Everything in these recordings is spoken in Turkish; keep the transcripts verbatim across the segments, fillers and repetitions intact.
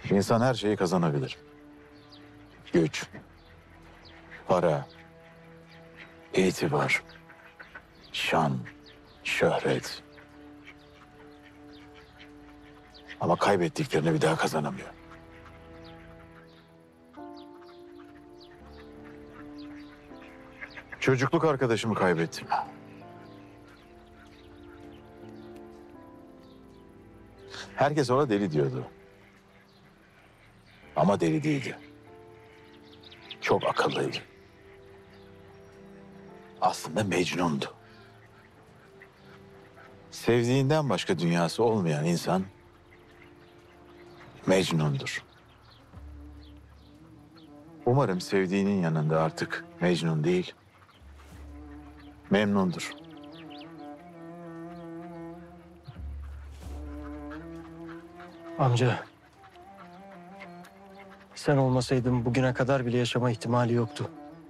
İnsan her şeyi kazanabilir. Güç, para, itibar, şan, şöhret. Ama kaybettiklerini bir daha kazanamıyor. Çocukluk arkadaşımı kaybettim. Herkes ona deli diyordu. Ama deli değildi. Çok akıllıydı. Aslında Mecnun'du. Sevdiğinden başka dünyası olmayan insan Mecnun'dur. Umarım sevdiğinin yanında artık Mecnun değil, memnundur. Amca, sen olmasaydın bugüne kadar bile yaşama ihtimali yoktu.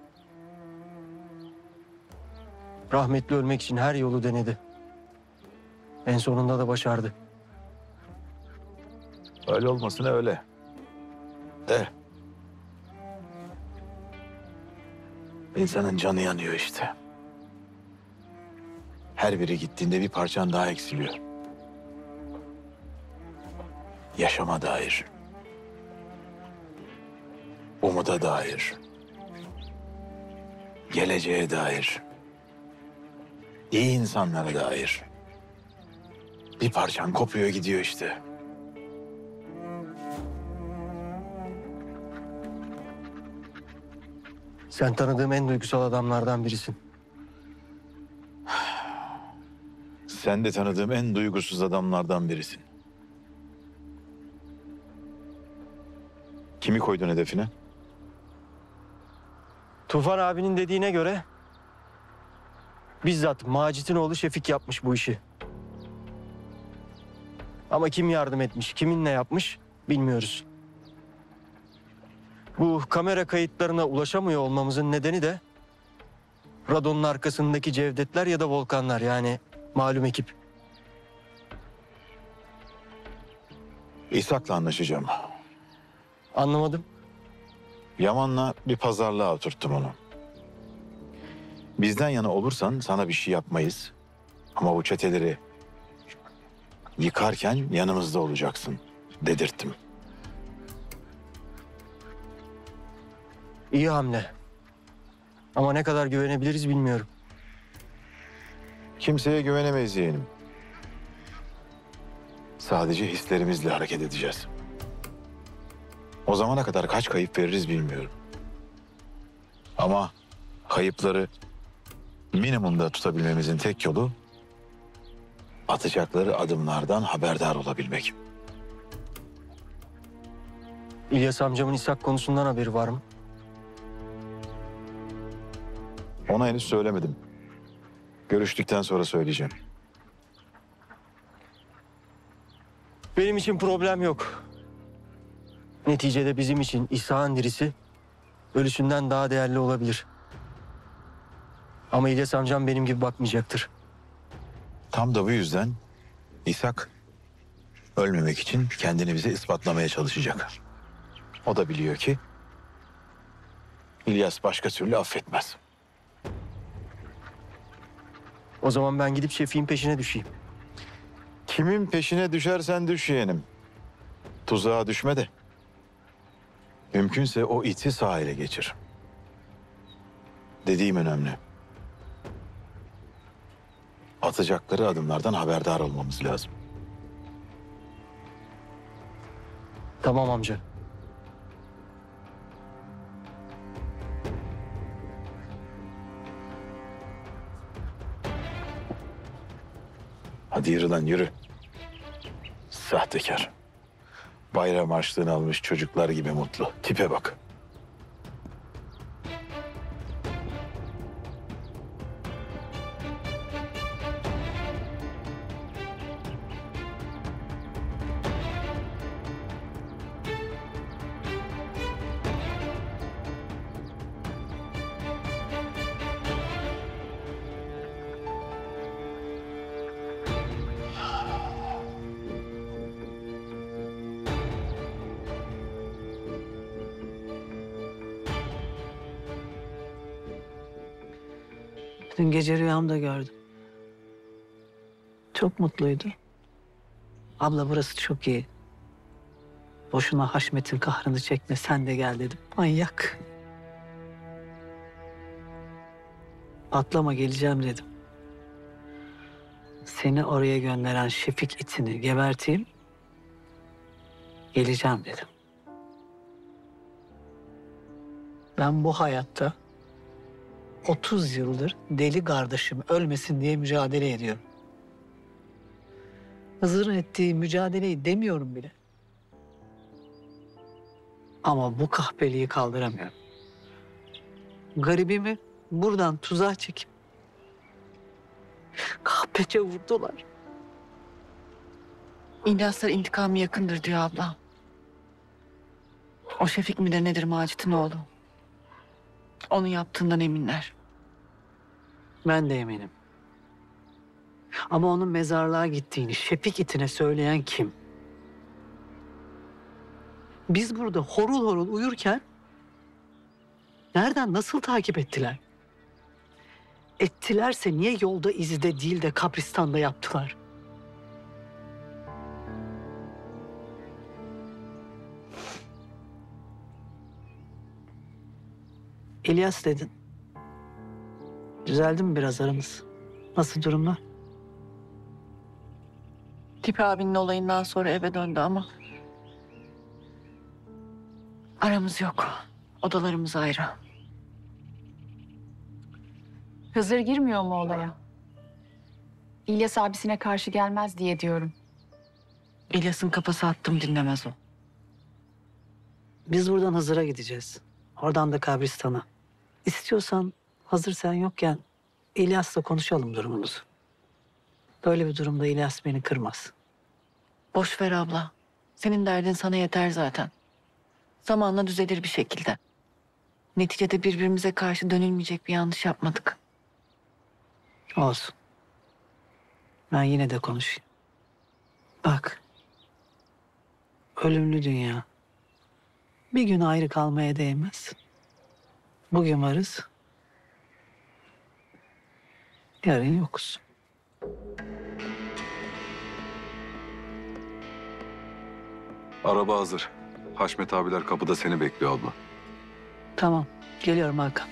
Rahmetli ölmek için her yolu denedi. En sonunda da başardı. Öyle olmasına öyle. De. İnsanın canı yanıyor işte. Her biri gittiğinde bir parçan daha eksiliyor. Yaşama dair. Umuda dair. Geleceğe dair. İyi insanlara dair. Bir parçan kopuyor gidiyor işte. Sen tanıdığım en duygusal adamlardan birisin. Sen de tanıdığım en duygusuz adamlardan birisin. Kimi koydun hedefine? Tufan abinin dediğine göre bizzat Macit'in oğlu Şefik yapmış bu işi. Ama kim yardım etmiş, kiminle yapmış bilmiyoruz. Bu kamera kayıtlarına ulaşamıyor olmamızın nedeni de Radon'un arkasındaki Cevdetler ya da Volkanlar, yani malum ekip. İshak'la anlaşacağım. Anlamadım. Yaman'la bir pazarlığa oturttum onu. Bizden yana olursan sana bir şey yapmayız. Ama bu çeteleri yıkarken yanımızda olacaksın dedirttim. İyi hamle. Ama ne kadar güvenebiliriz bilmiyorum. Kimseye güvenemeyiz yeğenim. Sadece hislerimizle hareket edeceğiz. O zamana kadar kaç kayıp veririz bilmiyorum. Ama kayıpları minimumda tutabilmemizin tek yolu atacakları adımlardan haberdar olabilmek. İlyas amcamın İshak konusundan haberi var mı? Ona henüz söylemedim. Görüştükten sonra söyleyeceğim. Benim için problem yok. Neticede bizim için İshak'ın dirisi ölüsünden daha değerli olabilir. Ama İlyas amcam benim gibi bakmayacaktır. Tam da bu yüzden İshak ölmemek için kendini bize ispatlamaya çalışacak. O da biliyor ki İlyas başka türlü affetmez. O zaman ben gidip Şefik'in peşine düşeyim. Kimin peşine düşersen düş yeğenim. Tuzağa düşme de. Mümkünse o iti sahile geçir. Dediğim önemli. Atacakları adımlardan haberdar olmamız lazım. Tamam amca. Hadi yürü lan yürü. Sahtekar. Bayram harçlığını almış çocuklar gibi mutlu. Tipe bak. Dün gece rüyamda gördüm. Çok mutluydu. Abla burası çok iyi. Boşuna Haşmet'in kahrını çekme, sen de gel dedim. Manyak. Patlama, geleceğim dedim. Seni oraya gönderen Şefik itini geberteyim. Geleceğim dedim. Ben bu hayatta otuz yıldır deli kardeşim ölmesin diye mücadele ediyorum. Hızır'ın ettiği mücadeleyi demiyorum bile. Ama bu kahpeliği kaldıramıyorum. Garibimi buradan tuzağa çekip kahpece vurdular. İlyaslar intikamı yakındır diyor abla. O Şefik midir nedir Macit'in oğlu? Onun yaptığından eminler. Ben de eminim. Ama onun mezarlığa gittiğini Şefik itine söyleyen kim? Biz burada horul horul uyurken nereden nasıl takip ettiler? Ettilerse niye yolda izide değil de kabristanda yaptılar? İlyas dedin. Düzeldi mi biraz aramız? Nasıl durumlar? Tipi abinin olayından sonra eve döndü ama... aramız yok. Odalarımız ayrı. Hızır girmiyor mu olaya? İlyas abisine karşı gelmez diye diyorum. İlyas'ın kafası attım dinlemez o. Biz buradan Hızır'a gideceğiz. Oradan da kabristana. İstiyorsan hazır sen yokken İlyas'la konuşalım durumumuzu. Böyle bir durumda İlyas beni kırmaz. Boş ver abla. Senin derdin sana yeter zaten. Zamanla düzelir bir şekilde. Neticede birbirimize karşı dönülmeyecek bir yanlış yapmadık. Olsun. Ben yine de konuşayım. Bak. Ölümlü dünya. Bir gün ayrı kalmaya değmez. Bugün varız. Yarın yokuz. Araba hazır. Haşmet abiler kapıda seni bekliyor abla. Tamam. Geliyorum Hakan.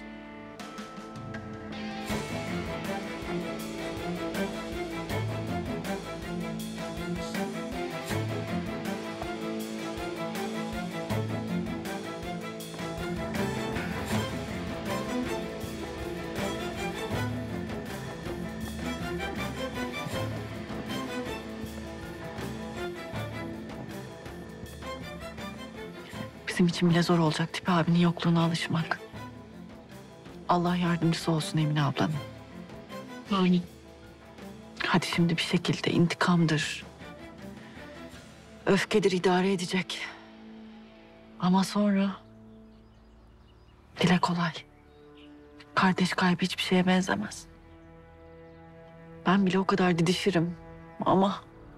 Bizim için bile zor olacak Tipi abinin yokluğuna alışmak. Allah yardımcısı olsun Emine ablanın. Amin. Hadi şimdi bir şekilde intikamdır. Öfkedir idare edecek. Ama sonra... dile kolay. Kardeş kaybı hiçbir şeye benzemez. Ben bile o kadar didişirim ama...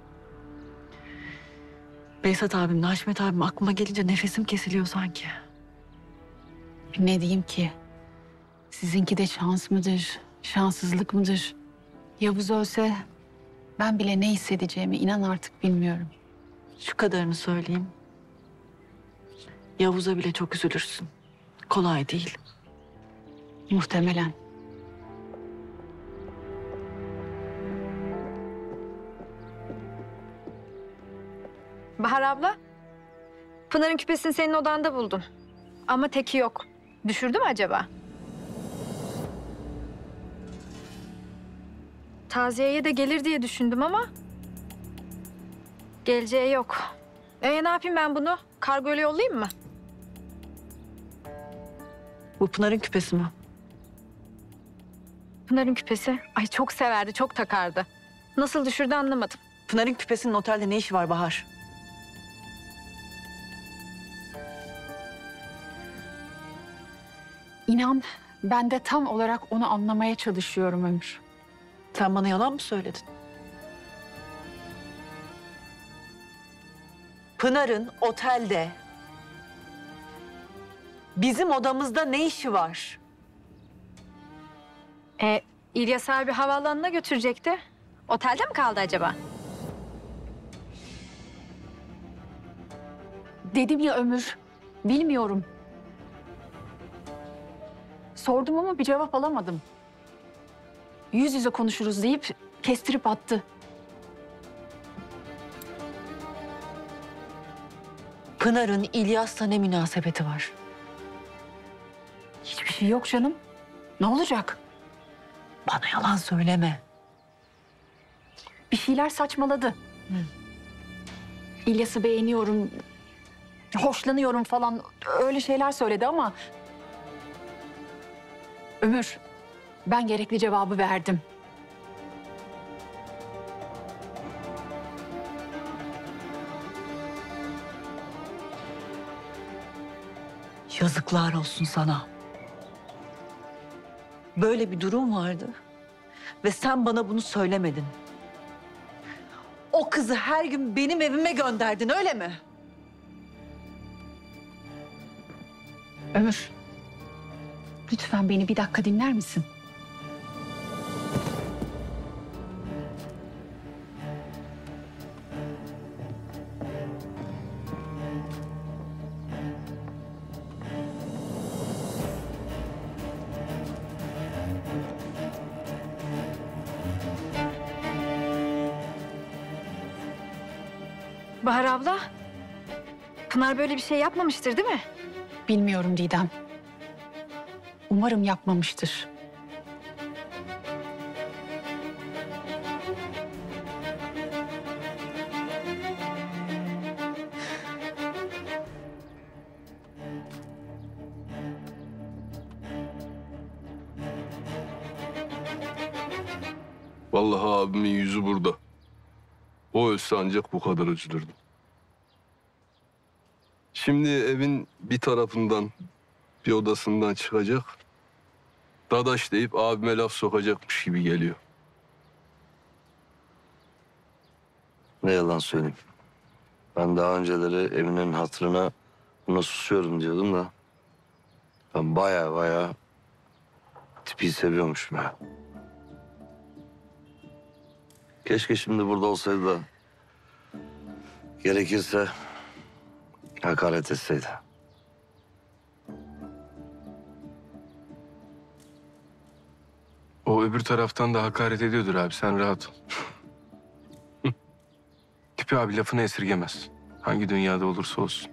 Behzat abimle Haşmet abim aklıma gelince nefesim kesiliyor sanki. Ne diyeyim ki? Sizinki de şans mıdır, şanssızlık mıdır? Yavuz ölse ben bile ne hissedeceğimi inan artık bilmiyorum. Şu kadarını söyleyeyim. Yavuz'a bile çok üzülürsün. Kolay değil. Muhtemelen. Bahar abla, Pınar'ın küpesini senin odanda buldum. Ama teki yok. Düşürdü mü acaba? Taziyeye de gelir diye düşündüm ama... geleceği yok. Ee, ne yapayım ben bunu? Kargoyla yollayayım mı? Bu Pınar'ın küpesi mi? Pınar'ın küpesi. Ay çok severdi, çok takardı. Nasıl düşürdü anlamadım. Pınar'ın küpesinin otelde ne işi var Bahar? İnan ben de tam olarak onu anlamaya çalışıyorum Ömür. Sen bana yalan mı söyledin? Pınar'ın otelde bizim odamızda ne işi var? E, İlyas abi havaalanına götürecekti. Otelde mi kaldı acaba? Dedim ya Ömür, bilmiyorum. Sordum ama bir cevap alamadım. Yüz yüze konuşuruz deyip kestirip attı. Pınar'ın İlyas'la ne münasebeti var? Hiçbir şey yok canım. Ne olacak? Bana yalan söyleme. Bir şeyler saçmaladı. İlyas'ı beğeniyorum, hoşlanıyorum falan öyle şeyler söyledi ama... Ömür, ben gerekli cevabı verdim. Yazıklar olsun sana. Böyle bir durum vardı. Ve sen bana bunu söylemedin. O kızı her gün benim evime gönderdin, öyle mi? Ömür, lütfen beni bir dakika dinler misin? Bahar abla, Pınar böyle bir şey yapmamıştır değil mi? Bilmiyorum Didem. Umarım yapmamıştır. Vallahi abimin yüzü burada. O ölse ancak bu kadar üzülürdüm. Şimdi evin bir tarafından, bir odasından çıkacak. Dadaş deyip abime laf sokacakmış gibi geliyor. Ne yalan söyleyeyim. Ben daha önceleri Emine'nin hatırına buna susuyorum diyordum da... ben baya baya tipi seviyormuşum ya. Keşke şimdi burada olsaydı da gerekirse hakaret etseydi. O öbür taraftan da hakaret ediyordur abi, sen rahat ol. Tipi abi lafını esirgemez. Hangi dünyada olursa olsun.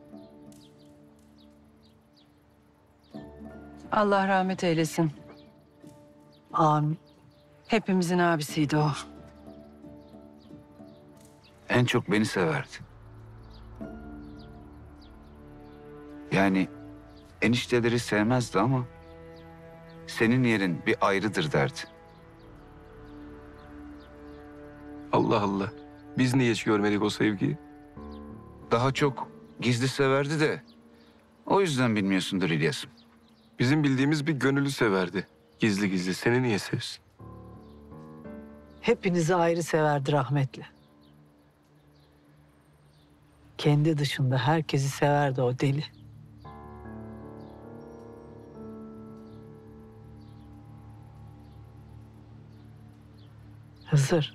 Allah rahmet eylesin. Amin. Hepimizin abisiydi o. En çok beni severdi. Yani enişteleri sevmezdi ama senin yerin bir ayrıdır derdi. Allah Allah. Biz niye hiç görmedik o sevgiyi? Daha çok gizli severdi de o yüzden bilmiyorsundur İlyas'ım. Bizim bildiğimiz bir gönüllü severdi. Gizli gizli. Seni niye sevsin? Hepinizi ayrı severdi rahmetli. Kendi dışında herkesi severdi o deli. Hızır.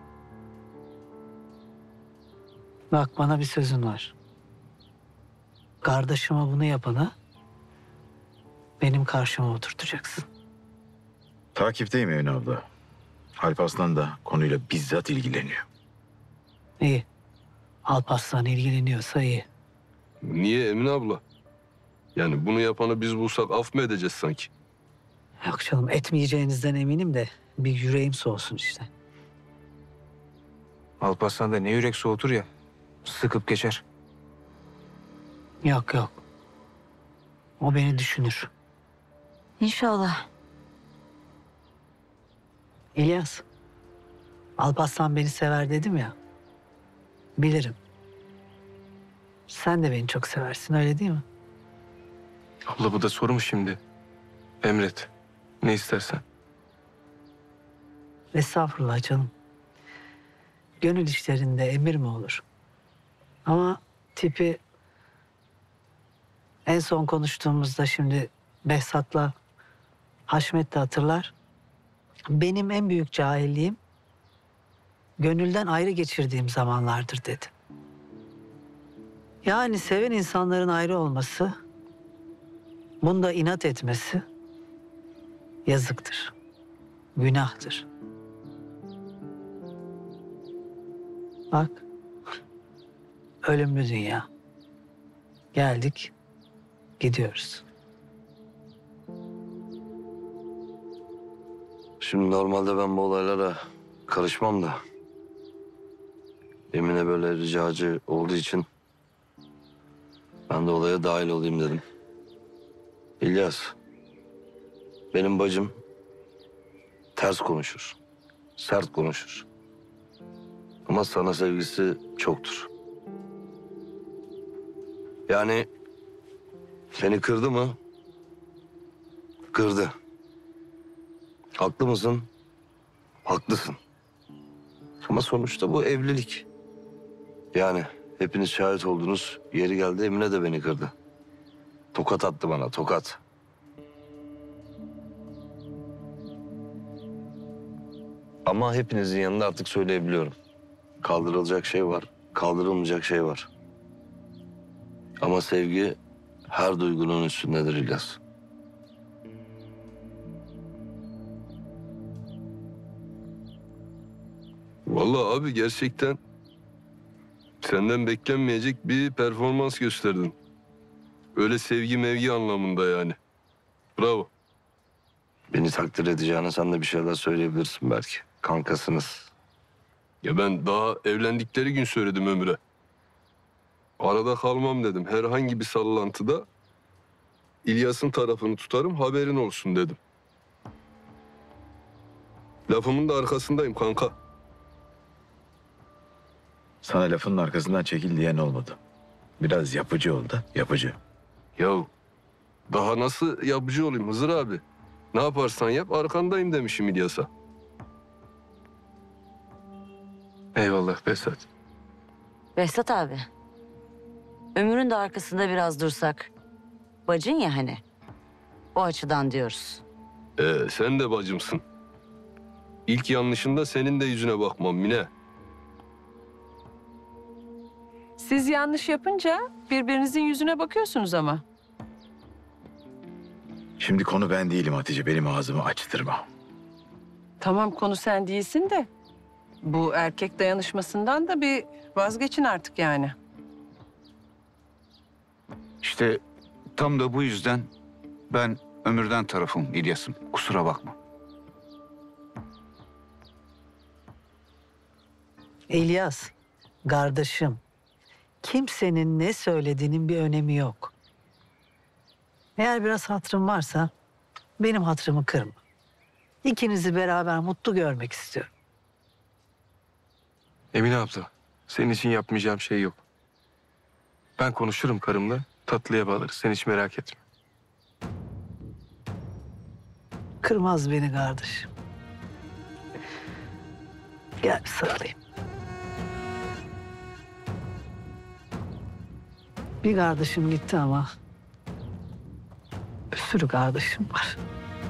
Bak bana bir sözün var. Kardeşime bunu yapana benim karşıma oturtacaksın. Takipteyim Emine abla. Alparslan da konuyla bizzat ilgileniyor. İyi. Alparslan ilgileniyorsa iyi. Niye Emine abla? Yani bunu yapanı biz bulsak af mı edeceğiz sanki? Yok canım etmeyeceğinizden eminim de bir yüreğim soğusun işte. Alparslan da ne yürek soğutur ya. Sıkıp geçer. Yok yok. O beni düşünür. İnşallah. İlyas. Alparslan beni sever dedim ya. Bilirim. Sen de beni çok seversin öyle değil mi? Abla bu da soru mu şimdi? Emret. Ne istersen. Estağfurullah canım. Gönül işlerinde emir mi olur? Ama tipi en son konuştuğumuzda şimdi Behzat'la Haşmet de hatırlar. Benim en büyük cahilliğim gönülden ayrı geçirdiğim zamanlardır dedi. Yani seven insanların ayrı olması, bunda inat etmesi yazıktır, günahtır. Bak, ölümlü dünya. Geldik, gidiyoruz. Şimdi normalde ben bu olaylara karışmam da Emine böyle ricacı olduğu için ben de olaya dahil olayım dedim. İlyas, benim bacım ters konuşur, sert konuşur. Ama sana sevgisi çoktur. Yani seni kırdı mı? Kırdı. Haklı mısın? Haklısın. Ama sonuçta bu evlilik. Yani hepiniz şahit oldunuz. Yeri geldi Emine de beni kırdı. Tokat attı bana, tokat. Ama hepinizin yanında artık söyleyebiliyorum. Kaldırılacak şey var, kaldırılmayacak şey var. Ama sevgi her duygunun üstündedir İlyas. Vallahi abi gerçekten senden beklenmeyecek bir performans gösterdin. Öyle sevgi mevgi anlamında yani. Bravo. Beni takdir edeceğine sen de bir şeyler söyleyebilirsin belki. Kankasınız. Ya ben daha evlendikleri gün söyledim Ömür'e. Arada kalmam dedim. Herhangi bir sallantıda İlyas'ın tarafını tutarım, haberin olsun dedim. Lafımın da arkasındayım kanka. Sana lafının arkasından çekil diyen olmadı. Biraz yapıcı oldu, yapıcı. Ya daha nasıl yapıcı olayım Hızır abi? Ne yaparsan yap arkandayım demişim İlyas'a. Eyvallah Behzat. Behzat abi. Ömür'ün de arkasında biraz dursak. Bacın ya hani. O açıdan diyoruz. Ee, sen de bacımsın. İlk yanlışında senin de yüzüne bakmam Mine. Siz yanlış yapınca birbirinizin yüzüne bakıyorsunuz ama. Şimdi konu ben değilim Hatice, benim ağzımı açtırma. Tamam konu sen değilsin de. Bu erkek dayanışmasından da bir vazgeçin artık yani. İşte tam da bu yüzden ben Ömür'den tarafım İlyas'ım. Kusura bakma. İlyas, kardeşim. Kimsenin ne söylediğinin bir önemi yok. Eğer biraz hatırım varsa benim hatırımı kırma. İkinizi beraber mutlu görmek istiyorum. Emine abla, senin için yapmayacağım şey yok. Ben konuşurum karımla, tatlıya bağlarız. Sen hiç merak etme. Kırmaz beni kardeşim. Gel bir sarılayım. Bir kardeşim gitti ama bir sürü kardeşim var.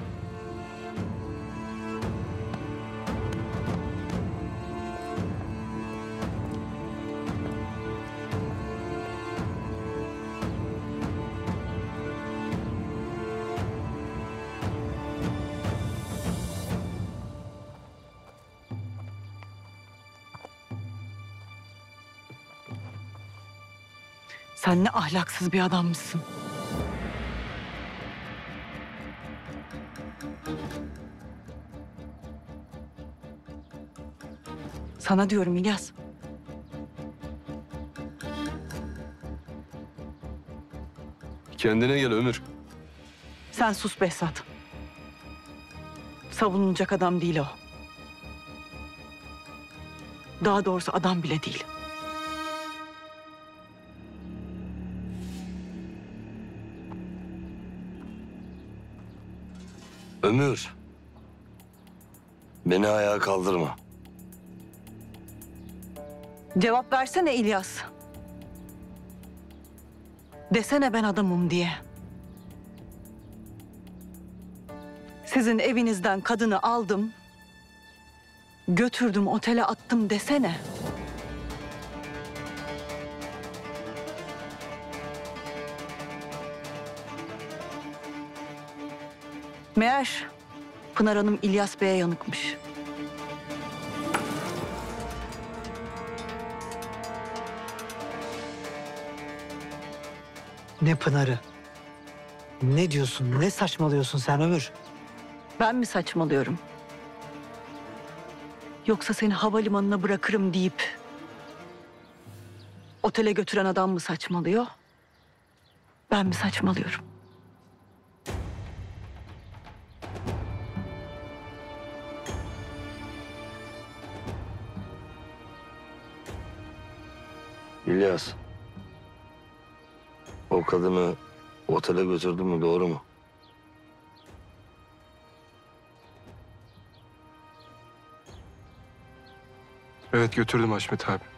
Sen ne ahlaksız bir adammışsın. Sana diyorum İlyas. Kendine gel Ömür. Sen sus Behzat. Savunulacak adam değil o. Daha doğrusu adam bile değil. Ömür. Beni ayağa kaldırma. Cevap versene İlyas. Desene ben adamım diye. Sizin evinizden kadını aldım, götürdüm otele attım desene. Meğer Pınar Hanım İlyas Bey'e yanıkmış. Ne Pınar'ı? Ne diyorsun? Ne saçmalıyorsun sen Ömür? Ben mi saçmalıyorum? Yoksa seni havalimanına bırakırım deyip otele götüren adam mı saçmalıyor? Ben mi saçmalıyorum? İlyas. O kadını otele götürdün mü, doğru mu? Evet, götürdüm Haşmet abi.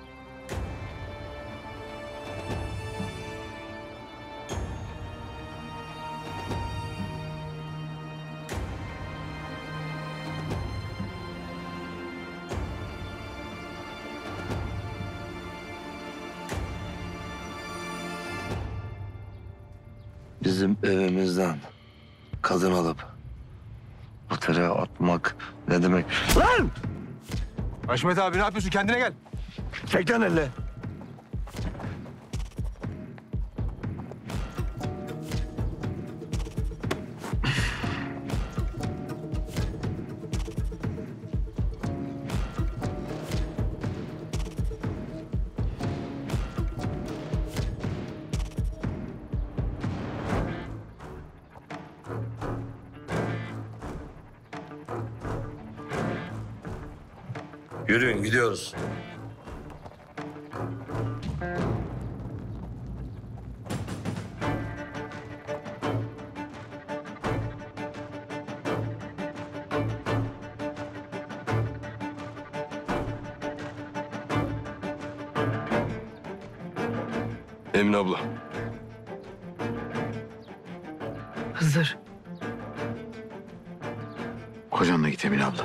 Bizim evimizden kadın alıp otele atmak ne demek? Lan! Haşmet abi ne yapıyorsun? Kendine gel. Çek lan elle. Yürüyün, gidiyoruz. Emine abla. Hızır. Kocanla git Emine abla.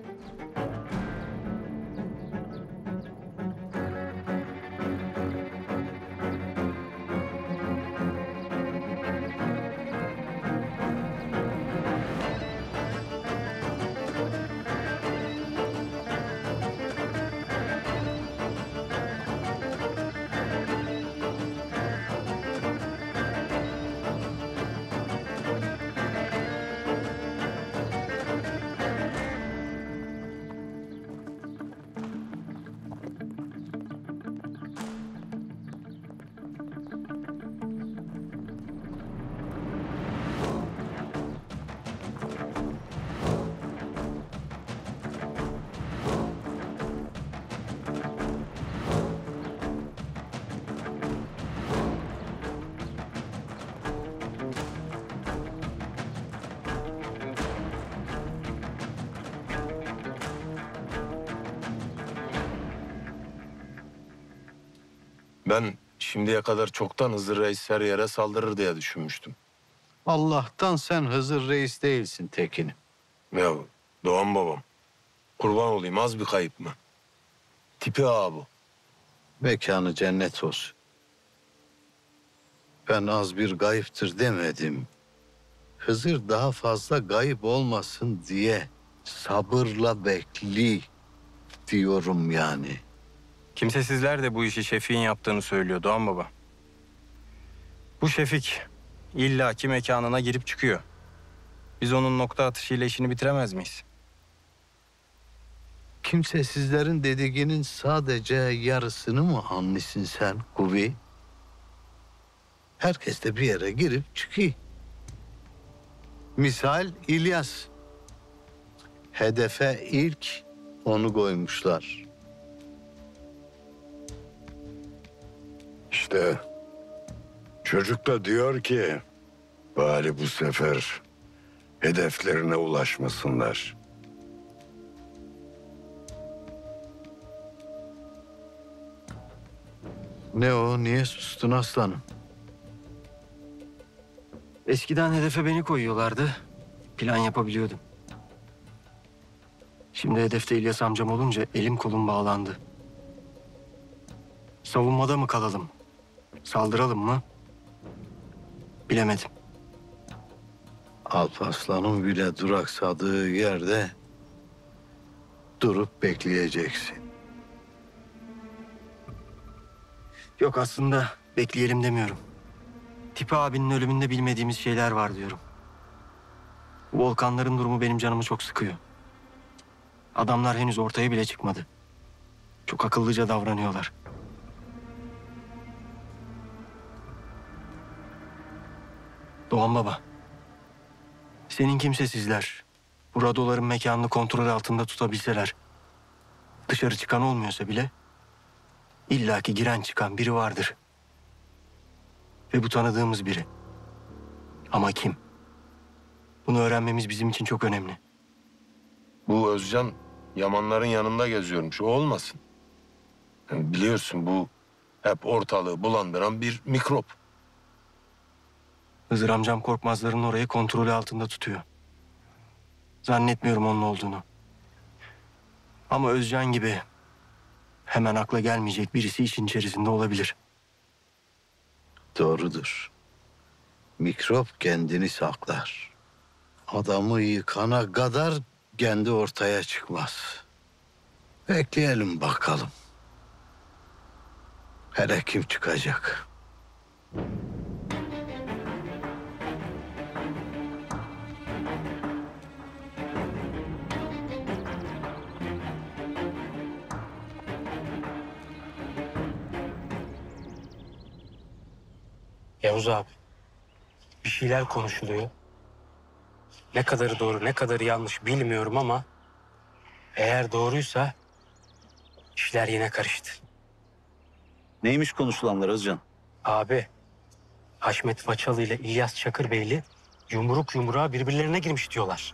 Ben şimdiye kadar çoktan Hızır Reis her yere saldırır diye düşünmüştüm. Allah'tan sen Hızır Reis değilsin Tekin'im. Ya Doğan babam, kurban olayım, az bir kayıp mı? Tipi ağa bu. Mekanı cennet olsun. Ben az bir gayiptir demedim. Hızır daha fazla gayip olmasın diye sabırla bekli diyorum yani. Kimsesizler de bu işi Şefik'in yaptığını söylüyor Doğan Baba. Bu Şefik illaki mekanına girip çıkıyor. Biz onun nokta atışıyla işini bitiremez miyiz? Kimsesizlerin dediğinin sadece yarısını mı anlıyorsun sen Kubi? Herkes de bir yere girip çıkıyor. Misal İlyas. Hedefe ilk onu koymuşlar. İşte çocuk da diyor ki bari bu sefer hedeflerine ulaşmasınlar. Ne o? Niye sustun aslanım? Eskiden hedefe beni koyuyorlardı. Plan yapabiliyordum. Şimdi hedefte İlyas amcam olunca elim kolum bağlandı. Savunmada mı kalalım? Saldıralım mı? Bilemedim. Alparslan'ın bile duraksadığı yerde durup bekleyeceksin. Yok aslında bekleyelim demiyorum. Tipi abinin ölümünde bilmediğimiz şeyler var diyorum. Bu volkanların durumu benim canımı çok sıkıyor. Adamlar henüz ortaya bile çıkmadı. Çok akıllıca davranıyorlar. Doğan baba. Senin kimsesizler bu radoların mekanını kontrol altında tutabilseler, dışarı çıkan olmuyorsa bile illaki giren çıkan biri vardır. Ve bu tanıdığımız biri. Ama kim? Bunu öğrenmemiz bizim için çok önemli. Bu Özcan Yamanların yanında geziyormuş. O olmasın. Yani biliyorsun bu hep ortalığı bulandıran bir mikrop. Hızır amcam Korkmazların orayı kontrolü altında tutuyor. Zannetmiyorum onun olduğunu. Ama Özcan gibi hemen akla gelmeyecek birisi işin içerisinde olabilir. Doğrudur. Mikrop kendini saklar. Adamı yıkana kadar kendi ortaya çıkmaz. Bekleyelim bakalım. Hele kim çıkacak? Yavuz abi, bir şeyler konuşuluyor. Ne kadarı doğru, ne kadarı yanlış bilmiyorum ama eğer doğruysa işler yine karıştı. Neymiş konuşulanlar Özcan? Abi, Haşmet Façalı ile İlyas Çakırbeyli yumruk yumruğa birbirlerine girmiş diyorlar.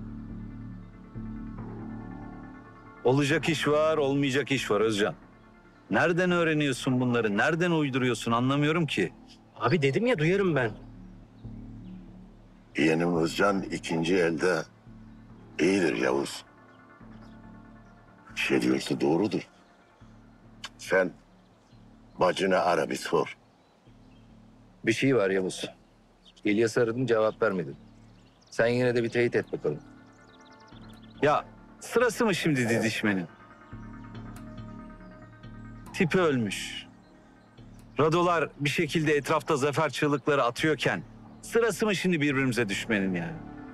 Olacak iş var, olmayacak iş var Özcan. Nereden öğreniyorsun bunları? Nereden uyduruyorsun anlamıyorum ki. Abi dedim ya duyarım ben. Yeğenim Özcan ikinci elde iyidir Yavuz. Bir şey diyorsa doğrudur. Sen bacını ara bir sor. Bir şey var Yavuz. İlyas'ı aradım cevap vermedin. Sen yine de bir teyit et bakalım. Ya sırası mı şimdi didişmenin? Tipi ölmüş. Radolar bir şekilde etrafta zafer çığlıkları atıyorken sırası mı şimdi birbirimize düşmenin yani?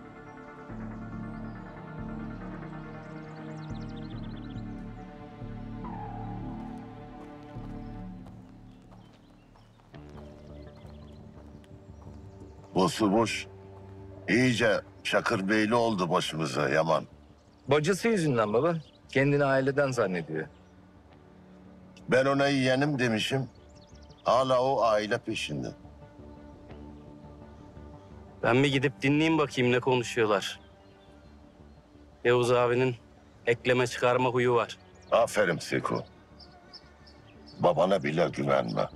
Bosu boş. İyice Çakırbeyli oldu başımıza Yaman. Bacısı yüzünden baba. Kendini aileden zannediyor. Ben ona yeğenim demişim. Hala o aile peşinde. Ben bir gidip dinleyeyim bakayım ne konuşuyorlar. Yavuz abinin ekleme çıkarma huyu var. Aferin Seko. Babana bile güvenme.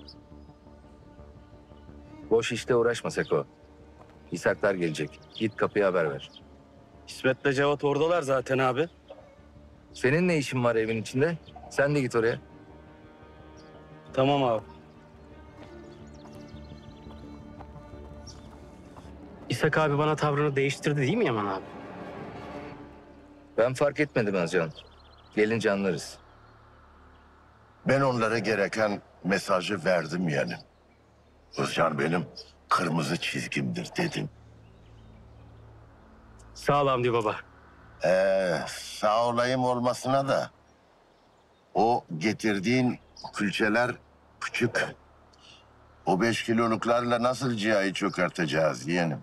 Boş işte uğraşma Seko. İshaklar gelecek. Git kapıya haber ver. İsmet'le Cevat oradalar zaten abi. Senin ne işin var evin içinde? Sen de git oraya. Tamam abi. İshak abi bana tavrını değiştirdi değil mi Yaman abi? Ben fark etmedim Özcan. Gelince anlarız. Ben onlara gereken mesajı verdim yani. Özcan benim kırmızı çizgimdir dedim. Sağ ol Hamdi baba. Ee, sağ olayım olmasına da o getirdiğin külçeler küçük. O beş kiloluklarla nasıl cihayı çökerteceğiz yeğenim?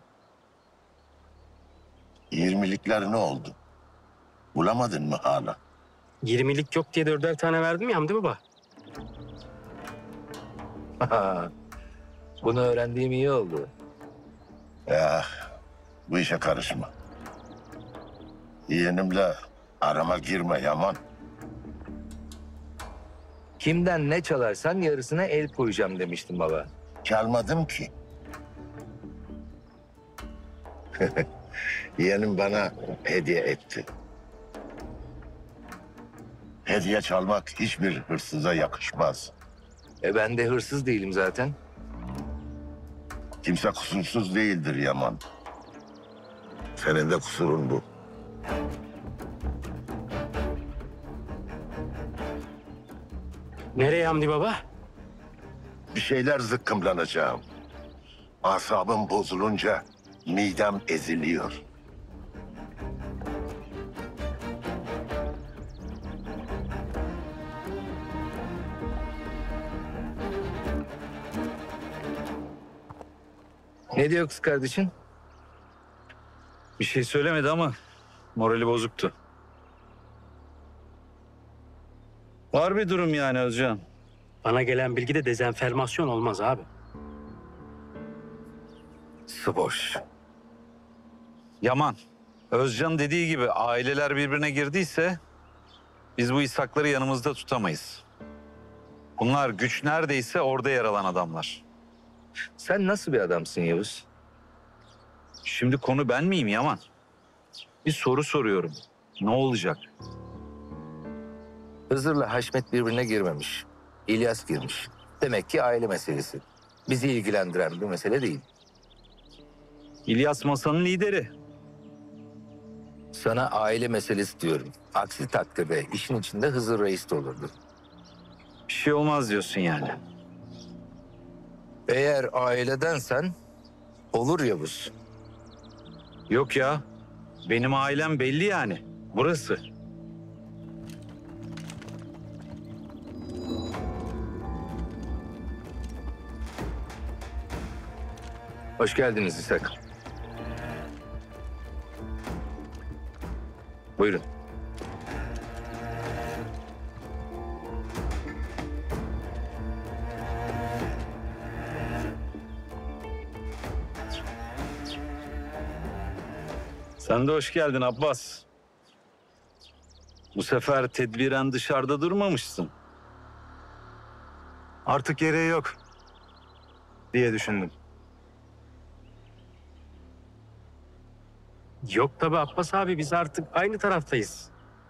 Yirmilikler ne oldu? Bulamadın mı hala? Yirmilik yok diye dörder tane verdim ya Hamdi baba. Bunu öğrendiğim iyi oldu. Ya bu işe karışma. Yeğenimle arama girme Yaman. Kimden ne çalarsan yarısına el koyacağım demiştim baba. Çalmadım ki. Yeğenim bana hediye etti. Hediye çalmak hiçbir hırsıza yakışmaz. E ben de hırsız değilim zaten. Kimse kusursuz değildir Yaman. Senin de kusurun bu. Nereye Hamdi Baba? Bir şeyler zıkkımlanacağım. Asabım bozulunca midem eziliyor. Ne diyor kız kardeşin? Bir şey söylemedi ama morali bozuktu. Var bir durum yani Özcan. Bana gelen bilgide dezenformasyon olmaz abi. Su boş. Yaman, Özcan dediği gibi aileler birbirine girdiyse biz bu İshakları yanımızda tutamayız. Bunlar güç neredeyse orada yer alan adamlar. Sen nasıl bir adamsın Yavuz? Şimdi konu ben miyim Yaman? Bir soru soruyorum. Ne olacak? Hızır'la Haşmet birbirine girmemiş. İlyas girmiş. Demek ki aile meselesi. Bizi ilgilendiren bir mesele değil. İlyas masanın lideri. Sana aile meselesi diyorum. Aksi takdirde işin içinde Hızır Reis de olurdu. Bir şey olmaz diyorsun yani. Eğer ailedensen olur Yavuz. Yok ya. Benim ailem belli yani. Burası. Hoş geldiniz İshak. Buyurun. Sen de hoş geldin Abbas. Bu sefer tedbiren dışarıda durmamışsın. Artık gereği yok diye düşündüm. Yok tabii Abbas abi, biz artık aynı taraftayız.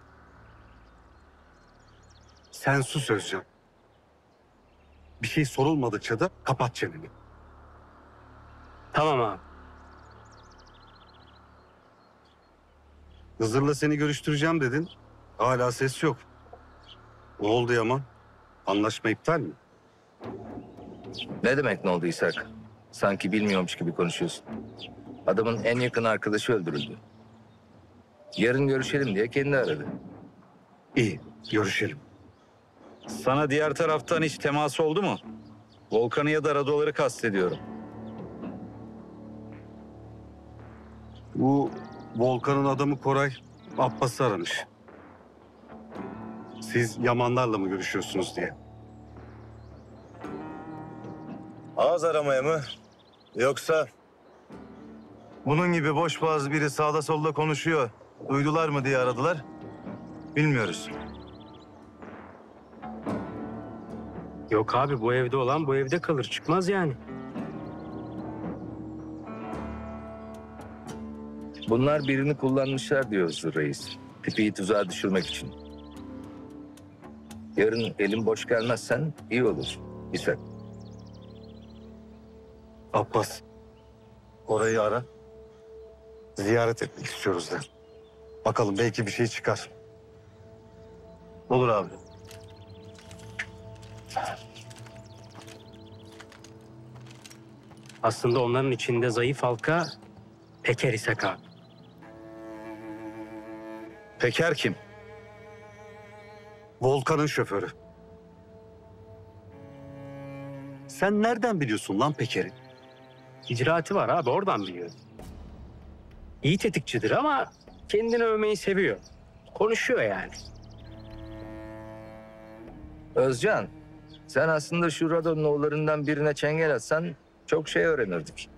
Sen sus Özcan. Bir şey sorulmadıkça da kapat çeneni. Tamam abi. Hızır'la seni görüştüreceğim dedin. Hala ses yok. Ne oldu Yaman? Anlaşma iptal mi? Ne demek ne oldu İshak? Sanki bilmiyormuş gibi konuşuyorsun. Adamın en yakın arkadaşı öldürüldü. Yarın görüşelim diye kendi aradı. İyi, görüşelim. Sana diğer taraftan hiç temas oldu mu? Volkan'ı ya da Radoları kastediyorum. Bu Volkan'ın adamı Koray, Abbas'ı aramış. Siz Yamanlarla mı görüşüyorsunuz diye. Ağız aramaya mı? Yoksa bunun gibi boş boğaz biri sağda solda konuşuyor, duydular mı diye aradılar? Bilmiyoruz. Yok abi, bu evde olan bu evde kalır, çıkmaz yani. Bunlar birini kullanmışlar diyor Hızır Reis. Tipiyi tuzağa düşürmek için. Yarın elin boş gelmezsen iyi olur İshak. Abbas, orayı ara. Ziyaret etmek istiyoruz de. Bakalım belki bir şey çıkar. Olur abi. Aslında onların içinde zayıf halka Peker İshak abi. Peker kim? Volkan'ın şoförü. Sen nereden biliyorsun lan Peker'i? İcraatı var abi, oradan biliyorum. İyi tetikçidir ama kendini övmeyi seviyor. Konuşuyor yani. Özcan, sen aslında şu Rado'nun oğullarından birine çengel atsan çok şey öğrenirdik.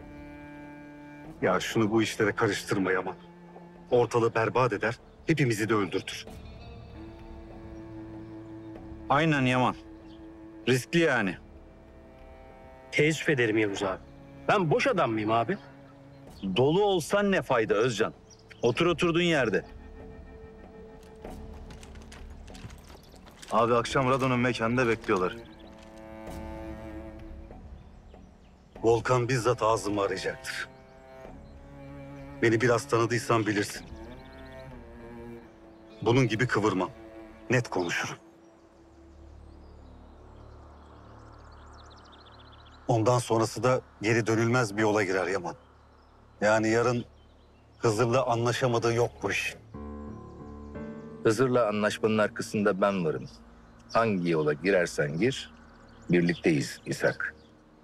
Ya şunu bu işlere karıştırma Yaman. Ortalığı berbat eder, hepimizi de öldürtür. Aynen Yaman. Riskli yani. Teessüf ederim Yavuz abi. Ben boş adam mıyım abi? Dolu olsan ne fayda Özcan? Otur oturduğun yerde. Abi akşam Rado'nun mekanında bekliyorlar. Volkan bizzat ağzımı arayacaktır. Beni biraz tanıdıysan bilirsin. Bunun gibi kıvırmam. Net konuşurum. Ondan sonrası da geri dönülmez bir yola girer Yaman. Yani yarın Hızır'la anlaşamadığı yok bu iş. Hızır'la anlaşmanın arkasında ben varım. Hangi yola girersen gir, birlikteyiz İshak.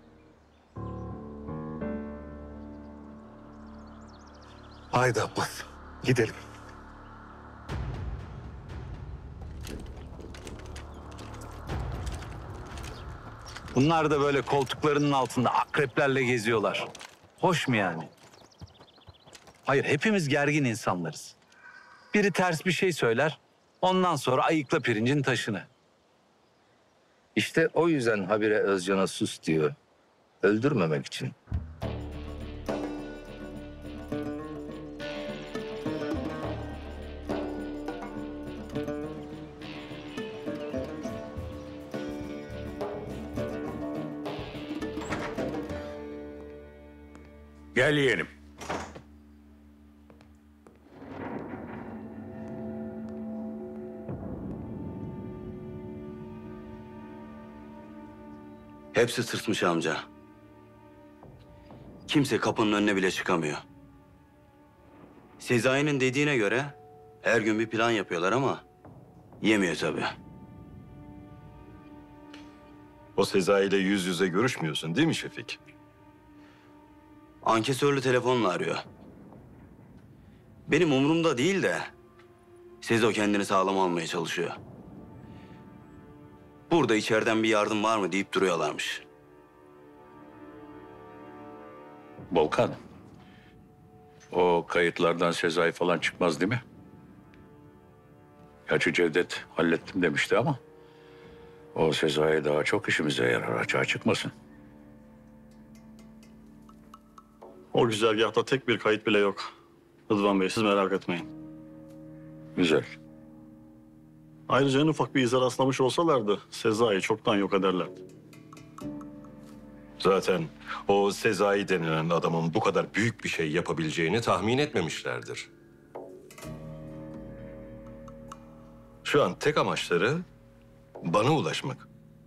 Haydi Abbas, gidelim. Bunlar da böyle koltuklarının altında akreplerle geziyorlar. Hoş mu yani? Hayır, hepimiz gergin insanlarız. Biri ters bir şey söyler, ondan sonra ayıkla pirincin taşını. İşte o yüzden habire Özcan'a sus diyor. Öldürmemek için. Gel yeğenim. Hepsi tırsmış amca. Kimse kapının önüne bile çıkamıyor. Sezai'nin dediğine göre her gün bir plan yapıyorlar ama yemiyor tabii. O Sezai ile yüz yüze görüşmüyorsun değil mi Şefik? Ankesörlü telefonla arıyor. Benim umurumda değil de Sezo kendini sağlam almaya çalışıyor. Burada içeriden bir yardım var mı deyip duruyorlarmış. Volkan. O kayıtlardan Sezai falan çıkmaz değil mi? Gerçi Cevdet hallettim demişti ama o Sezai daha çok işimize yarar, açığa çıkmasın. O güzergahta tek bir kayıt bile yok. Rıdvan Bey siz merak etmeyin. Güzel. Ayrıca en ufak bir ize rastlamış olsalardı Sezai'yi çoktan yok ederlerdi. Zaten o Sezai denilen adamın bu kadar büyük bir şey yapabileceğini tahmin etmemişlerdir. Şu an tek amaçları bana ulaşmak.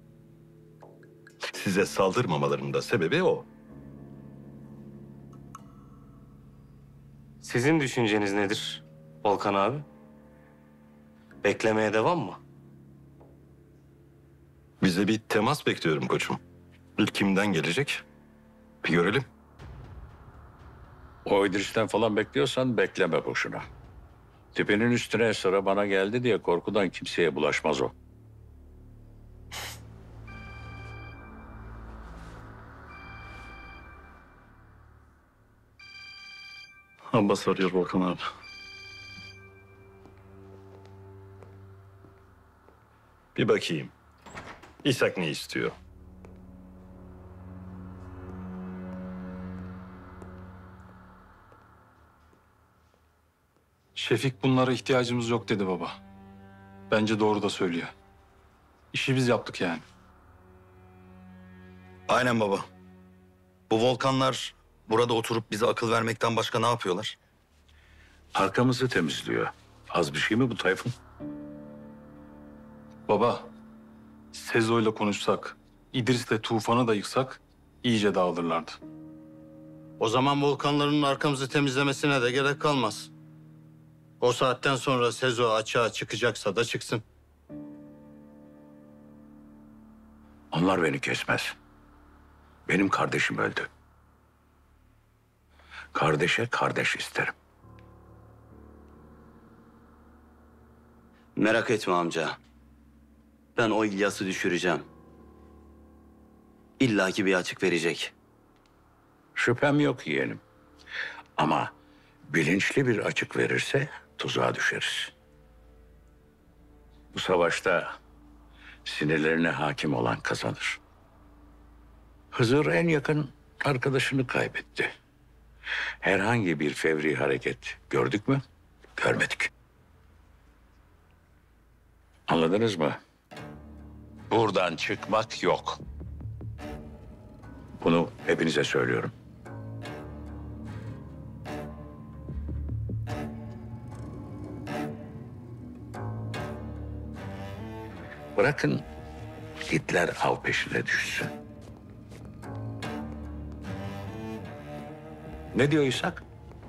Size saldırmamalarının da sebebi o. Sizin düşünceniz nedir Volkan abi? Beklemeye devam mı? Bize bir temas bekliyorum koçum. İlk kimden gelecek? Bir görelim. O İdris'ten falan bekliyorsan bekleme boşuna. Tipinin üstüne sıra bana geldi diye korkudan kimseye bulaşmaz o. Abbas arıyor Volkan abi. Bir bakayım. İshak ne istiyor? Şefik bunlara ihtiyacımız yok dedi baba. Bence doğru da söylüyor. İşi biz yaptık yani. Aynen baba. Bu Volkanlar burada oturup bize akıl vermekten başka ne yapıyorlar? Arkamızı temizliyor. Az bir şey mi bu Tayfun? Baba, Sezo'yla konuşsak, İdris'le Tufan'ı da yıksak iyice dağılırlardı. O zaman volkanların arkamızı temizlemesine de gerek kalmaz. O saatten sonra Sezo açığa çıkacaksa da çıksın. Onlar beni kesmez. Benim kardeşim öldü. Kardeşe kardeş isterim. Merak etme amca. Ben o İlyas'ı düşüreceğim. İlla ki bir açık verecek. Şüphem yok yeğenim. Ama bilinçli bir açık verirse tuzağa düşeriz. Bu savaşta sinirlerine hakim olan kazanır. Hızır en yakın arkadaşını kaybetti. Herhangi bir fevri hareket gördük mü? Görmedik. Anladınız mı Buradan çıkmak yok. Bunu hepinize söylüyorum. Bırakın Hitler av peşine düşsün. Ne diyor İshak?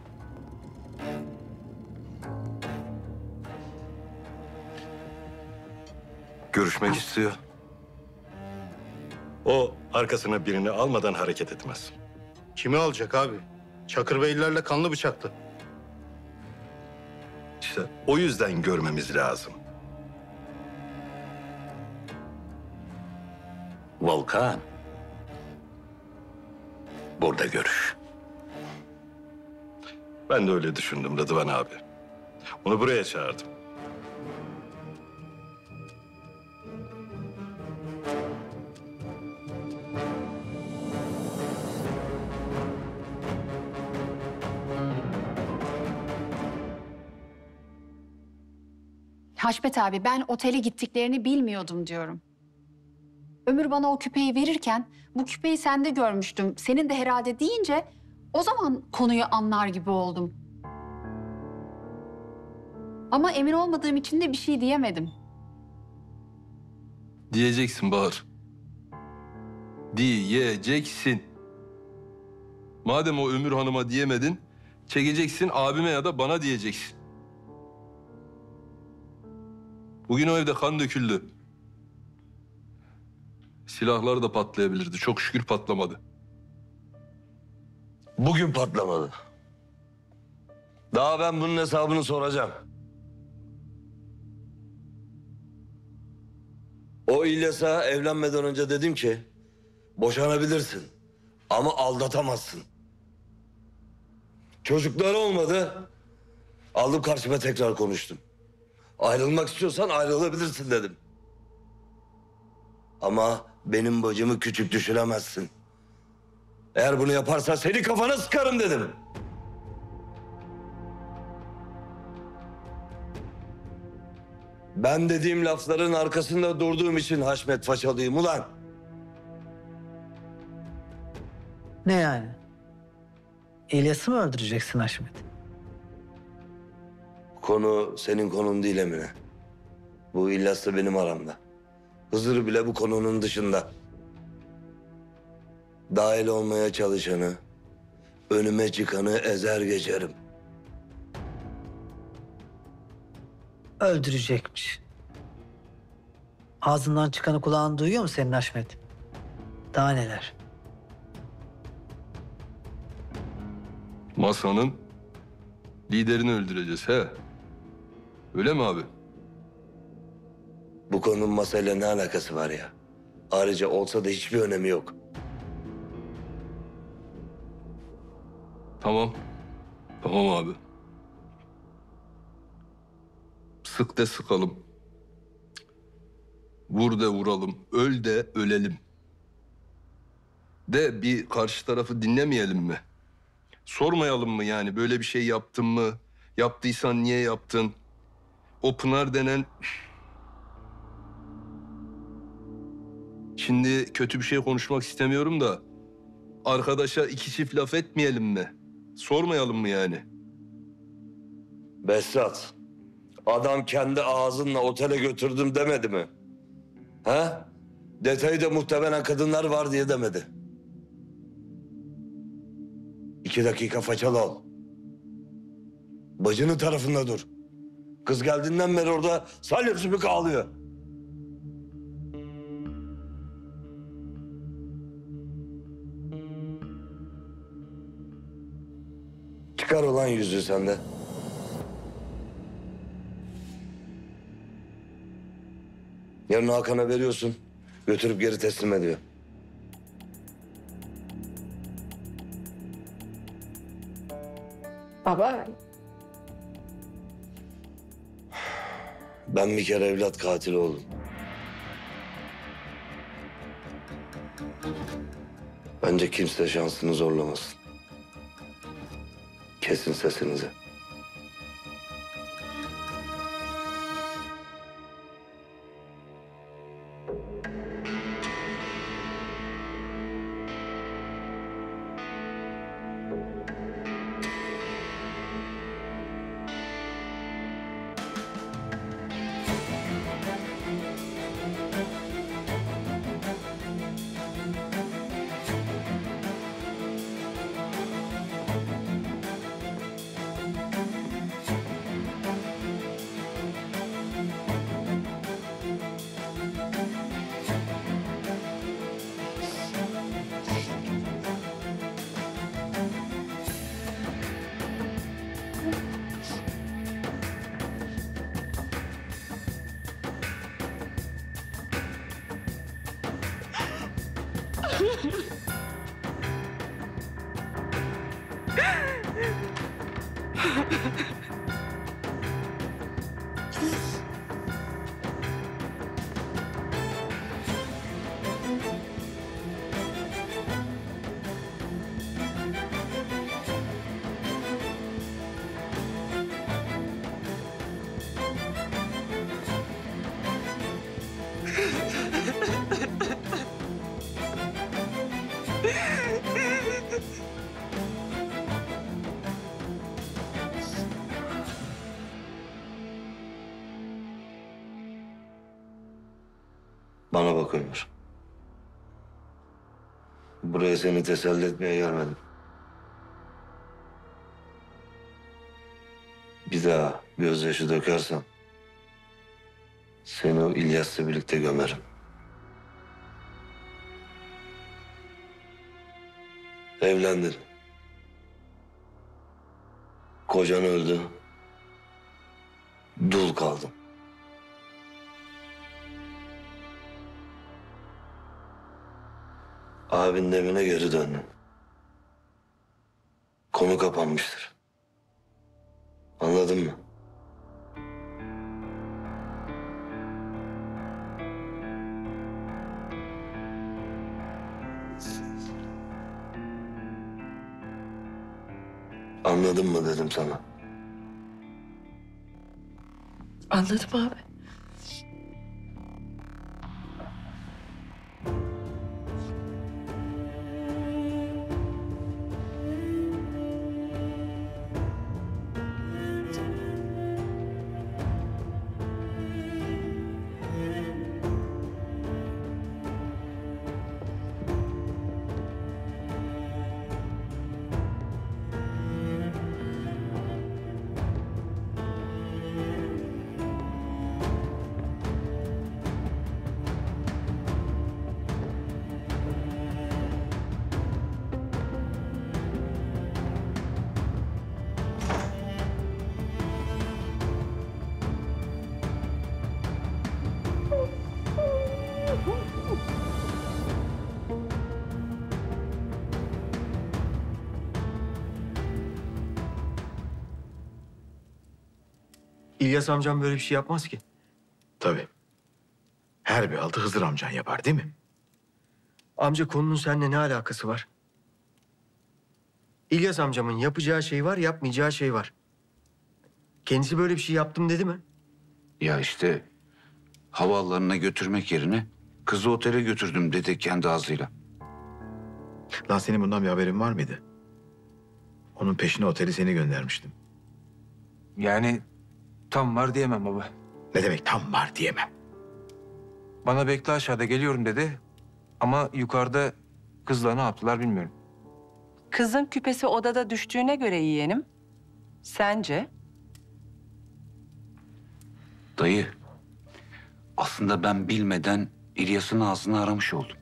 Görüşmek istiyor. O arkasına birini almadan hareket etmez. Kimi alacak abi? Çakırbeylilerle kanlı bıçaktı. İşte o yüzden görmemiz lazım. Volkan. Burada görüş. Ben de öyle düşündüm Rıdvan abi. Onu buraya çağırdım. Haşmet abi, ben otele gittiklerini bilmiyordum diyorum. Ömür bana o küpeyi verirken bu küpeyi sende görmüştüm. Senin de herhalde deyince o zaman konuyu anlar gibi oldum. Ama emin olmadığım için de bir şey diyemedim. Diyeceksin Bahar. Diyeceksin. Madem o Ömür Hanım'a diyemedin, çekeceksin abime ya da bana diyeceksin. Bugün o evde kan döküldü. Silahlar da patlayabilirdi. Çok şükür patlamadı. Bugün patlamadı. Daha ben bunun hesabını soracağım. O İlyas'a evlenmeden önce dedim ki boşanabilirsin ama aldatamazsın. Çocukları olmadı. Aldım karşıma tekrar konuştum. Ayrılmak istiyorsan ayrılabilirsin dedim. Ama benim bacımı küçük düşüremezsin. Eğer bunu yaparsan seni kafana sıkarım dedim. Ben dediğim lafların arkasında durduğum için Haşmet Façalıyım ulan. Ne yani? İlyas'ı mı öldüreceksin Haşmet? Konu senin konun değil Emine. Bu İlyas'la benim aramda. Hızır bile bu konunun dışında. Dahil olmaya çalışanı, önüme çıkanı ezer geçerim. Öldürecekmiş. Ağzından çıkanı kulağın duyuyor mu senin Haşmet? Daha neler? Masanın liderini öldüreceğiz he. Öyle mi abi? Bu konunun masayla ne alakası var ya? Ayrıca olsa da hiçbir önemi yok. Tamam. Tamam abi. Sık de sıkalım. Vur de vuralım. Öl de ölelim. De bir karşı tarafı dinlemeyelim mi? Sormayalım mı yani böyle bir şey yaptın mı? Yaptıysan niye yaptın? O Pınar denen... Şimdi kötü bir şey konuşmak istemiyorum da... Arkadaşa iki çift laf etmeyelim mi? Sormayalım mı yani? Behzat, adam kendi ağzınla otele götürdüm demedi mi? Ha? Detayı da muhtemelen kadınlar var diye demedi. İki dakika façalı ol. Bacının tarafında dur. Kız geldiğinden beri orada salya sümük ağlıyor. Çıkar olan yüzüğü sende. Yarın Hakan'a veriyorsun. Götürüp geri teslim ediyor. Baba. Ben bir kere evlat katili oldum. Bence kimse şansını zorlamasın. Kesin sesinizi. Bana bak Ömür. Buraya seni teselli etmeye gelmedim. Bir daha gözyaşı dökersen seni o İlyas'la birlikte gömerim. Evlendin. Kocan öldü. Dul kaldın. Abinin evine geri döndün. Konu kapanmıştır. Anladın mı? Anladın mı dedim sana. Anladım abi. İlyas amcam böyle bir şey yapmaz ki. Tabii. Her bir altı Hızır amcan yapar değil mi? Amca konunun seninle ne alakası var? İlyas amcamın yapacağı şey var, yapmayacağı şey var. Kendisi böyle bir şey yaptım dedi mi? Ya işte havaalanına götürmek yerine kızı otele götürdüm dedi kendi ağzıyla. Lan senin bundan bir haberin var mıydı? Onun peşine oteli seni göndermiştim. Yani tam var diyemem baba. Ne demek tam var diyemem? Bana bekle aşağıda geliyorum dedi. Ama yukarıda kızla ne yaptılar bilmiyorum. Kızın küpesi odada düştüğüne göre yeğenim. Sence? Dayı, aslında ben bilmeden İlyas'ın ağzını aramış oldum.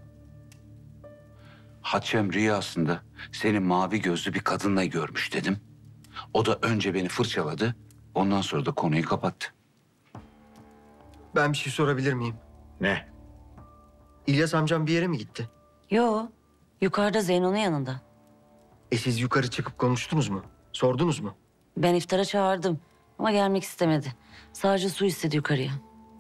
Haçem rüyasında seni mavi gözlü bir kadınla görmüş dedim. O da önce beni fırçaladı, ondan sonra da konuyu kapattı. Ben bir şey sorabilir miyim? Ne? İlyas amcam bir yere mi gitti? Yo, yukarıda Zeyno'nun yanında. E siz yukarı çıkıp konuştunuz mu? Sordunuz mu? Ben iftara çağırdım ama gelmek istemedi. Sadece su istedi yukarıya.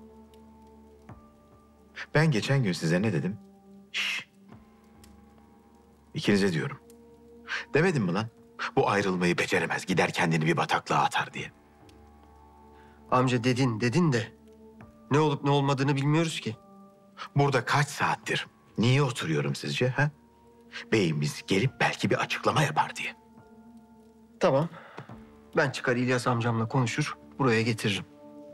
Ben geçen gün size ne dedim? Şşş. İkinize diyorum. Demedim mi lan? Bu ayrılmayı beceremez, gider kendini bir bataklığa atar diye. Amca dedin, dedin de ne olup ne olmadığını bilmiyoruz ki. Burada kaç saattir niye oturuyorum sizce? Ha? Beyimiz gelip belki bir açıklama yapar diye. Tamam. Ben çıkar İlyas amcamla konuşur, buraya getiririm.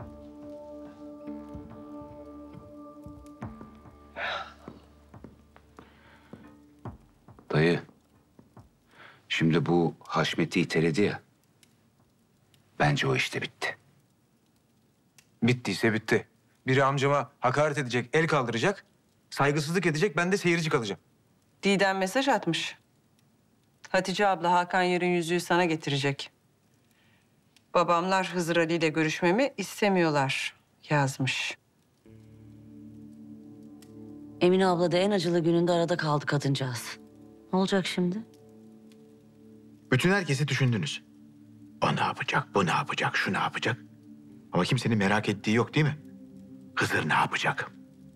Dayı, şimdi bu Haşmet'i iteledi ya. Bence o işte bitti. Bittiyse bitti. Biri amcama hakaret edecek, el kaldıracak, saygısızlık edecek, ben de seyirci kalacağım. Didem mesaj atmış. Hatice abla Hakan yarın yüzüğü sana getirecek. Babamlar Hızır Ali ile görüşmemi istemiyorlar yazmış. Emine abla da en acılı gününde arada kaldı kadıncağız. Ne olacak şimdi? Bütün herkesi düşündünüz. O ne yapacak, bu ne yapacak, şu ne yapacak? Ama kimsenin merak ettiği yok değil mi? Hızır ne yapacak?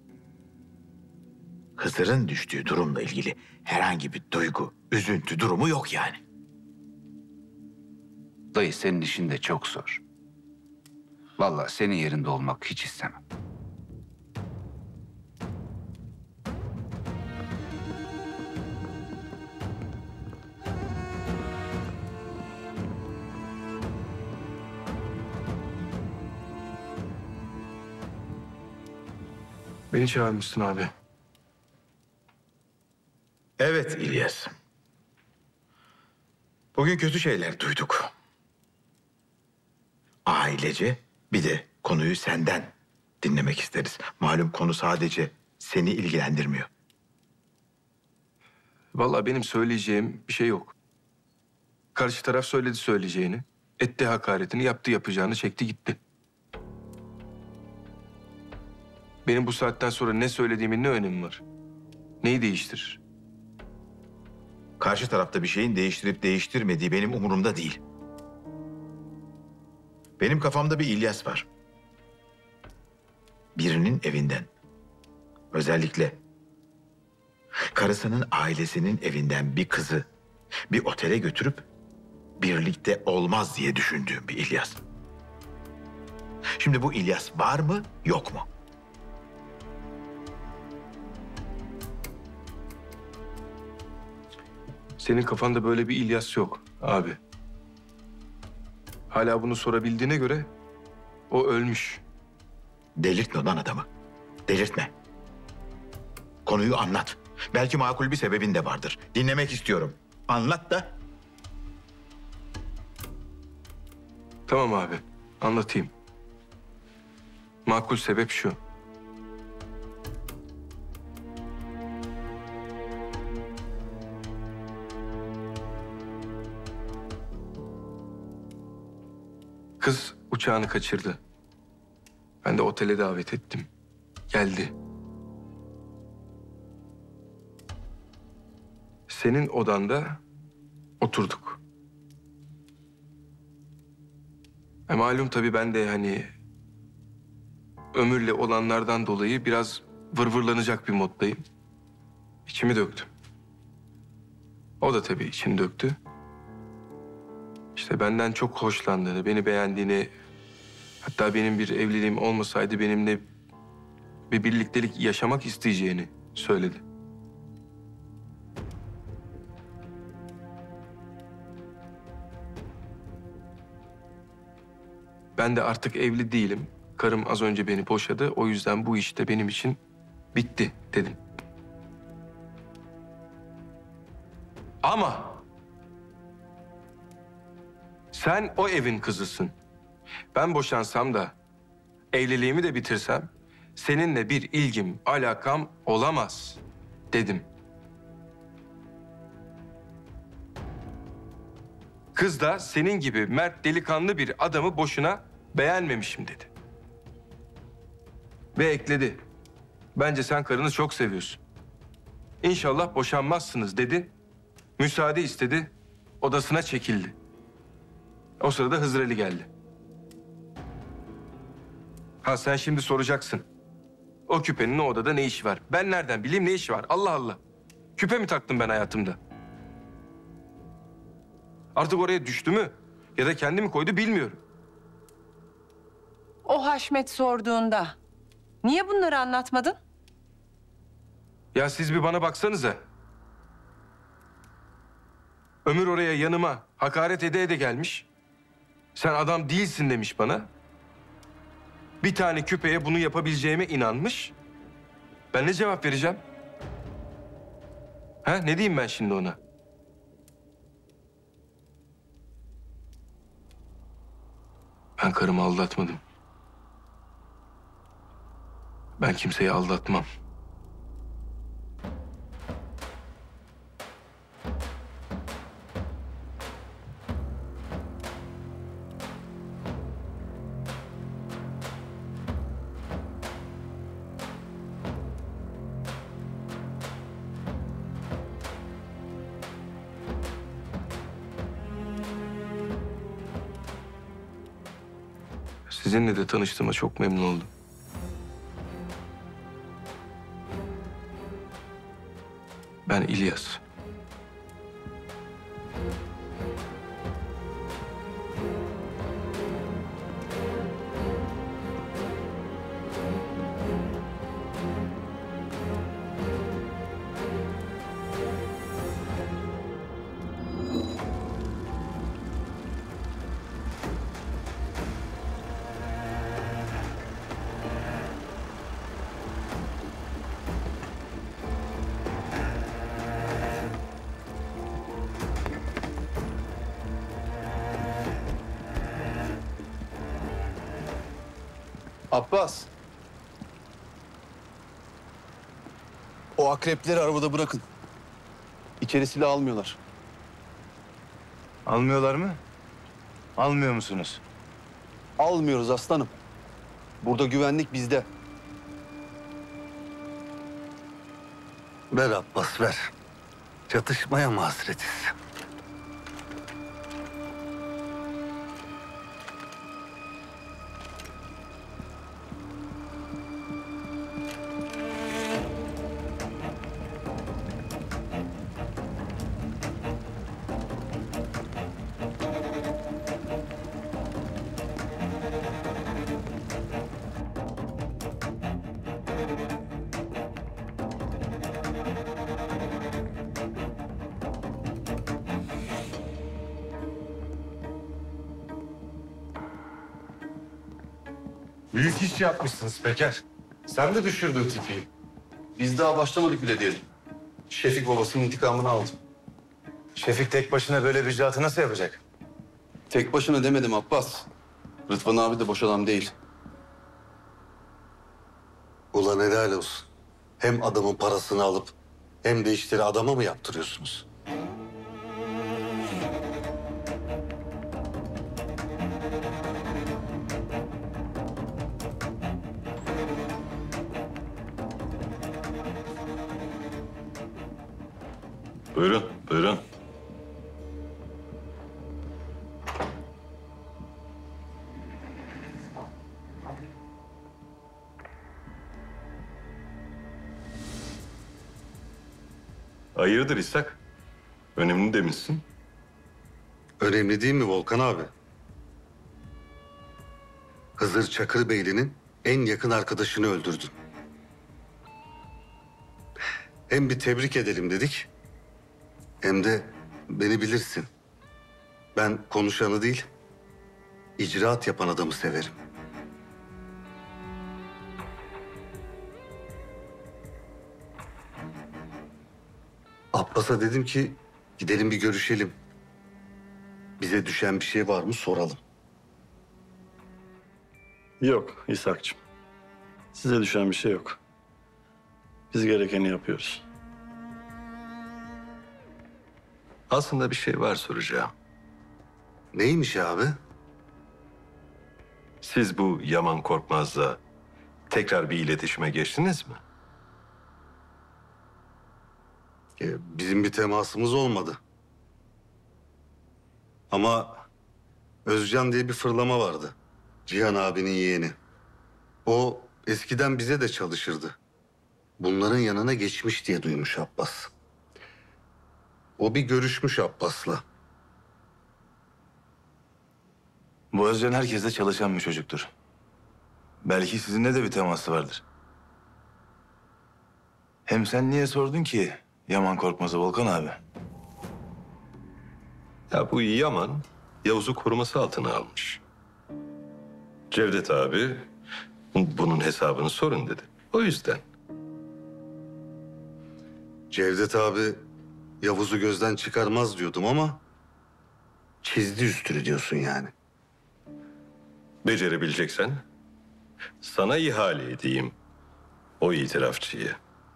Hızır'ın düştüğü durumla ilgili herhangi bir duygu, üzüntü durumu yok yani. Dayı senin işin de çok zor. Vallahi senin yerinde olmak hiç istemem. Beni çağırmışsın abi. Evet İlyas. Bugün kötü şeyler duyduk. Ailece bir de konuyu senden dinlemek isteriz. Malum konu sadece seni ilgilendirmiyor. Vallahi benim söyleyeceğim bir şey yok. Karşı taraf söyledi söyleyeceğini. Etti hakaretini, yaptı yapacağını, çekti gitti. Benim bu saatten sonra ne söylediğimin ne önemi var? Neyi değiştirir? Karşı tarafta bir şeyin değiştirip değiştirmediği benim umurumda değil. Benim kafamda bir İlyas var. Birinin evinden, özellikle karısının ailesinin evinden bir kızı bir otele götürüp birlikte olmaz diye düşündüğüm bir İlyas. Şimdi bu İlyas var mı, yok mu? Senin kafanda böyle bir İlyas yok abi. Hala bunu sorabildiğine göre o ölmüş. Delirtme lan adamı. Delirtme. Konuyu anlat. Belki makul bir sebebin de vardır. Dinlemek istiyorum. Anlat da. Tamam abi, anlatayım. Makul sebep şu. Kız uçağını kaçırdı. Ben de otele davet ettim. Geldi. Senin odanda oturduk. E malum tabii ben de hani Ömür'le olanlardan dolayı biraz vırvırlanacak bir moddayım. İçimi döktüm. O da tabii içini döktü. İşte benden çok hoşlandığını, beni beğendiğini, hatta benim bir evliliğim olmasaydı benimle bir birliktelik yaşamak isteyeceğini söyledi. Ben de artık evli değilim. Karım az önce beni boşadı. O yüzden bu iş de benim için bitti dedim. Ama sen o evin kızısın. Ben boşansam da, evliliğimi de bitirsem seninle bir ilgim, alakam olamaz dedim. Kız da senin gibi mert, delikanlı bir adamı boşuna beğenmemişim dedi. Ve ekledi. Bence sen karını çok seviyorsun. İnşallah boşanmazsınız dedi. Müsaade istedi. Odasına çekildi. O sırada Hızır Ali geldi. Ha sen şimdi soracaksın. O küpenin o odada ne işi var? Ben nereden bileyim ne işi var? Allah Allah. Küpe mi taktım ben hayatımda? Artık oraya düştü mü? Ya da kendi mi koydu bilmiyorum. O Haşmet sorduğunda niye bunları anlatmadın? Ya siz bir bana baksanıza. Ömür oraya yanıma hakaret ede ede gelmiş. Sen adam değilsin demiş bana. Bir tane küpeye bunu yapabileceğime inanmış. Ben ne cevap vereceğim? Ha ne diyeyim ben şimdi ona? Ben karımı aldatmadım. Ben kimseyi aldatmam. Sizinle de tanıştığıma çok memnun oldum. Ben İlyas. Abbas. O akrepleri arabada bırakın. İçeri silah almıyorlar. Almıyorlar mı? Almıyor musunuz? Almıyoruz aslanım. Burada güvenlik bizde. Ver Abbas ver. Çatışmaya mı hasretiz? Büyük iş yapmışsınız Peker. Sen de düşürdün tipi. Biz daha başlamadık bile diyelim. Şefik babasının intikamını aldı. Şefik tek başına böyle bir icraatı nasıl yapacak? Tek başına demedim Abbas. Rıdvan abi de boş adam değil. Ulan helal olsun. Hem adamın parasını alıp hem de işleri adama mı yaptırıyorsunuz? Buyurun, buyurun. Hayırdır İshak? Önemli demişsin. Önemli değil mi Volkan abi? Hızır Çakırbeyli'nin en yakın arkadaşını öldürdün. Hem bir tebrik edelim dedik, hem de beni bilirsin. Ben konuşanı değil, icraat yapan adamı severim. Abbas'a dedim ki gidelim bir görüşelim. Bize düşen bir şey var mı soralım. Yok İshak'cığım. Size düşen bir şey yok. Biz gerekeni yapıyoruz. Aslında bir şey var soracağım. Neymiş abi? Siz bu Yaman Korkmaz'la tekrar bir iletişime geçtiniz mi? Ee, Bizim bir temasımız olmadı. Ama Özcan diye bir fırlama vardı. Cihan abinin yeğeni. O eskiden bize de çalışırdı. Bunların yanına geçmiş diye duymuş Abbas. O bir görüşmüş Abbas'la. Bu Özcan herkesle çalışan bir çocuktur. Belki sizinle de bir teması vardır. Hem sen niye sordun ki Yaman Korkmaz'a Volkan abi? Ya bu Yaman Yavuz'u koruması altına almış. Cevdet abi bunun hesabını sorun dedi. O yüzden. Cevdet abi Yavuz'u gözden çıkarmaz diyordum ama çizdi üstünü diyorsun yani. Becerebileceksen sana ihale edeyim o itirafçıyı.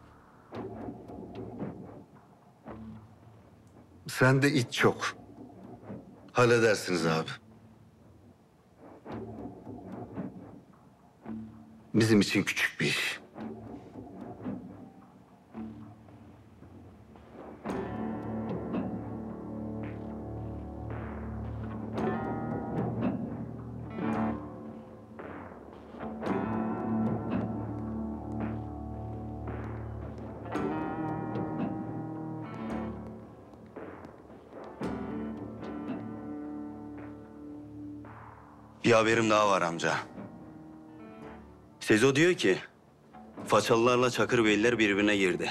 Sende it çok. Halledersiniz abi. Bizim için küçük bir iş. Bir haberim daha var amca. Sezo diyor ki Façalılarla Çakırbeyliler birbirine girdi.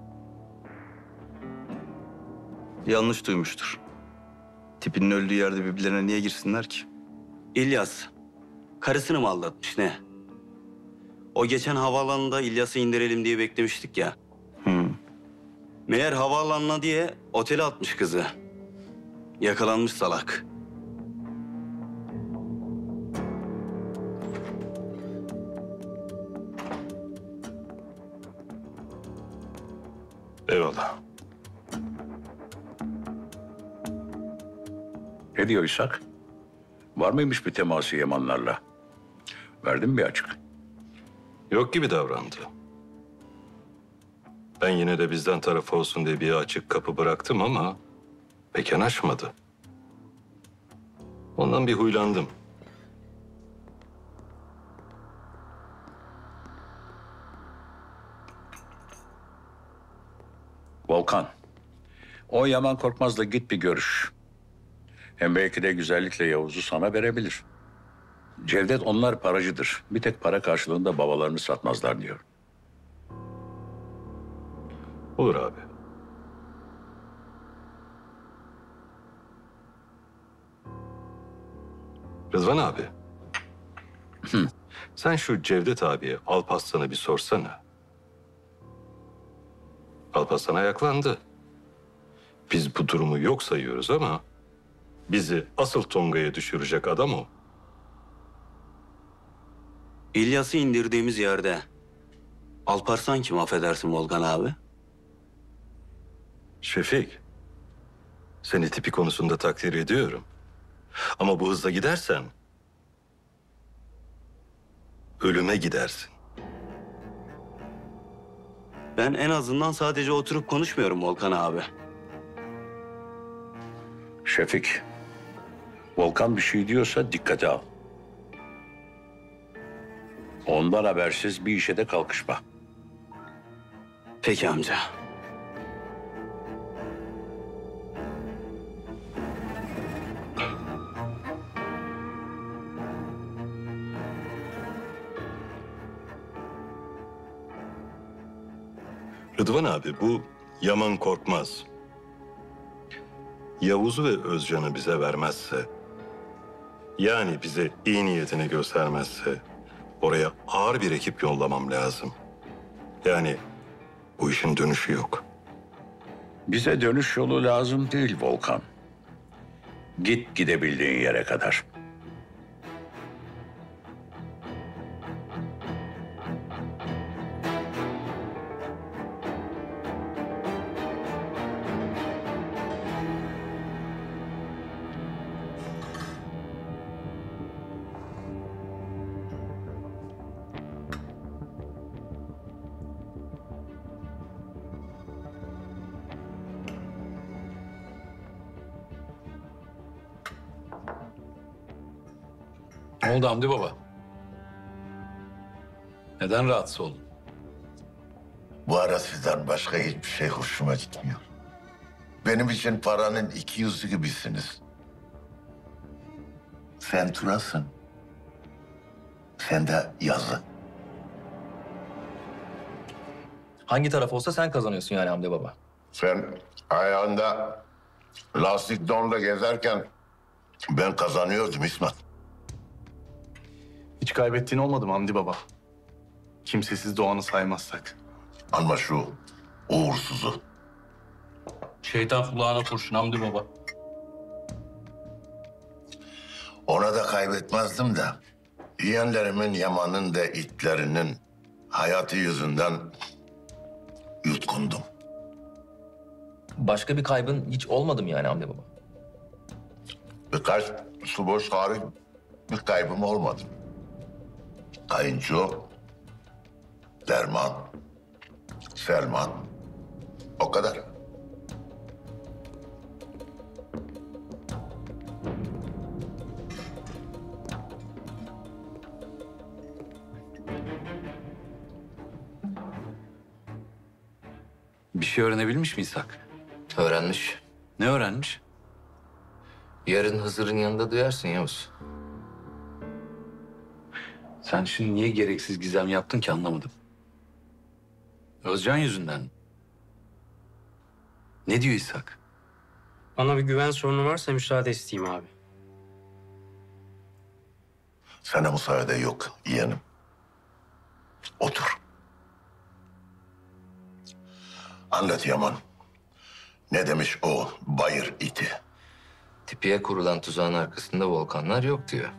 Yanlış duymuştur. Tipinin öldüğü yerde birbirlerine niye girsinler ki? İlyas karısını mı aldatmış ne? O geçen havaalanında İlyas'ı indirelim diye beklemiştik ya. Hı. Meğer havaalanına diye otele atmış kızı. Yakalanmış salak. Eyvallah. Ne diyor İshak? Var mıymış bir teması Yamanlarla? Verdin mi bir açık? Yok gibi davrandı. Ben yine de bizden taraf olsun diye bir açık kapı bıraktım ama pek yanaşmadı. Ondan bir huylandım. Volkan, o Yaman Korkmaz'la git bir görüş. Hem belki de güzellikle Yavuz'u sana verebilir. Cevdet onlar paracıdır. Bir tek para karşılığında babalarını satmazlar diyor. Olur abi. Rızvan abi. Sen şu Cevdet abiye Alparslan'ı bir sorsana. Alparslan ayaklandı. Biz bu durumu yok sayıyoruz ama bizi asıl Tonga'ya düşürecek adam o. İlyas'ı indirdiğimiz yerde Alparslan kim affedersin Volkan abi? Şefik, seni tipi konusunda takdir ediyorum. Ama bu hızla gidersen ölüme gidersin. Ben en azından sadece oturup konuşmuyorum Volkan abi. Şefik, Volkan bir şey diyorsa dikkate al. Ondan habersiz bir işe de kalkışma. Peki amca. Rıdvan abi bu Yaman Korkmaz. Yavuz'u ve Özcan'ı bize vermezse, yani bize iyi niyetini göstermezse oraya ağır bir ekip yollamam lazım. Yani bu işin dönüşü yok. Bize dönüş yolu lazım değil Volkan. Git gidebildiğin yere kadar. Ne oldu Hamdi Baba? Neden rahatsız oldun? Bu ara sizden başka hiçbir şey hoşuma gitmiyor. Benim için paranın iki yüzü gibisiniz. Sen Turas'ın. Sen de Yazı. Hangi taraf olsa sen kazanıyorsun yani Hamdi Baba. Sen ayağında lastik donla gezerken ben kazanıyordum İsmet. Hiç kaybettiğin olmadı mı Hamdi Baba? Kimsesiz Doğan'ı saymazsak. Ama şu uğursuzu. Şeytan kulağına kurşun Hamdi Baba. Ona da kaybetmezdim de. Yeğenlerimin, Yaman'ın da itlerinin hayatı yüzünden yutkundum. Başka bir kaybın hiç olmadı mı yani Hamdi Baba? Birkaç su boş tarih bir kaybım olmadı. Kayınço, Derman, Selman. O kadar. Bir şey öğrenebilmiş mi İshak? Öğrenmiş. Ne öğrenmiş? Yarın Hızır'ın yanında duyarsın Yavuz. Sen şimdi niye gereksiz gizem yaptın ki anlamadım. Özcan yüzünden mi? Ne diyor İshak? Bana bir güven sorunu varsa müsaade isteyeyim abi. Sana müsaade yok yeğenim. Otur. Anlat Yaman. Ne demiş o bayır iti? Tipiye kurulan tuzağın arkasında volkanlar yok diyor.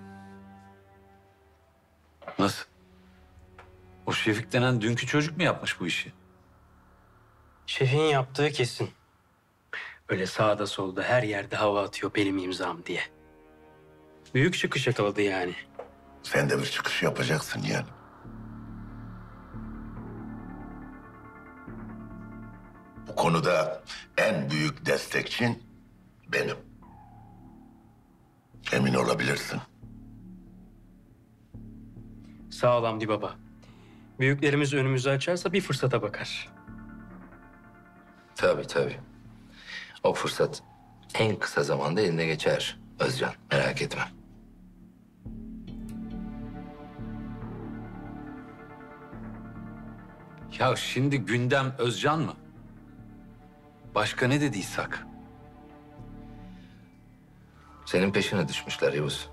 Nasıl? O Şefik denen dünkü çocuk mu yapmış bu işi? Şefin yaptığı kesin. Öyle sağda solda her yerde hava atıyor benim imzam diye. Büyük çıkış yakaladı yani. Sen de bir çıkış yapacaksın yani. Bu konuda en büyük destekçin benim. Emin olabilirsin. Sağ ol Hamdi Baba. Büyüklerimiz önümüzü açarsa bir fırsata bakar. Tabii tabii. O fırsat en kısa zamanda eline geçer Özcan. Merak etme. Ya şimdi gündem Özcan mı? Başka ne dedi İshak? Senin peşine düşmüşler Yavuz.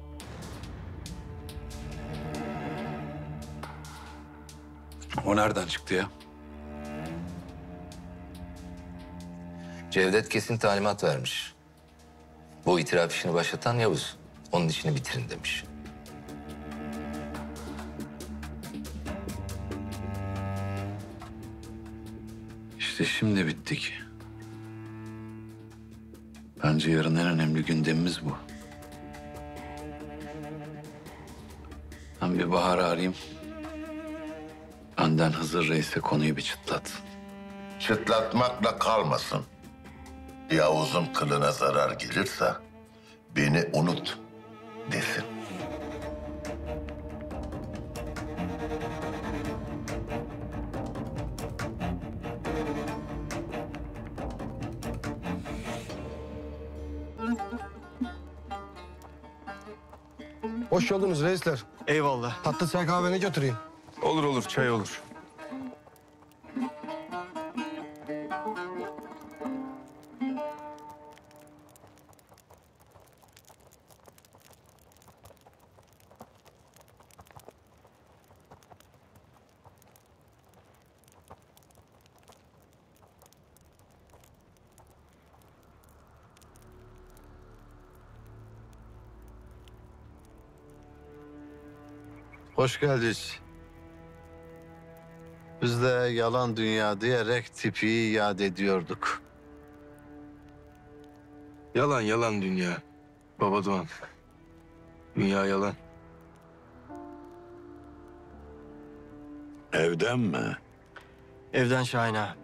O nereden çıktı ya? Cevdet kesin talimat vermiş. Bu itiraf işini başlatan Yavuz. Onun işini bitirin demiş. İşte şimdi bittik. Bence yarın en önemli gündemimiz bu. Ben bir Bahar'ı arayayım. Önden Hızır Reis'e konuyu bir çıtlat. Çıtlatmakla kalmasın. Yavuz'un kılına zarar gelirse beni unut desin. Hoş geldiniz reisler. Eyvallah. Tatlı çay kahveni götüreyim. Olur olur, çay olur. Hoş geldiniz. Biz de yalan dünya diyerek tipi yad ediyorduk. Yalan yalan dünya. Baba Doğan. Dünya yalan. Evden mi? Evden Şahin ağa.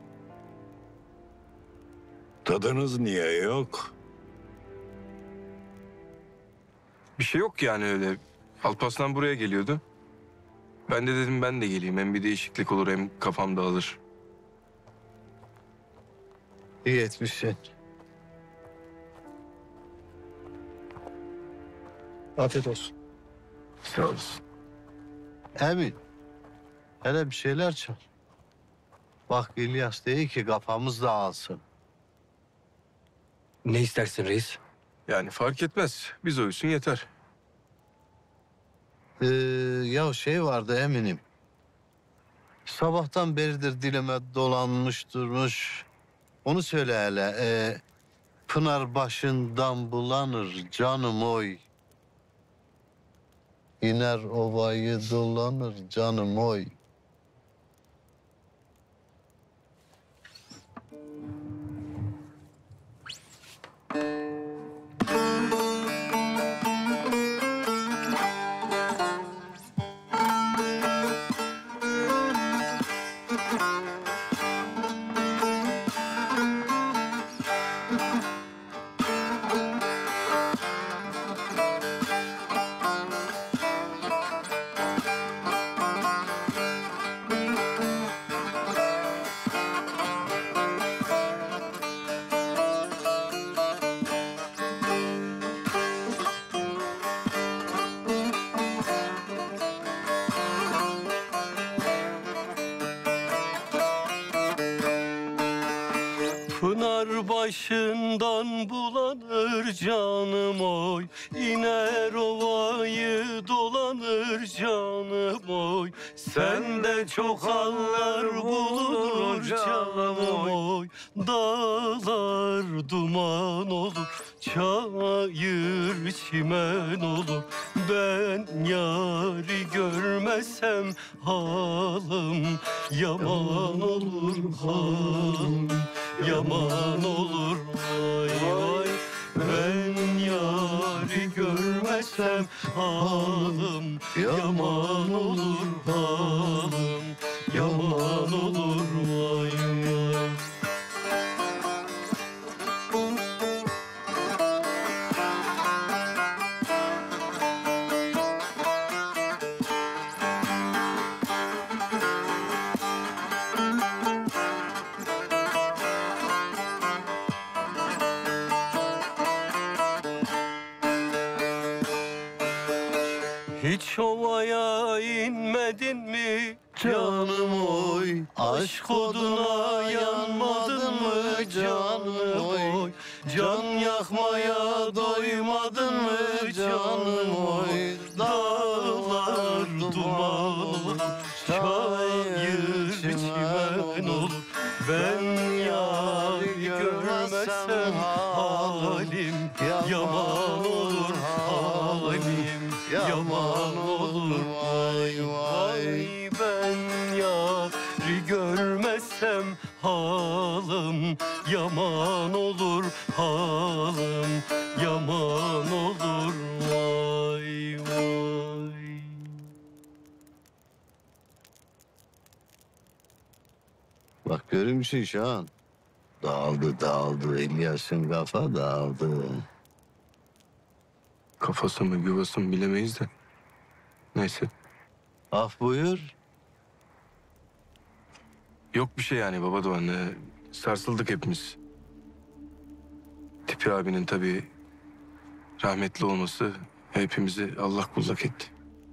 Tadınız niye yok? Bir şey yok yani öyle. Alparslan buraya geliyordu. Ben de dedim ben de geleyim. Hem bir değişiklik olur hem kafam dağılır. İyi etmişsin. Afiyet olsun. Sağ olasın. Emin. Hele bir şeyler çal. Bak İlyas değil ki kafamız dağılsın. Ne istersin reis? Yani fark etmez. Biz uyusun yeter. Ee, ya şey vardı eminim. Sabahtan beridir dilime dolanmış durmuş. Onu söyle hele. Ee, Pınar başından bulanır canım oy. İner ovayı dolanır canım oy. başından bulanır canım oy. İner ovayı dolanır canım oy. Sende çok hallar bulunur canım oy. Dağlar duman olur, çayır çimen olur. Ben yari görmesem halim yaman olur halim. Yaman olur vay vay. Ben yari görmesem halim yaman olur halim. Yaman olur vay vay. Hiç ovaya inmedin mi canım oy? Aşk oduna yanmadın mı canım oy? Can yakmaya doymadın mı canım oy? Dağlar duman olur, çayır çimen olur. Ben yari görmezsem halim yaman olur halim. Yaman olur vay vay. Ben yari görmezsem halim yaman olur halim. Yaman olur vay vay. Bak görür müsün Şahan? Dağıldı dağıldı. İlyas'ın kafa dağıldı. Kafası mı yuvası mı bilemeyiz de. Neyse. Af buyur. Yok bir şey yani baba Doğan. Ee, sarsıldık hepimiz. Tipi abinin tabii rahmetli olması hepimizi Allah kullak etti.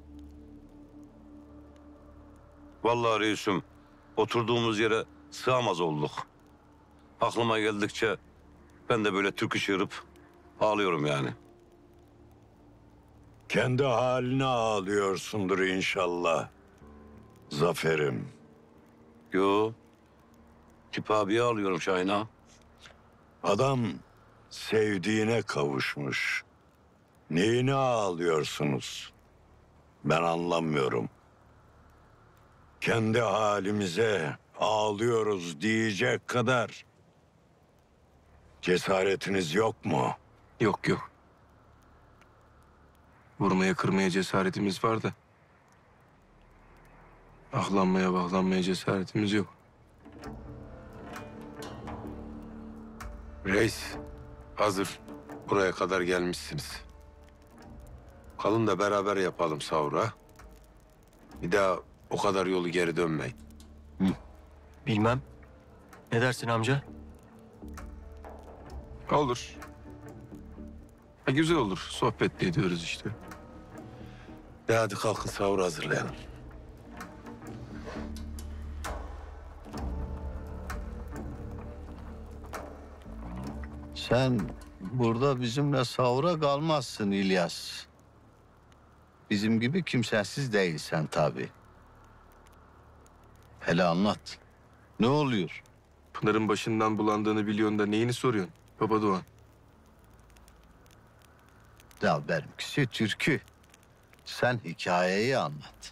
Vallahi reisim, oturduğumuz yere sığamaz olduk. Aklıma geldikçe ben de böyle türkü çığırıp ağlıyorum yani. Kendi haline ağlıyorsundur inşallah. Zaferim. Yo, Tip abiye ağlıyorum Şahin ağa. Adam sevdiğine kavuşmuş. Neyine ağlıyorsunuz? Ben anlamıyorum. Kendi halimize ağlıyoruz diyecek kadar cesaretiniz yok mu? Yok yok. Vurmaya kırmaya cesaretimiz var da ahlanmaya bağlanmaya cesaretimiz yok. Reis, hazır buraya kadar gelmişsiniz. Kalın da beraber yapalım sahura. Bir daha o kadar yolu geri dönmeyin. Bilmem. Ne dersin amca? Olur. Ha, güzel olur. Sohbet ediyoruz işte. De hadi kalkın sahur hazırlayalım. Sen burada bizimle sahura kalmazsın İlyas. Bizim gibi kimsesiz değilsen tabii. Hele anlat. Ne oluyor? Pınar'ın başından bulandığını biliyorsun da neyini soruyorsun baba Doğan? Ya benimkisi türkü. Sen hikayeyi anlat.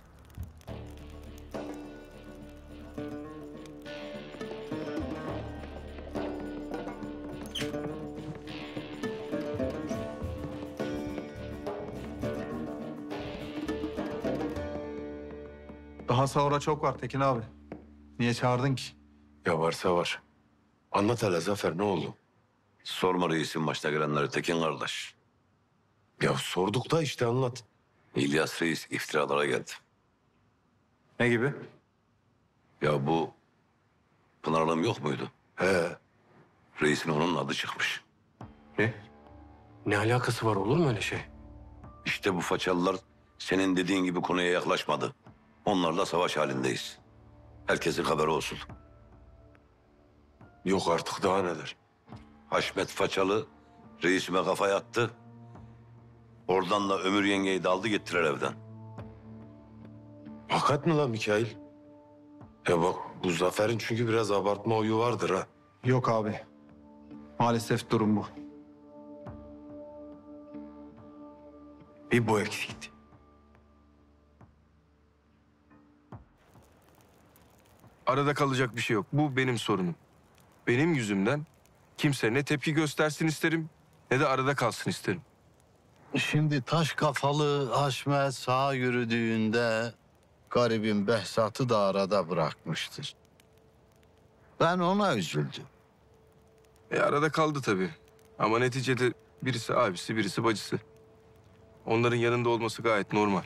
Daha sahura çok var Tekin abi. Niye çağırdın ki? Ya varsa var. Anlat hele Zafer, ne oldu? Sorma reisin başta gelenleri Tekin kardeş. Ya sorduk da işte anlat. İlyas reis iftiralara geldi. Ne gibi? Ya bu Pınar Hanım yok muydu? He. Reisin onun adı çıkmış. Ne? Ne alakası var, olur mu öyle şey? İşte bu façalılar senin dediğin gibi konuya yaklaşmadı. Onlarla savaş halindeyiz. Herkesin haberi olsun. Yok artık, daha neler? Haşmet Façalı reisime kafa yattı. Oradan da Ömür yengeyi de aldı gittiler evden. Hakikat mi lan Mikail? Ya bak bu Zafer'in çünkü biraz abartma oyu vardır ha. Yok abi. Maalesef durum bu. Bir bu eksikti. Arada kalacak bir şey yok. Bu benim sorunum. Benim yüzümden kimse ne tepki göstersin isterim ne de arada kalsın isterim. Şimdi taş kafalı Haşmet sağa yürüdüğünde garibin Behzat'ı da arada bırakmıştır. Ben ona üzüldüm. E arada kaldı tabii. Ama neticede birisi abisi, birisi bacısı. Onların yanında olması gayet normal.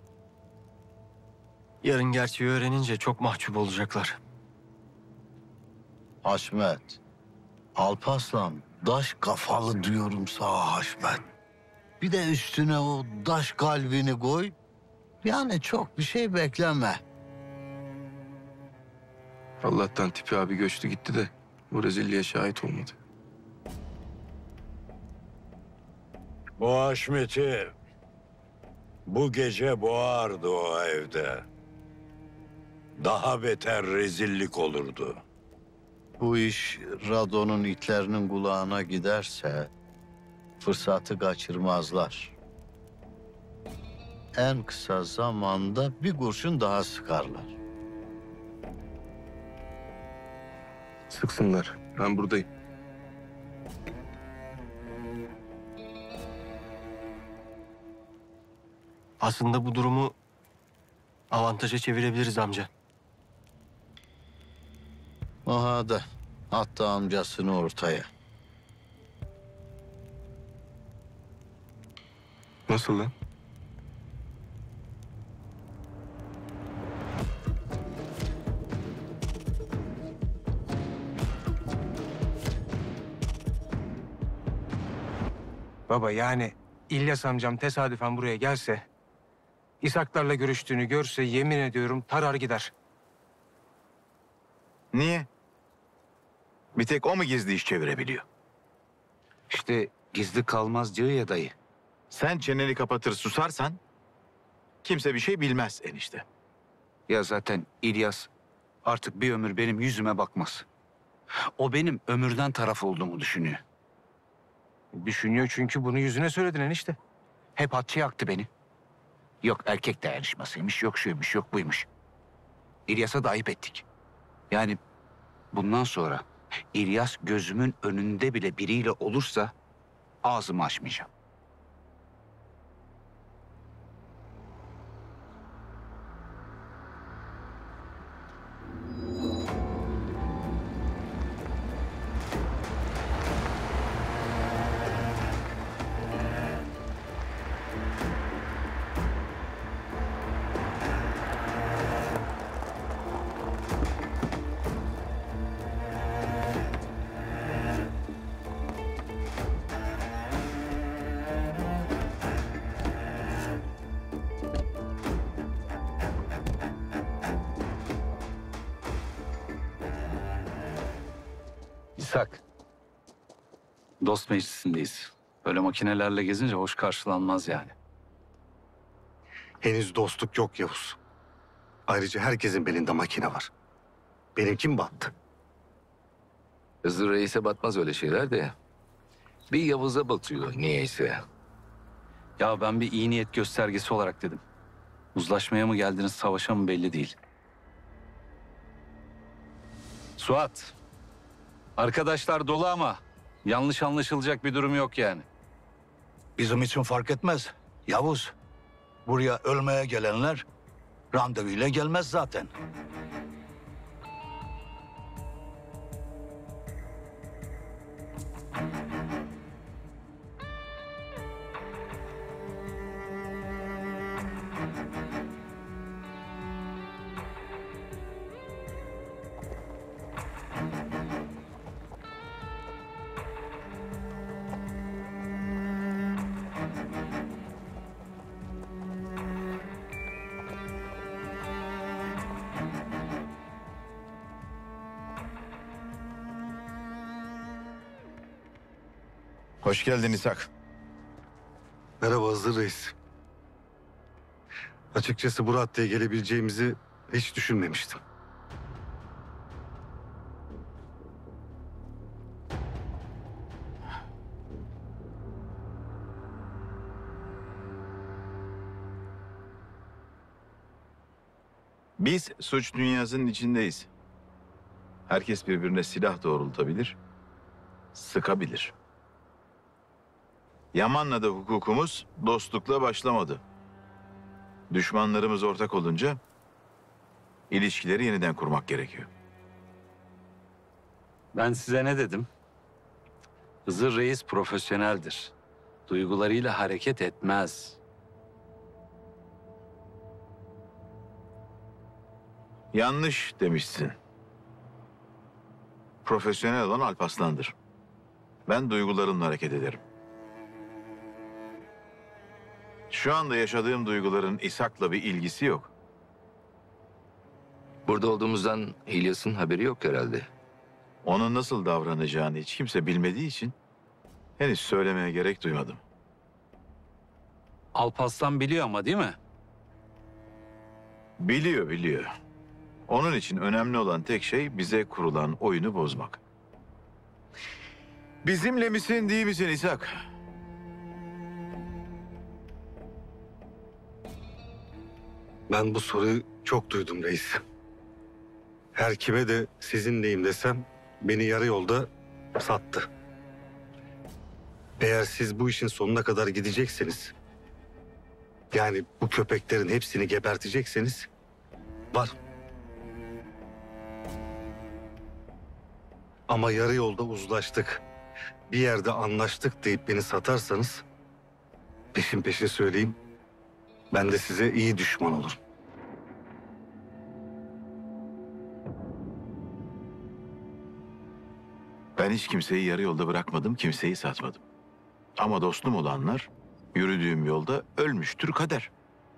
Yarın gerçeği öğrenince çok mahcup olacaklar. Haşmet, Alparslan, daş kafalı diyorum sana Haşmet. Bir de üstüne o daş kalbini koy. Yani çok bir şey bekleme. Allah'tan Tipi abi göçtü gitti de bu rezilliğe şahit olmadı. O Haşmet'i bu gece boğardı o evde. Daha beter rezillik olurdu. Bu iş Rado'nun itlerinin kulağına giderse fırsatı kaçırmazlar. En kısa zamanda bir kurşun daha sıkarlar. Sıksınlar. Ben buradayım. Aslında bu durumu avantaja çevirebiliriz amca. Aha da hatta amcasını ortaya. Nasıl lan? Baba yani İlyas amcam tesadüfen buraya gelse, İshaklarla görüştüğünü görse yemin ediyorum tarar gider. Niye? Bir tek o mu gizli iş çevirebiliyor? İşte gizli kalmaz diyor ya dayı. Sen çeneni kapatır susarsan kimse bir şey bilmez enişte. Ya zaten İlyas artık bir ömür benim yüzüme bakmaz. O benim ömürden taraf olduğumu düşünüyor. Düşünüyor çünkü bunu yüzüne söyledin enişte. Hep hatçı yaktı beni. Yok erkek dayanışmasıymış, yok şuymuş, yok buymuş. İlyas'a da ayıp ettik. Yani bundan sonra İlyas gözümün önünde bile biriyle olursa ağzımı açmayacağım. İshak. Dost meclisindeyiz. Böyle makinelerle gezince hoş karşılanmaz yani. Henüz dostluk yok Yavuz. Ayrıca herkesin belinde makine var. Benimki mi battı? Hızır Reis'e batmaz öyle şeyler de. Bir Yavuz'a batıyor niyeyse. Ya ben bir iyi niyet göstergesi olarak dedim. Uzlaşmaya mı geldiniz, savaşa mı belli değil. Suat. Arkadaşlar dolu ama yanlış anlaşılacak bir durum yok yani. Bizim için fark etmez. Yavuz, buraya ölmeye gelenler randevuyla gelmez zaten. Hoş geldin İshak. Merhaba Hızır Reis. Açıkçası bu raddeye gelebileceğimizi hiç düşünmemiştim. Biz suç dünyasının içindeyiz. Herkes birbirine silah doğrultabilir, sıkabilir. Yaman'la da hukukumuz dostlukla başlamadı. Düşmanlarımız ortak olunca ilişkileri yeniden kurmak gerekiyor. Ben size ne dedim? Hızır Reis profesyoneldir. Duygularıyla hareket etmez. Yanlış demişsin. Profesyonel olan Alparslan'dır. Ben duygularımla hareket ederim. Şu anda yaşadığım duyguların İshak'la bir ilgisi yok. Burada olduğumuzdan İlyas'ın haberi yok herhalde. Onun nasıl davranacağını hiç kimse bilmediği için henüz söylemeye gerek duymadım. Alparslan biliyor ama değil mi? Biliyor, biliyor. Onun için önemli olan tek şey bize kurulan oyunu bozmak. Bizimle misin, değil misin İshak? Ben bu soruyu çok duydum reis. Her kime de sizinleyim desem beni yarı yolda sattı. Eğer siz bu işin sonuna kadar gidecekseniz, yani bu köpeklerin hepsini gebertecekseniz var. Ama yarı yolda uzlaştık, bir yerde anlaştık deyip beni satarsanız peşin peşin söyleyeyim, ben de size iyi düşman olurum. Ben hiç kimseyi yarı yolda bırakmadım, kimseyi satmadım. Ama dostum olanlar yürüdüğüm yolda ölmüştür kader.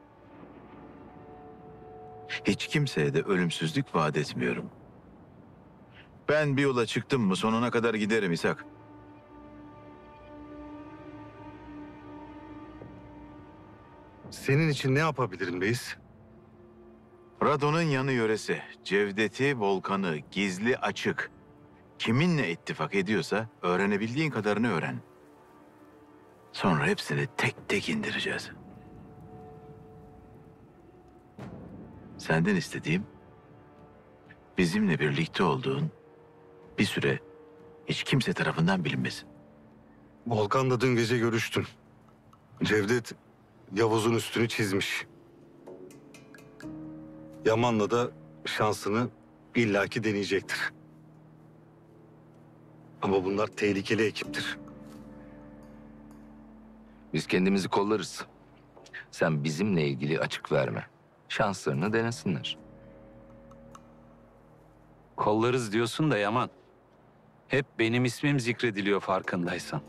Hiç kimseye de ölümsüzlük vaat etmiyorum. Ben bir yola çıktım mı sonuna kadar giderim İshak. Senin için ne yapabilirim reis? Radon'un yanı yöresi, Cevdet'i, Volkan'ı, gizli açık. Kiminle ittifak ediyorsa öğrenebildiğin kadarını öğren. Sonra hepsini tek tek indireceğiz. Senden istediğim bizimle birlikte olduğun bir süre hiç kimse tarafından bilinmesin. Volkan'la dün gece görüştüm. Cevdet Yavuz'un üstünü çizmiş. Yaman'la da şansını illaki deneyecektir. Ama bunlar tehlikeli ekiptir. Biz kendimizi kollarız. Sen bizimle ilgili açık verme. Şanslarını denesinler. Kollarız diyorsun da Yaman. Hep benim ismim zikrediliyor farkındaysan.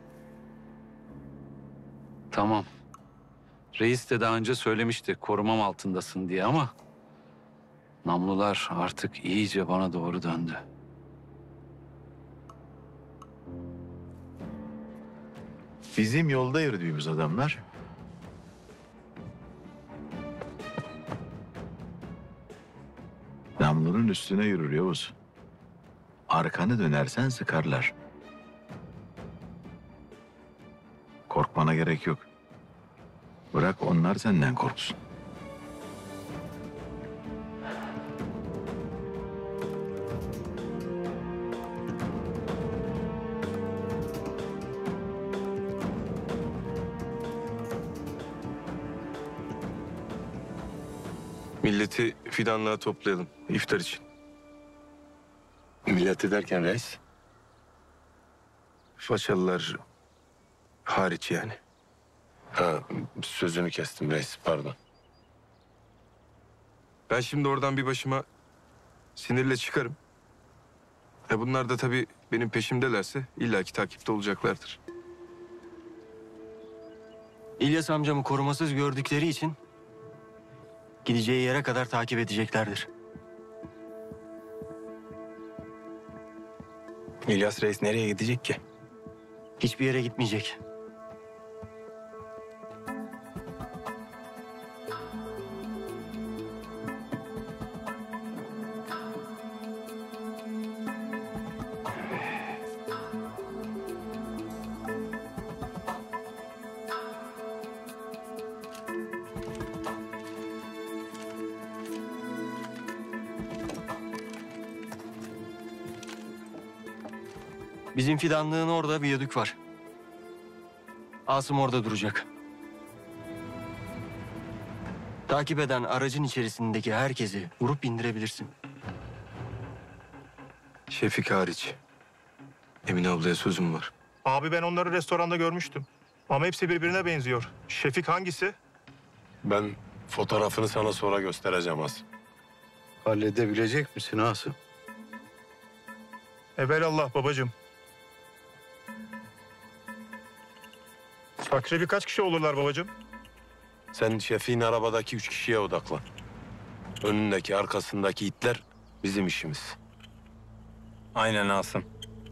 Tamam. Reis de daha önce söylemişti korumam altındasın diye ama... namlular artık iyice bana doğru döndü. Bizim yolda yürüdüğümüz adamlar namlunun üstüne yürür Yavuz. Arkanı dönersen sıkarlar. Korkmana gerek yok. Bırak onlar senden korksun. Milleti fidanlığa toplayalım iftar için. Milleti derken reis? Façalılar hariç yani. Ha, sözünü kestim reis, pardon. Ben şimdi oradan bir başıma sinirle çıkarım. E bunlar da tabii benim peşimdelerse illaki takipte olacaklardır. İlyas amcamı korumasız gördükleri için gideceği yere kadar takip edeceklerdir. İlyas Reis nereye gidecek ki? Hiçbir yere gitmeyecek. Bizim fidanlığın orada viyadük var. Asım orada duracak. Takip eden aracın içerisindeki herkesi vurup indirebilirsin. Şefik hariç. Emine ablaya sözüm var. Abi ben onları restoranda görmüştüm. Ama hepsi birbirine benziyor. Şefik hangisi? Ben fotoğrafını sana sonra göstereceğim Asım. Halledebilecek misin Asım? Evelallah babacığım. Fakire birkaç kişi olurlar babacığım. Sen Şefik'in arabadaki üç kişiye odaklan. Önündeki, arkasındaki itler bizim işimiz. Aynen Asım.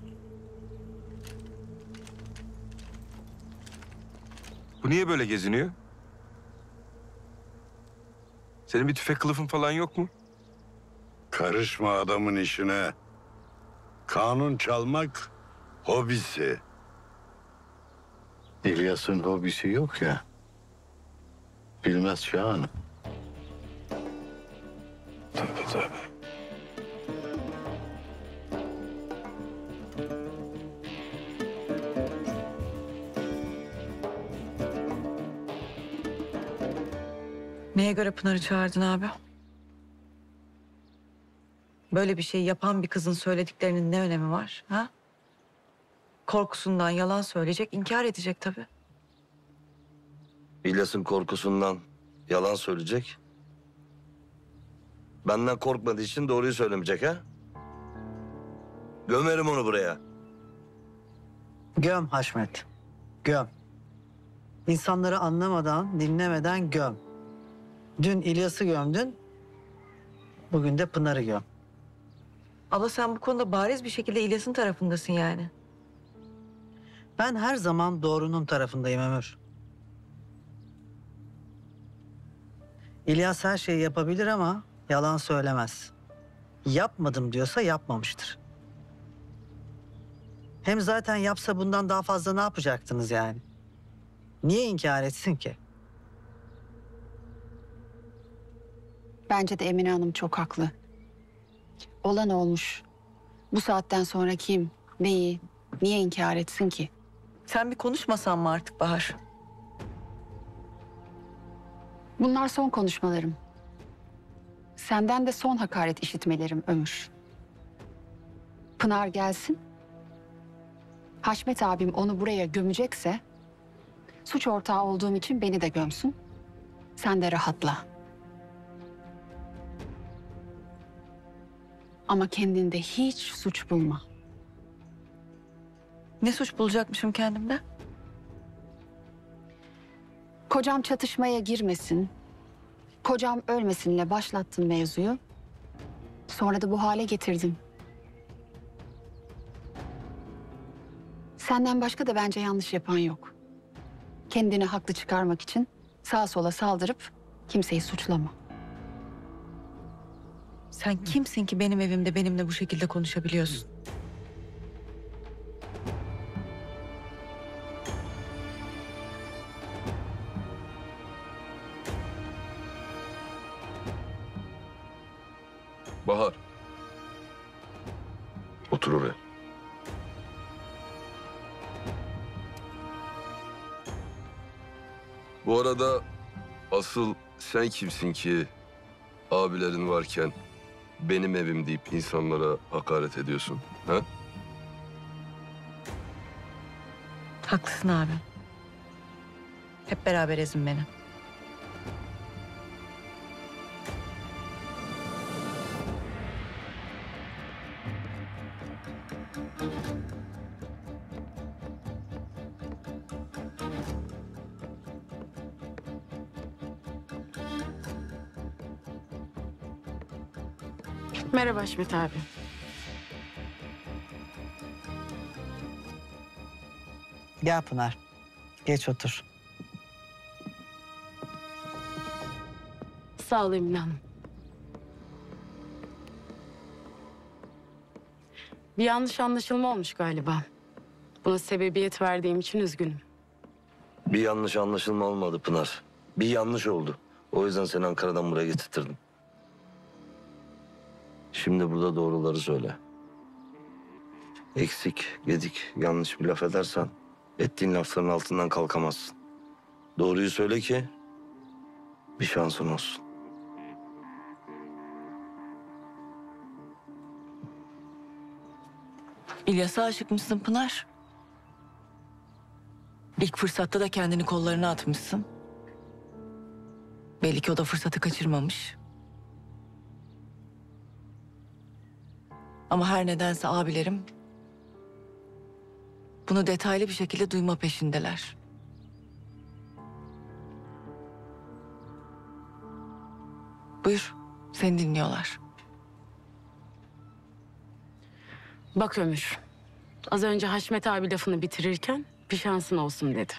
Bu niye böyle geziniyor? Senin bir tüfek kılıfın falan yok mu? Karışma adamın işine. Kanun çalmak hobisi. İlyas'ın hobisi yok ya. Bilmez Şahan'ım. Tabii tabii. Neye göre Pınar'ı çağırdın abi? Böyle bir şey yapan bir kızın söylediklerinin ne önemi var? Ha? Korkusundan yalan söyleyecek, inkar edecek tabii. İlyas'ın korkusundan yalan söyleyecek. Benden korkmadığı için doğruyu söylemeyecek ha? Gömerim onu buraya. Göm Haşmet. Göm. İnsanları anlamadan, dinlemeden göm. Dün İlyas'ı gömdün, bugün de Pınar'ı göm. Abla sen bu konuda bariz bir şekilde İlyas'ın tarafındasın yani. Ben her zaman doğrunun tarafındayım Ömür. İlyas her şeyi yapabilir ama yalan söylemez. Yapmadım diyorsa yapmamıştır. Hem zaten yapsa bundan daha fazla ne yapacaktınız yani? Niye inkar etsin ki? Bence de Emine Hanım çok haklı. Olan olmuş. Bu saatten sonra kim, neyi, niye inkar etsin ki? Sen bir konuşmasan mı artık Bahar? Bunlar son konuşmalarım. Senden de son hakaret işitmelerim Ömür. Pınar gelsin. Haşmet abim onu buraya gömecekse... suç ortağı olduğum için beni de gömsün. Sen de rahatla. Ama kendinde hiç suç bulma. Ne suç bulacakmışım kendimde? Kocam çatışmaya girmesin, kocam ölmesinle başlattın mevzuyu. Sonra da bu hale getirdin. Senden başka da bence yanlış yapan yok. Kendini haklı çıkarmak için sağa sola saldırıp kimseyi suçlama. Sen kimsin ki benim evimde benimle bu şekilde konuşabiliyorsun? Bahar. Otur oraya. Bu arada asıl sen kimsin ki abilerin varken benim evim deyip insanlara hakaret ediyorsun, ha? Haklısın abi. Hep beraber ezin beni. Merhaba Haşmet abi. Gel Pınar. Geç otur. Sağ ol Emine Hanım. Bir yanlış anlaşılma olmuş galiba. Buna sebebiyet verdiğim için üzgünüm. Bir yanlış anlaşılma olmadı Pınar. Bir yanlış oldu. O yüzden seni Ankara'dan buraya getirttirdim. Şimdi burada doğruları söyle. Eksik, gedik, yanlış bir laf edersen ettiğin lafların altından kalkamazsın. Doğruyu söyle ki bir şansın olsun. İlyas'a aşık mısın Pınar? İlk fırsatta da kendini kollarına atmışsın. Belli ki o da fırsatı kaçırmamış. Ama her nedense abilerim bunu detaylı bir şekilde duyma peşindeler. Buyur, seni dinliyorlar. Bak Ömür, az önce Haşmet abi lafını bitirirken bir şansın olsun dedi.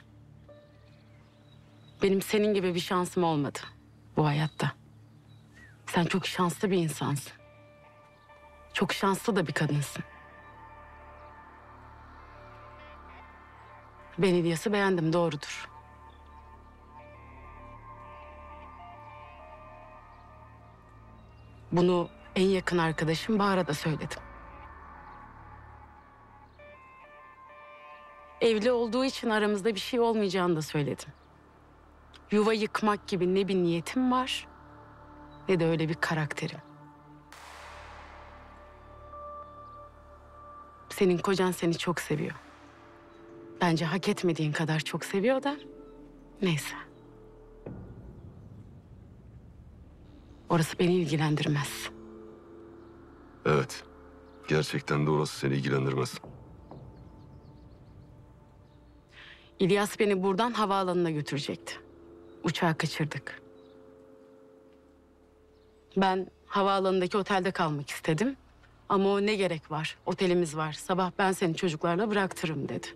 Benim senin gibi bir şansım olmadı bu hayatta. Sen çok şanslı bir insansın. Çok şanslı da bir kadınsın. Ben İlyas'ı beğendim, doğrudur. Bunu en yakın arkadaşım Bahar'a da söyledim. Evli olduğu için aramızda bir şey olmayacağını da söyledim. Yuva yıkmak gibi ne bir niyetim var ne de öyle bir karakterim. Senin kocan seni çok seviyor. Bence hak etmediğin kadar çok seviyor da neyse. Orası beni ilgilendirmez. Evet. Gerçekten de orası seni ilgilendirmez. İlyas beni buradan havaalanına götürecekti. Uçağı kaçırdık. Ben havaalanındaki otelde kalmak istedim. Ama o ne gerek var? Otelimiz var. Sabah ben seni çocuklarla bıraktırırım dedi.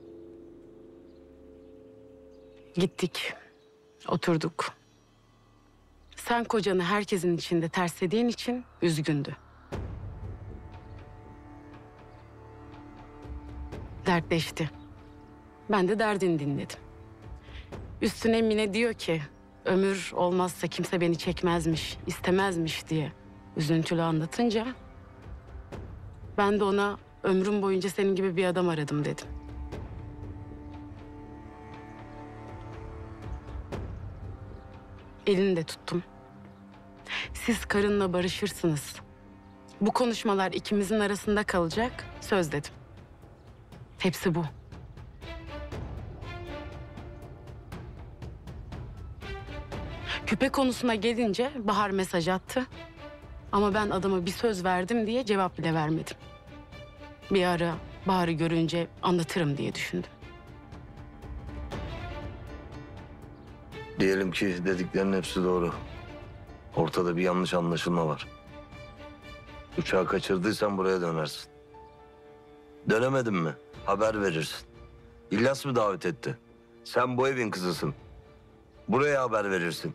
Gittik. Oturduk. Sen kocanı herkesin içinde terslediğin için üzgündü. Dertleşti. Ben de derdini dinledim. Üstüne Mine diyor ki ömür olmazsa kimse beni çekmezmiş, istemezmiş diye üzüntülü anlatınca ben de ona ömrüm boyunca senin gibi bir adam aradım dedim. Elini de tuttum. Siz karınla barışırsınız. Bu konuşmalar ikimizin arasında kalacak, söz dedim. Hepsi bu. Küpe konusuna gelince Bahar mesaj attı. Ama ben adama bir söz verdim diye cevap bile vermedim. Bir ara Bahar'ı görünce anlatırım diye düşündüm. Diyelim ki dediklerinin hepsi doğru. Ortada bir yanlış anlaşılma var. Uçağı kaçırdıysan buraya dönersin. Dönemedin mi? Haber verirsin. İlyas mı davet etti? Sen bu evin kızısın. Buraya haber verirsin.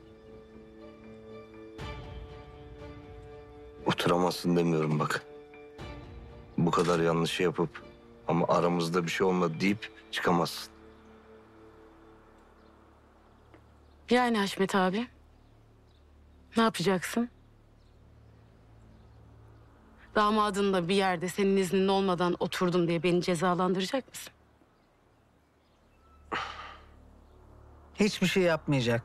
Oturamazsın demiyorum bak. Bu kadar yanlışı yapıp ama aramızda bir şey olmadı deyip çıkamazsın. Yani Haşmet abi, ne yapacaksın? Damadınla bir yerde senin iznin olmadan oturdum diye beni cezalandıracak mısın? Hiçbir şey yapmayacak.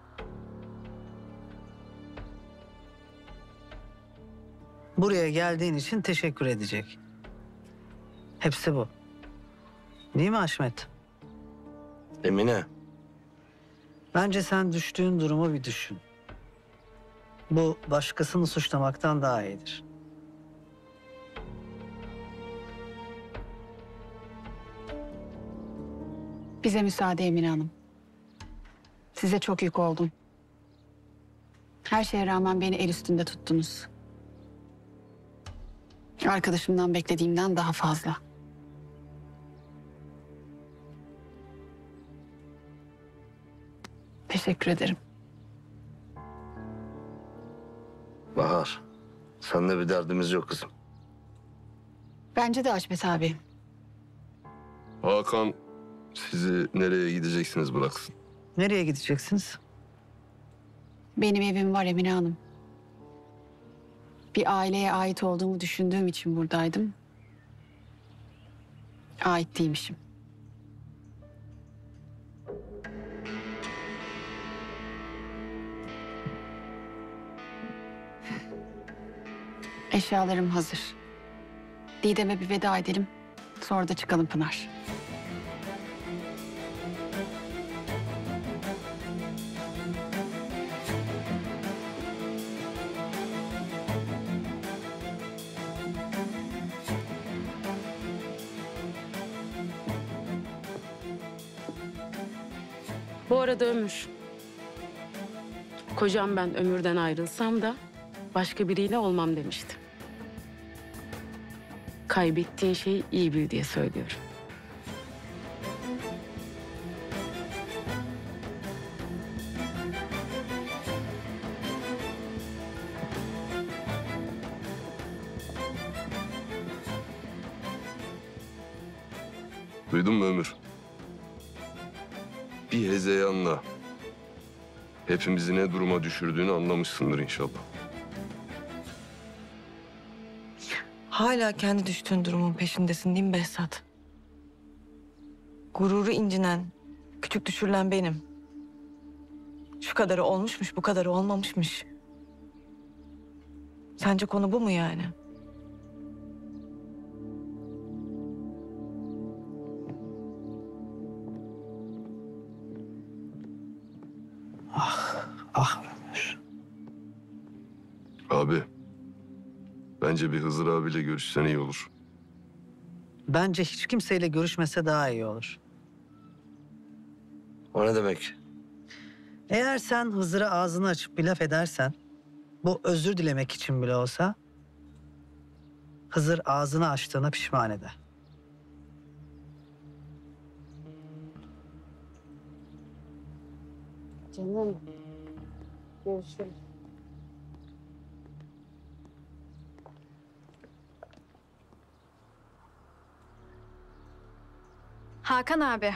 Buraya geldiğin için teşekkür edecek. Hepsi bu. Değil mi Haşmet? Emine. Bence sen düştüğün durumu bir düşün. Bu başkasını suçlamaktan daha iyidir. Bize müsaade Emine Hanım. Size çok yük oldum. Her şeye rağmen beni el üstünde tuttunuz. Arkadaşımdan beklediğimden daha fazla. Teşekkür ederim. Bahar, seninle bir derdimiz yok kızım. Bence de Haşmet abi. Hakan sizi nereye gideceksiniz bıraksın. Nereye gideceksiniz? Benim evim var Emine Hanım. Bir aileye ait olduğumu düşündüğüm için buradaydım. Ait değilmişim. Eşyalarım hazır. Didem'e bir veda edelim. Sonra da çıkalım Pınar. Bu arada Ömür. Kocam ben Ömür'den ayrılsam da başka biriyle olmam demişti. Kaybettiğin şeyi iyi bil diye söylüyorum. Duydun mu Ömür? Bir hezeyanla hepimizi ne duruma düşürdüğünü anlamışsındır inşallah. Hala kendi düştüğün durumun peşindesin değil mi Behzat? Gururu incinen, küçük düşürülen benim. Şu kadarı olmuşmuş, bu kadarı olmamışmış. Sence konu bu mu yani? Ah Ömür. Abi, bence bir Hızır abiyle görüşsen iyi olur. Bence hiç kimseyle görüşmese daha iyi olur. O ne demek? Eğer sen Hızır'a ağzını açıp bir laf edersen, bu özür dilemek için bile olsa, Hızır ağzını açtığına pişman eder. Canım, görüşürüz. Hakan abi.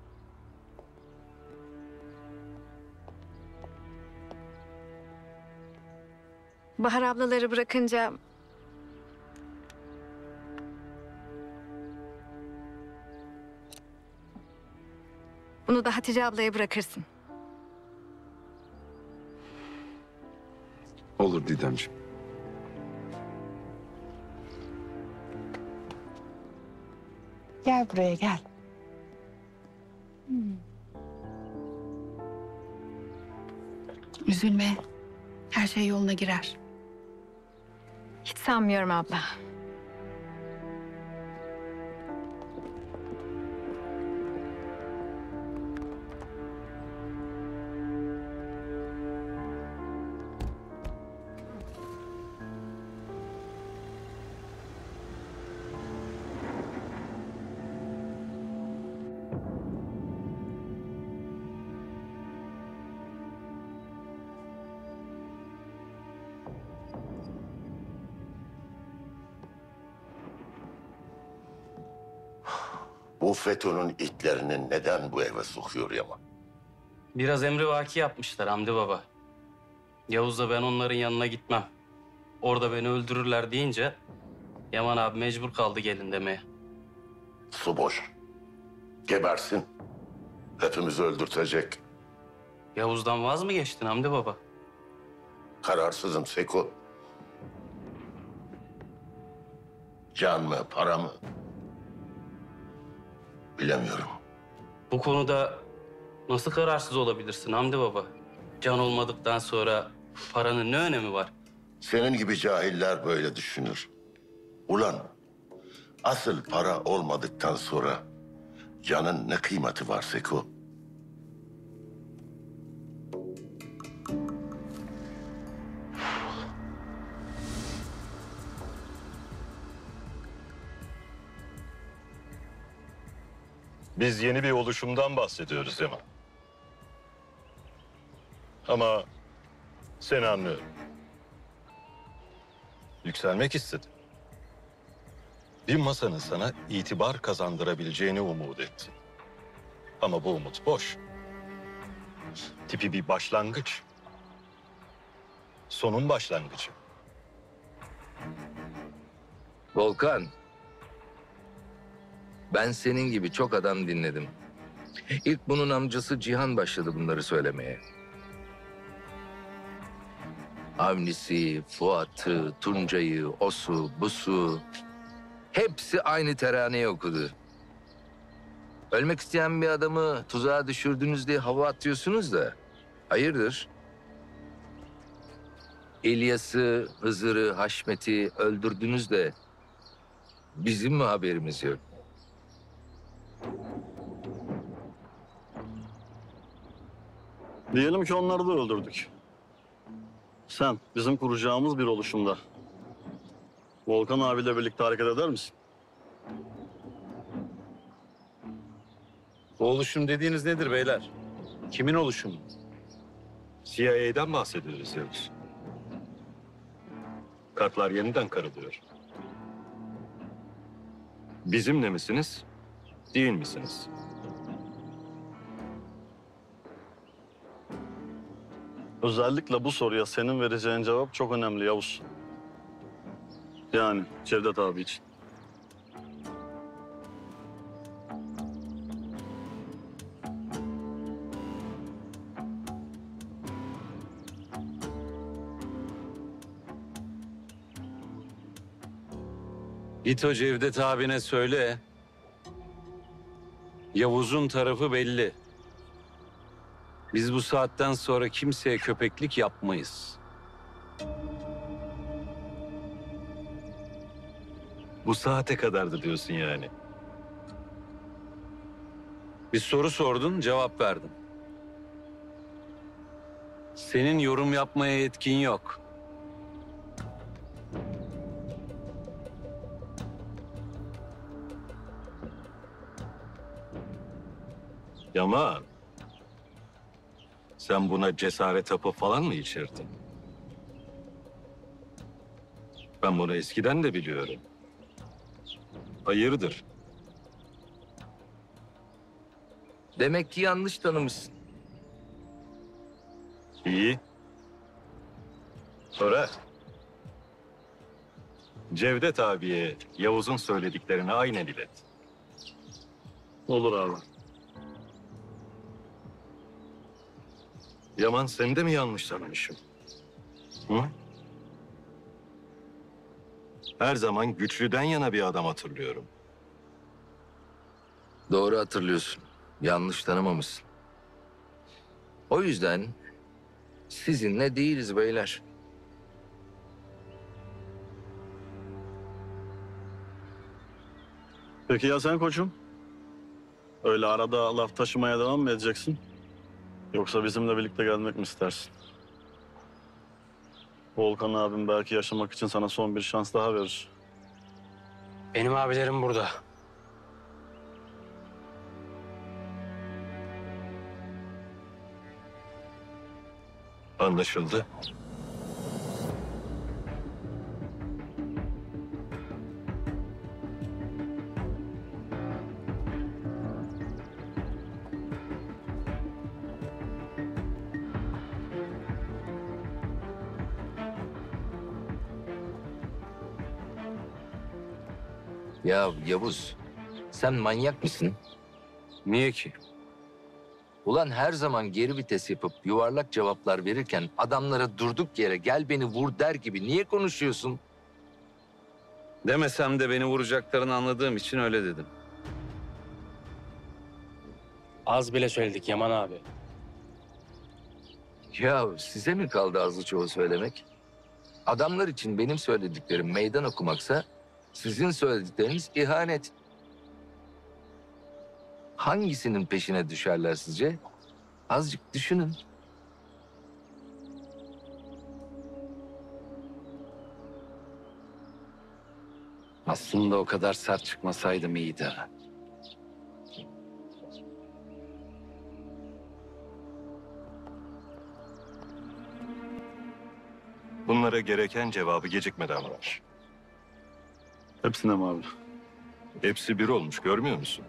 Bahar ablaları bırakınca... bunu da Hatice ablaya bırakırsın. Olur Didemciğim. Gel buraya gel. Hmm. Üzülme. Her şey yoluna girer. Hiç sanmıyorum abla. Bu FETÖ'nün itlerini neden bu eve sokuyor Yaman? Biraz emrivaki yapmışlar Hamdi Baba. Yavuz'la ben onların yanına gitmem. Orada beni öldürürler deyince Yaman abi mecbur kaldı gelin demeye. Su boş. Gebersin. Hepimizi öldürtecek. Yavuz'dan vaz mı geçtin Hamdi Baba? Kararsızım Seko. Can mı, para mı? Bilemiyorum. Bu konuda nasıl kararsız olabilirsin Hamdi Baba? Can olmadıktan sonra paranın ne önemi var? Senin gibi cahiller böyle düşünür. Ulan, asıl para olmadıktan sonra canın ne kıymeti var Seko? Biz yeni bir oluşumdan bahsediyoruz Yaman. Ama seni anlıyorum. Yükselmek istedin. Bir masanın sana itibar kazandırabileceğini umut ettin. Ama bu umut boş. Tipi bir başlangıç. Sonun başlangıcı. Volkan. Ben senin gibi çok adam dinledim. İlk bunun amcası Cihan başladı bunları söylemeye. Avnisi, Fuat'ı, Tuncay'ı, Osu, Busu... hepsi aynı teraneyi okudu. Ölmek isteyen bir adamı tuzağa düşürdünüz diye hava atıyorsunuz da... hayırdır? İlyas'ı, Hızır'ı, Haşmet'i öldürdünüz de... bizim mi haberimiz yok? Diyelim ki onları da öldürdük. Sen bizim kuracağımız bir oluşumda Volkan abiyle birlikte hareket eder misin? Bu oluşum dediğiniz nedir beyler? Kimin oluşumu? C I A'den bahsediyoruz Yavuz. Kartlar yeniden karılıyor. Bizimle misiniz, değil misiniz? Özellikle bu soruya senin vereceğin cevap çok önemli Yavuz. Yani Cevdet abi için. Git o Cevdet abine söyle. Yavuz'un tarafı belli. Biz bu saatten sonra kimseye köpeklik yapmayız. Bu saate kadardı diyorsun yani. Bir soru sordun, cevap verdim. Senin yorum yapmaya yetkin yok. Yaman. Sen buna cesaret hapı falan mı içirdin? Ben bunu eskiden de biliyorum. Hayırdır? Demek ki yanlış tanımışsın. İyi. Sonra Cevdet abiye Yavuz'un söylediklerini aynen ilet. Olur abi. Yaman, seni de mi yanlış tanımışım? Hı? Her zaman güçlüden yana bir adam hatırlıyorum. Doğru hatırlıyorsun. Yanlış tanımamışsın. O yüzden sizinle değiliz beyler. Peki ya sen koçum? Öyle arada laf taşımaya devam mı edeceksin? Yoksa bizimle birlikte gelmek mi istersin? Volkan abim belki yaşamak için sana son bir şans daha verir. Benim abilerim burada. Anlaşıldı. Ya Yavuz, sen manyak mısın? Niye ki? Ulan her zaman geri vites yapıp yuvarlak cevaplar verirken adamlara durduk yere gel beni vur der gibi niye konuşuyorsun? Demesem de beni vuracaklarını anladığım için öyle dedim. Az bile söyledik Yaman abi. Ya size mi kaldı azı çoğu söylemek? Adamlar için benim söylediklerim meydan okumaksa sizin söyledikleriniz ihanet. Hangisinin peşine düşerler sizce? Azıcık düşünün. Aslında o kadar sert çıkmasaydım iyiydi. Bunlara gereken cevabı gecikmeden ver. Hepsine mi abi? Hepsi bir olmuş, görmüyor musun?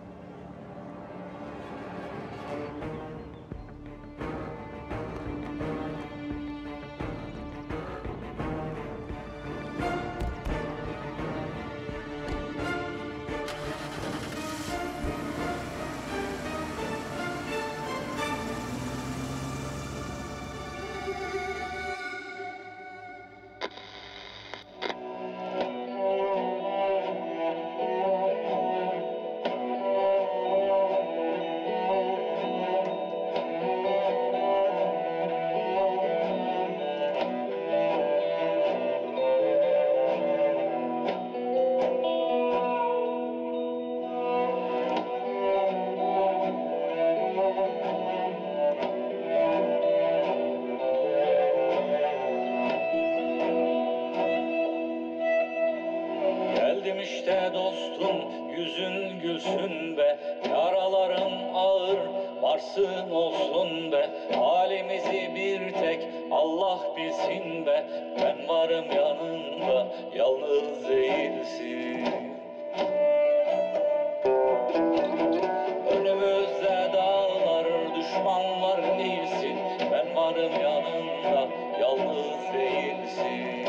Geldim işte dostum, yüzün gülsün be. Yaraların ağır, varsın olsun be. Halimizi bir tek Allah bilsin be. Ben varım yanında, yalnız değilsin. Önümüzde dağlar, düşmanlar değilsin. Ben varım yanında, yalnız değilsin.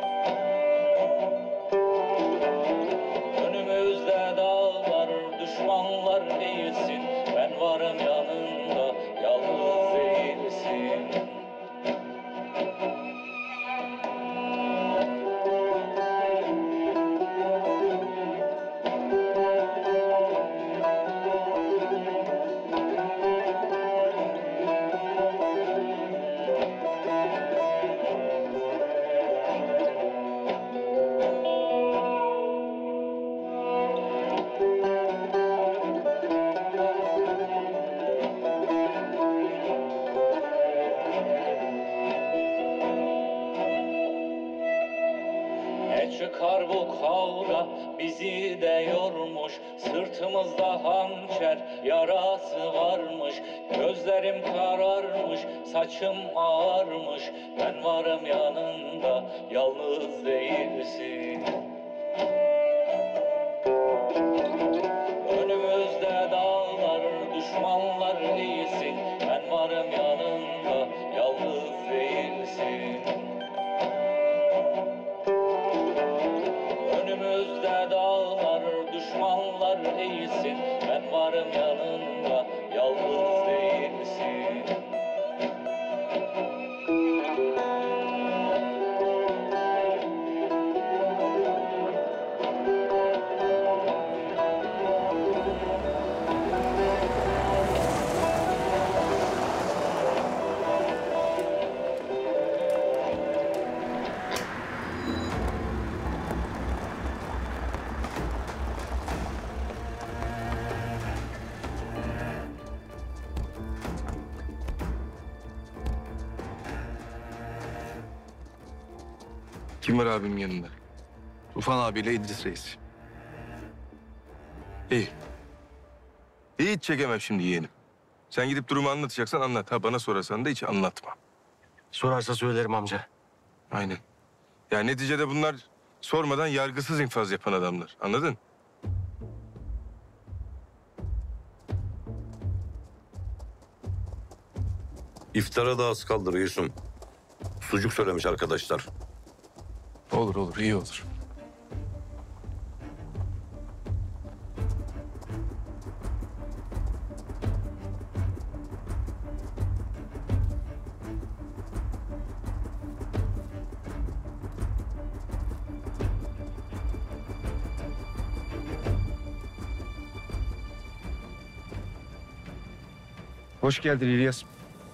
Önümüzde dağlar, düşmanlar değilsin. Ben varım yanında, yalnız değilsin. Ne çıkar bu kavga bizi de yormuş. Sırtımızda hançer yarası varmış. Gözlerim kararmış, saçım ağarmış. Ben varım yanında, yalnız değilsin. Önümüzde dağlar, düşmanlar değilsin. Ben varım yanında, yalnız değilsin. Önümüzde dağlar, düşmanlar değilsin. Ben varım yanında, yalnız değilsin. Kim var abimin yanında? Tufan abiyle İdris Reis. İyi. Hiç çekemem şimdi yeğenim. Sen gidip durumu anlatacaksan anlat. Ha bana sorarsan da hiç anlatma. Sorarsa söylerim amca. Aynen. Ya neticede bunlar sormadan yargısız infaz yapan adamlar. Anladın? İftara da az kaldı reisum. Sucuk söylemiş arkadaşlar. Olur olur, iyi olur. Hoş geldin İlyas.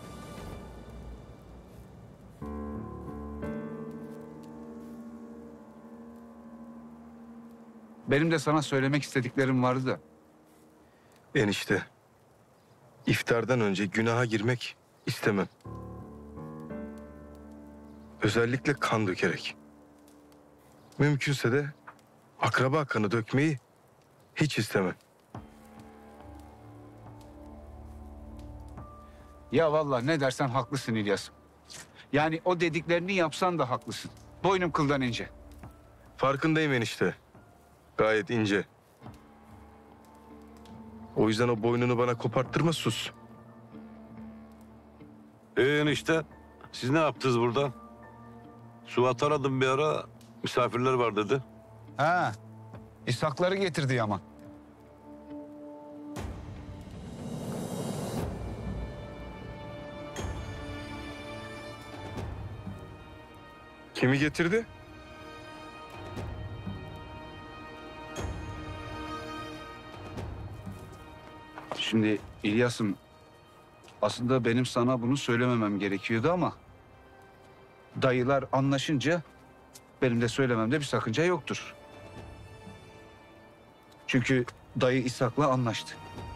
Benim de sana söylemek istediklerim vardı da. Enişte, iftardan önce günaha girmek istemem. Özellikle kan dökerek. Mümkünse de akraba kanı dökmeyi hiç istemem. Ya vallahi ne dersen haklısın İlyas. Yani o dediklerini yapsan da haklısın. Boynum kıldan ince. Farkındayım enişte. Gayet ince. O yüzden o boynunu bana koparttırma, sus. Ee enişte, siz ne yaptınız burada? Suat aradım bir ara, misafirler var dedi. Ha, İshakları getirdi Yaman. Kimi getirdi? Şimdi İlyas'ım, aslında benim sana bunu söylememem gerekiyordu ama dayılar anlaşınca benim de söylememde bir sakınca yoktur. Çünkü dayı İshak'la anlaştı.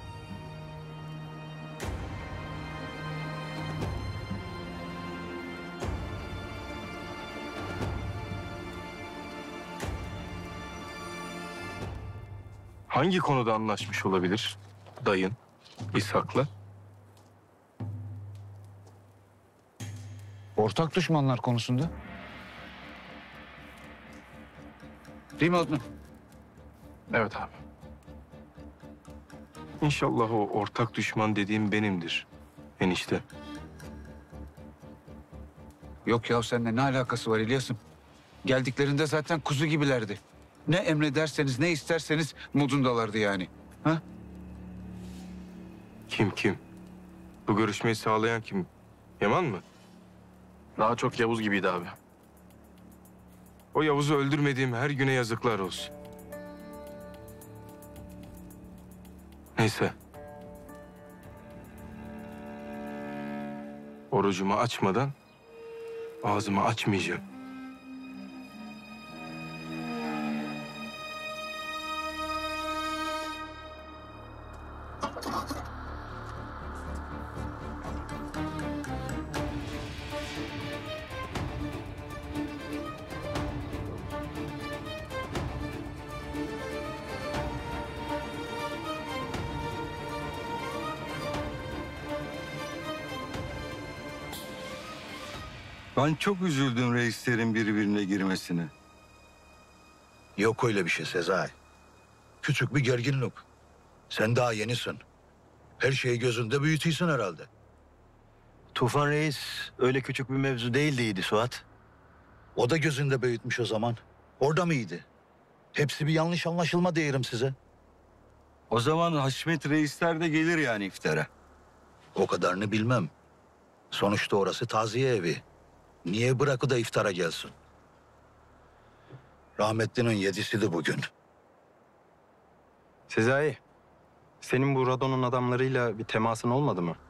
Hangi konuda anlaşmış olabilir dayın İshak'la? Ortak düşmanlar konusunda. Değil mi Adnan? Evet abi. İnşallah o ortak düşman dediğim benimdir enişte. Yok ya, seninle ne alakası var İlyas'ım? Geldiklerinde zaten kuzu gibilerdi. Ne emrederseniz, ne isterseniz modundalardı yani. Ha? Kim kim? Bu görüşmeyi sağlayan kim? Yaman mı? Daha çok Yavuz gibiydi abi. O Yavuz'u öldürmediğim her güne yazıklar olsun. Neyse. Orucumu açmadan ağzımı açmayacağım. Ben çok üzüldüm reislerin birbirine girmesine. Yok öyle bir şey Sezai. Küçük bir gerginlik. Sen daha yenisin. Her şeyi gözünde büyütüyorsun herhalde. Tufan Reis öyle küçük bir mevzu değildiydi Suat. O da gözünde büyütmüş o zaman. Orada mıydı? Hepsi bir yanlış anlaşılma diyelim size. O zaman Haşmet Reisler de gelir yani iftara. O kadarını bilmem. Sonuçta orası taziye evi. Niye bırakı da iftara gelsin? Rahmetlinin yedisiydi bugün. Sezai, senin bu Radon'un adamlarıyla bir temasın olmadı mı?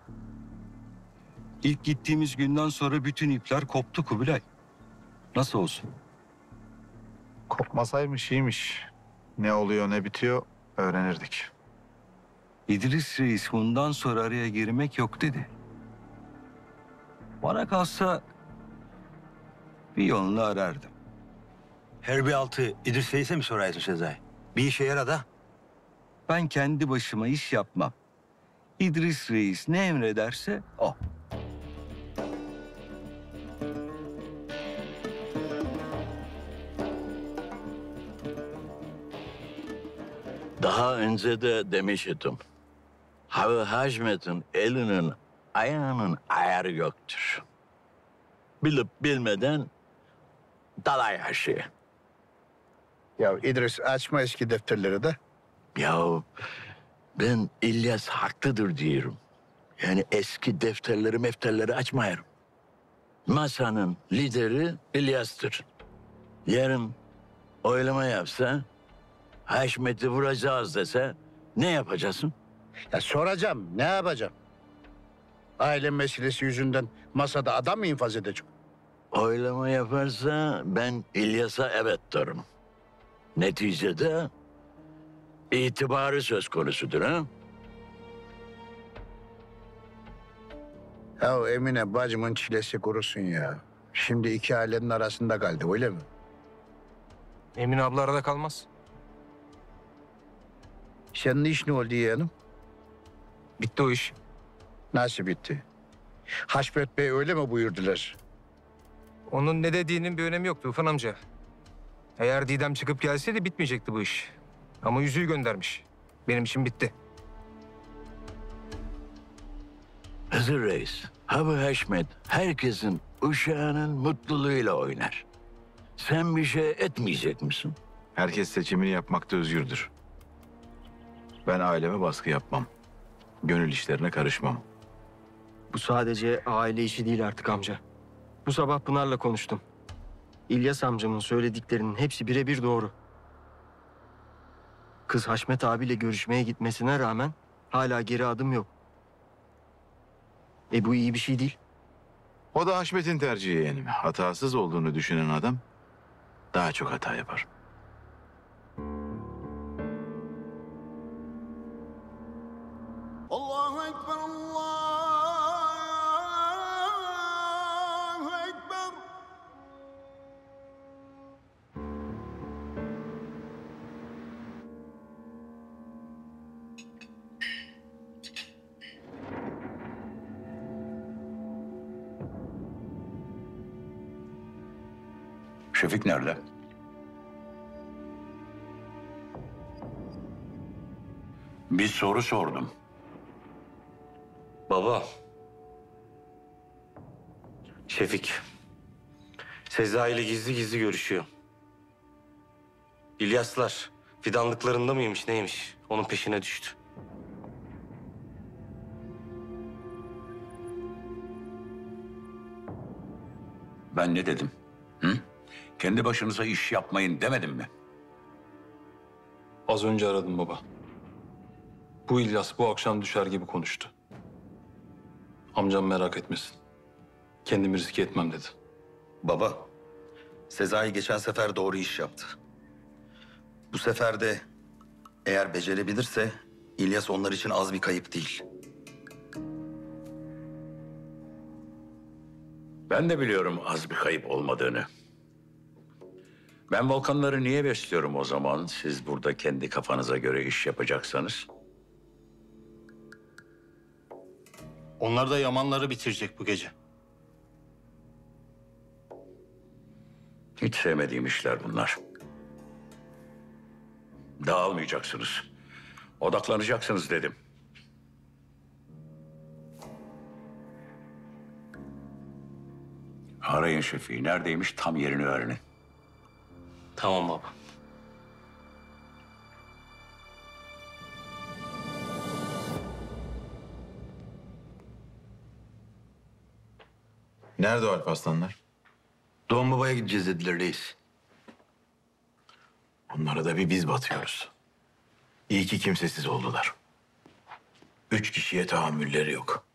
İlk gittiğimiz günden sonra bütün ipler koptu Kubilay. Nasıl olsun? Kopmasaymış iyiymiş. Ne oluyor ne bitiyor öğrenirdik. İdris Reis bundan sonra araya girmek yok dedi. Bana kalsa bir yolunu arardım. Herbi altı İdris Reis'e mi sorarsın Sezai? Bir işe yara da. Ben kendi başıma iş yapmam. İdris Reis ne emrederse o. Daha önce de demiştim. Havi Haşmet'in elinin ayağının ayarı yoktur. Bilip bilmeden dalay her şeye. Ya İdris açma eski defterleri de. Ya ben İlyas haklıdır diyorum. Yani eski defterleri mefterleri açmayarım. Masanın lideri İlyas'tır. Yarın oylama yapsa, Haşmet'i vuracağız dese ne yapacaksın? Ya soracağım, ne yapacağım? Aile meselesi yüzünden masada adam mı infaz edecek? Oylama yaparsa ben İlyas'a evet derim. Neticede itibarı söz konusudur ha? Ya Emine bacımın çilesi kurusun ya. Şimdi iki ailenin arasında kaldı öyle mi? Emine abla arada kalmaz. Senin iş ne oldu yeğenim? Bitti o iş. Nasıl bitti? Haşmet Bey öyle mi buyurdular? Onun ne dediğinin bir önemi yok Tufan amca. Eğer Didem çıkıp gelseydi bitmeyecekti bu iş. Ama yüzüğü göndermiş. Benim için bitti. Hızır Reis, ha bu Haşmet herkesin uşağının mutluluğuyla oynar. Sen bir şey etmeyecek misin? Herkes seçimini yapmakta özgürdür. Ben aileme baskı yapmam. Gönül işlerine karışmam. Bu sadece aile işi değil artık amca. Bu sabah Pınar'la konuştum. İlyas amcamın söylediklerinin hepsi birebir doğru. Kız Haşmet abiyle görüşmeye gitmesine rağmen hala geri adım yok. E bu iyi bir şey değil. O da Haşmet'in tercihi yeğenim. Hatasız olduğunu düşünen adam daha çok hata yapar. Allahu Ekber, Allahu Ekber. Şefik nerede? Bir soru sordum. Baba. Şefik. Sezai ile gizli gizli görüşüyor. İlyaslar fidanlıklarında mıymış neymiş? Onun peşine düştü. Ben ne dedim? Hı? Kendi başınıza iş yapmayın demedim mi? Az önce aradım baba. Bu İlyas bu akşam düşer gibi konuştu. Amcam merak etmesin. Kendimi riske etmem dedi. Baba, Sezai geçen sefer doğru iş yaptı. Bu sefer de eğer becerebilirse İlyas onlar için az bir kayıp değil. Ben de biliyorum az bir kayıp olmadığını. Ben volkanları niye besliyorum o zaman? Siz burada kendi kafanıza göre iş yapacaksanız. Onlar da Yamanları bitirecek bu gece. Hiç sevmediğim işler bunlar. Dağılmayacaksınız. Odaklanacaksınız dedim. Arayın Şefik'i. Neredeymiş tam yerini öğrenin. Tamam baba. Nerede o Alparslanlar? Doğum babaya gideceğiz dediler reis. Onlara da bir biz batıyoruz. İyi ki kimsesiz oldular. Üç kişiye tahammülleri yok.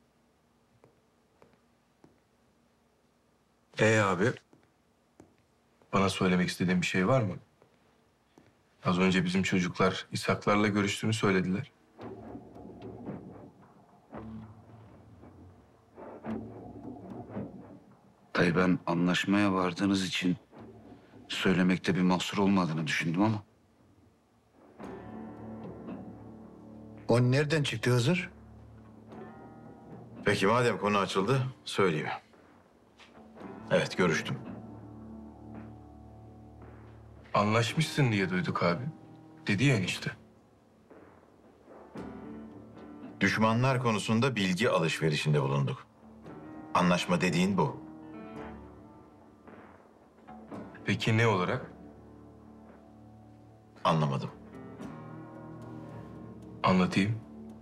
Ee abi, bana söylemek istediğin bir şey var mı? Az önce bizim çocuklar İshaklarla görüştüğünü söylediler. Dayı ben anlaşmaya vardığınız için söylemekte bir mahsur olmadığını düşündüm ama. O nereden çıktı Hızır? Peki madem konu açıldı, söyleyeyim. Evet, görüştüm. Anlaşmışsın diye duyduk abi. Dedi ya enişte. Düşmanlar konusunda bilgi alışverişinde bulunduk. Anlaşma dediğin bu. Peki ne olarak? Anlamadım. Anlatayım.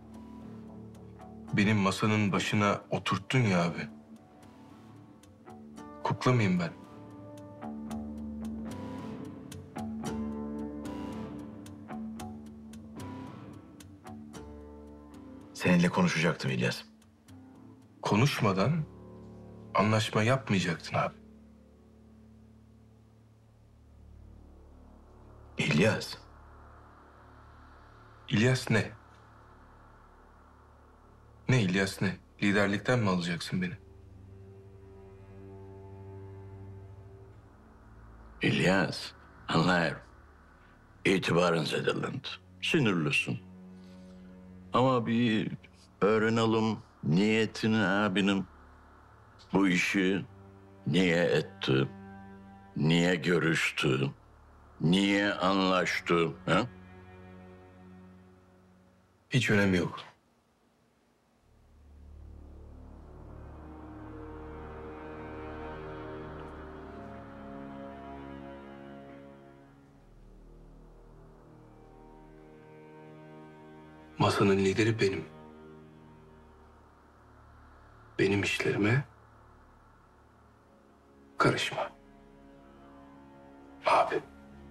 Benim masanın başına oturttun ya abi. Kukla mıyım ben? Seninle konuşacaktım İlyas. Konuşmadan anlaşma yapmayacaktın abi. İlyas. İlyas ne? Ne İlyas ne? Liderlikten mi alacaksın beni? İlyas, anlıyorum. İtibarın zedelendi. Sinirlisin. Ama bir öğrenelim niyetini abinin. Bu işi niye etti? Niye görüştü? Niye anlaştı? Ha? Hiç önemi yok. Masanın lideri benim. Benim işlerime karışma. Abi.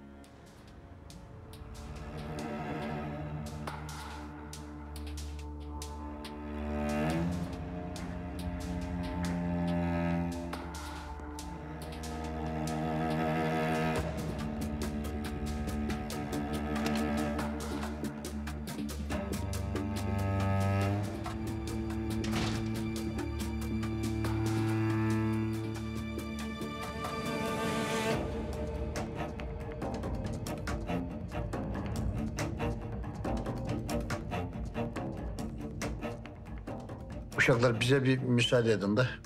Uşaklar bize bir müsaade edin de.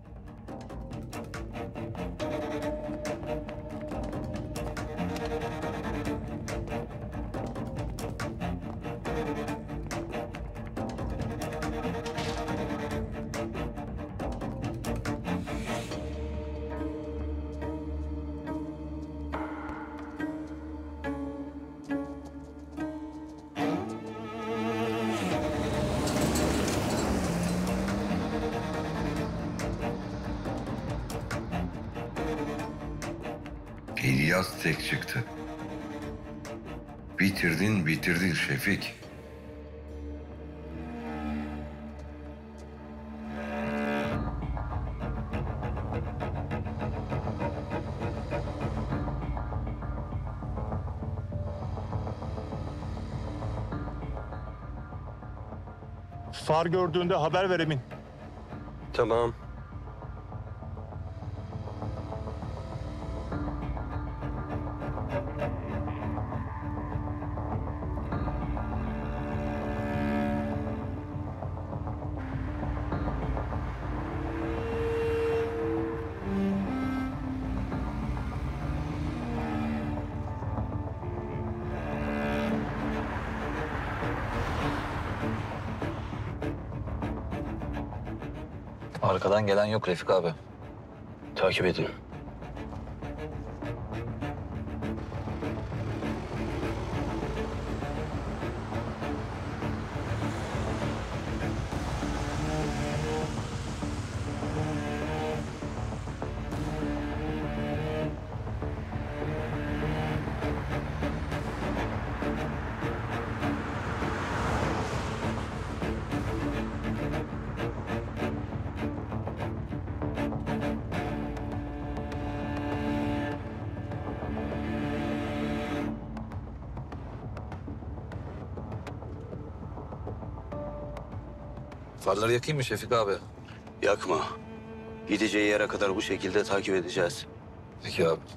İlyas tek çıktı. Bitirdin bitirdin Şefik. Far gördüğünde haber ver Emin. Tamam. Arkadan gelen yok Refik abi. Takip edin. Farları yakayım mı Şefik abi? Yakma. Gideceği yere kadar bu şekilde takip edeceğiz. Peki abi.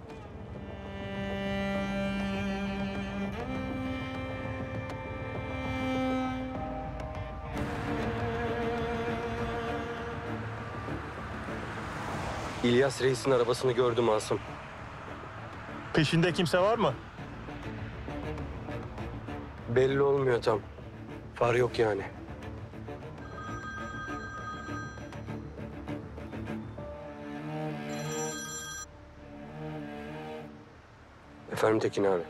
İlyas Reis'in arabasını gördüm Asım. Peşinde kimse var mı? Belli olmuyor tam. Far yok yani. Efendim Tekin abi.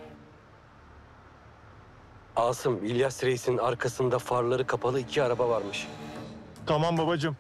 Asım, İlyas Reis'in arkasında farları kapalı iki araba varmış. Tamam babacığım.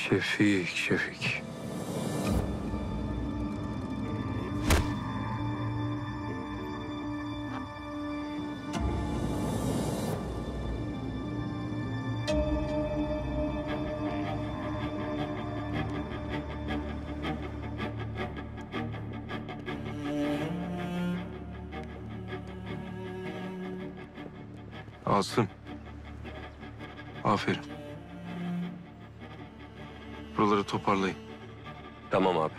Şefik, Şefik. Asım. Aferin. Buraları toparlayın. Tamam abi.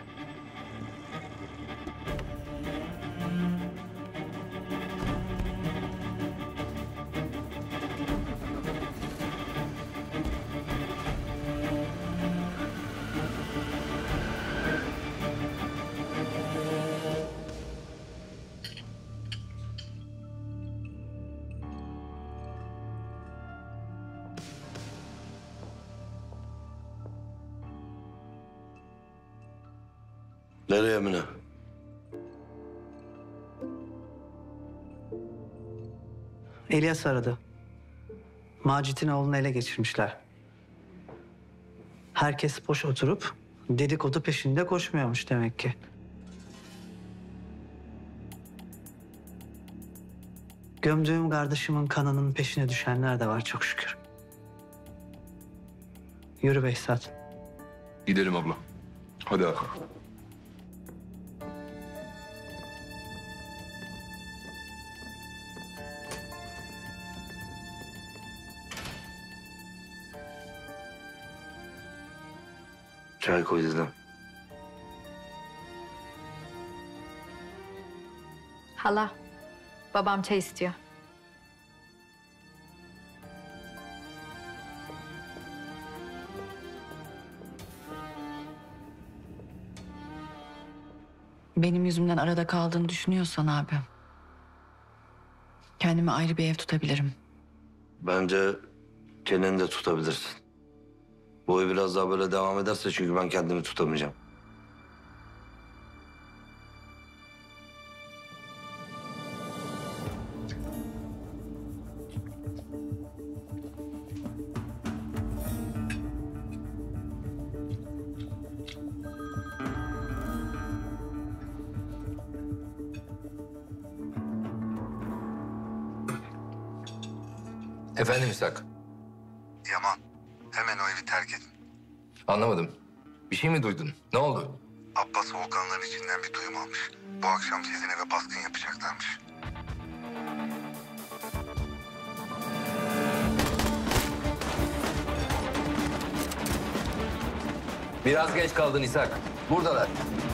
Nereye Emine? İlyas aradı. Macit'in oğlunu ele geçirmişler. Herkes boş oturup dedikodu peşinde koşmuyormuş demek ki. Gömdüğüm kardeşimin kanının peşine düşenler de var çok şükür. Yürü Behzat. Gidelim abla. Hadi abi. Çay koy dedem. Hala, babam çay istiyor. Benim yüzümden arada kaldığını düşünüyorsan abi, kendime ayrı bir ev tutabilirim. Bence çeneni de tutabilirsin. Bu oy biraz daha böyle devam ederse çünkü ben kendimi tutamayacağım. Efendim İshak. Yaman, hemen o evi terk edin. Anlamadım. Bir şey mi duydun? Ne oldu? Abbas Volkanların içinden bir duyum almış. Bu akşam sizin eve baskın yapacaklarmış. Biraz geç kaldın İshak. Buradalar.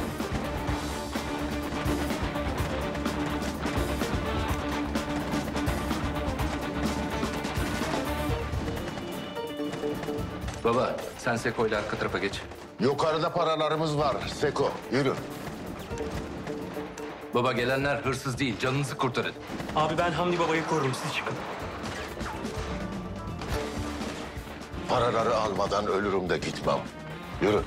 Baba, sen Seko ile arka tarafa geç. Yukarıda paralarımız var. Seko, yürü. Baba, gelenler hırsız değil. Canınızı kurtarın. Abi ben Hamdi babayı korurum. Siz çıkın. Paraları almadan ölürüm de gitmem. Yürü.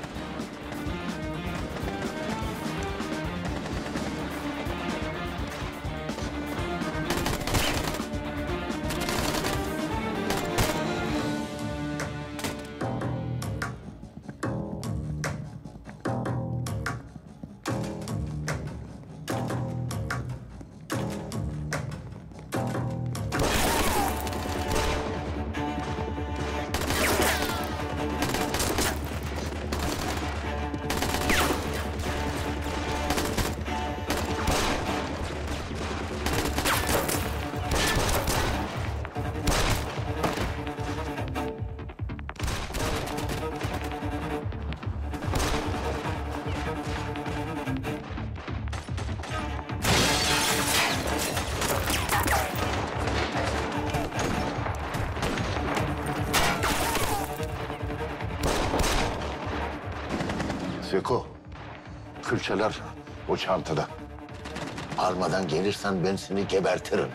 Seko, külçeler o çantada. Almadan gelirsen ben seni gebertirim.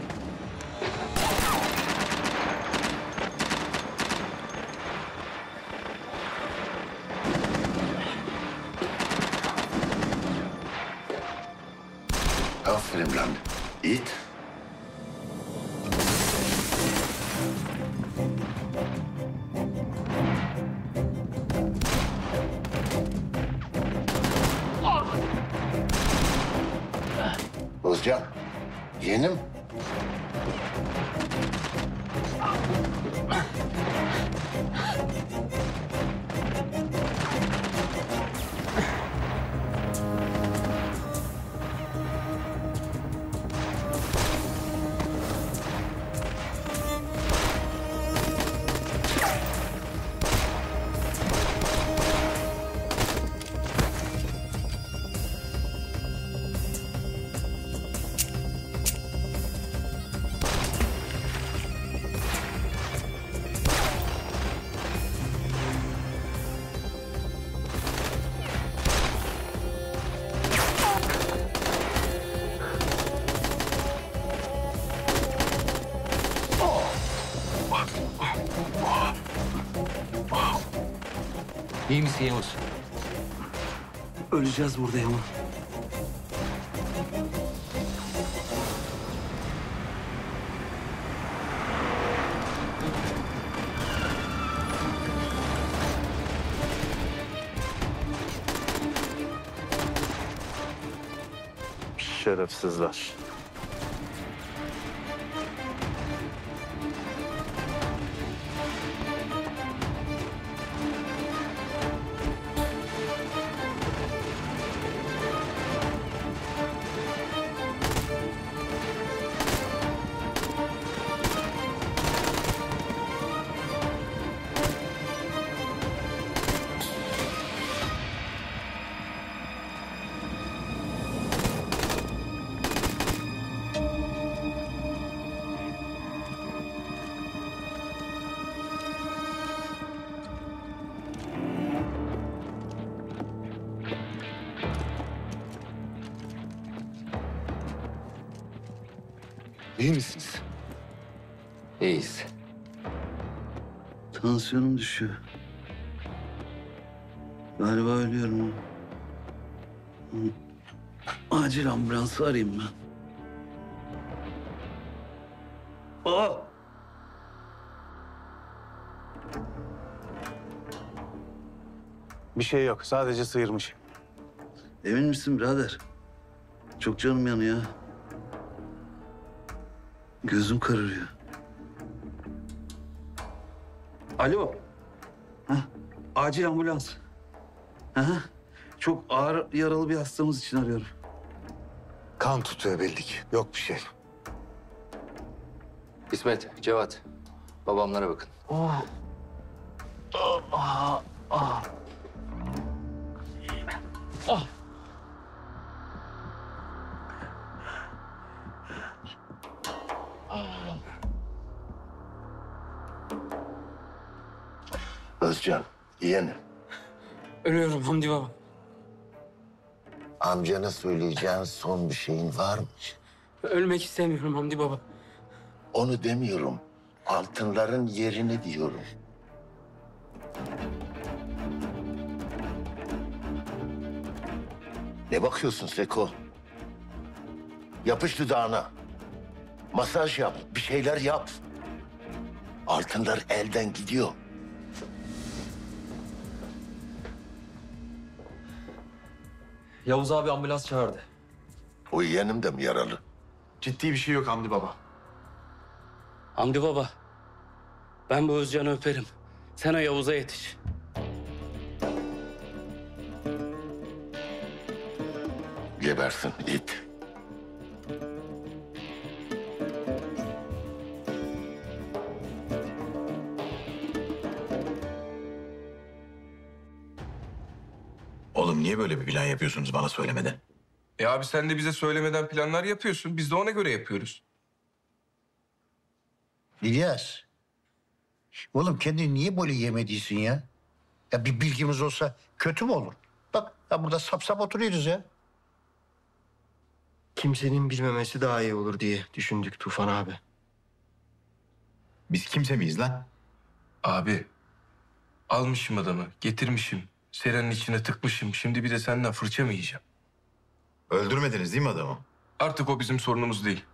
Aferin lan, it. Özcan, yeğenim. İyi misin Yavuz? Öleceğiz burada Yaman. Şerefsizler. İyi misiniz? İyiyiz. Tansiyonum düşüyor. Galiba ölüyorum. Acil ambulansı arayayım ben. Aa! Bir şey yok. Sadece sıyırmış. Emin misin birader? Çok canım yanıyor. Gözüm kararıyor. Alo. Hah, acil ambulans. Aha. Çok ağır yaralı bir hastamız için arıyorum. Kan tutuyor belli ki. Yok bir şey. İsmet, Cevat. Babamlara bakın. Oh. Ah, ah, ah. Ah. Özcan, yeğenim. Ölüyorum Hamdi baba. Amcana söyleyeceğin son bir şeyin var mı? Ölmek istemiyorum Hamdi baba. Onu demiyorum. Altınların yerini diyorum. Ne bakıyorsun Seko? Yapış dudağına. Masaj yap, bir şeyler yap. Altınlar elden gidiyor. Yavuz abi ambulans çağırdı. O yeğenim de mi yaralı? Ciddi bir şey yok Hamdi baba. Hamdi baba. Ben bu Özcan'ı öperim. Sen o Yavuz'a yetiş. Gebersin it. Oğlum niye böyle bir plan yapıyorsunuz bana söylemeden? E abi sen de bize söylemeden planlar yapıyorsun. Biz de ona göre yapıyoruz. İlyas. Oğlum kendini niye böyle yemediysin ya? Ya bir bilgimiz olsa kötü mü olur? Bak ya burada sap sap oturuyoruz ya. Kimsenin bilmemesi daha iyi olur diye düşündük Tufan abi. Biz kimse miyiz lan? Abi almışım adamı, getirmişim. Serenin içine tıkmışım. Şimdi bir de senden fırça mı yiyeceğim? Öldürmediniz değil mi adamı? Artık o bizim sorunumuz değil.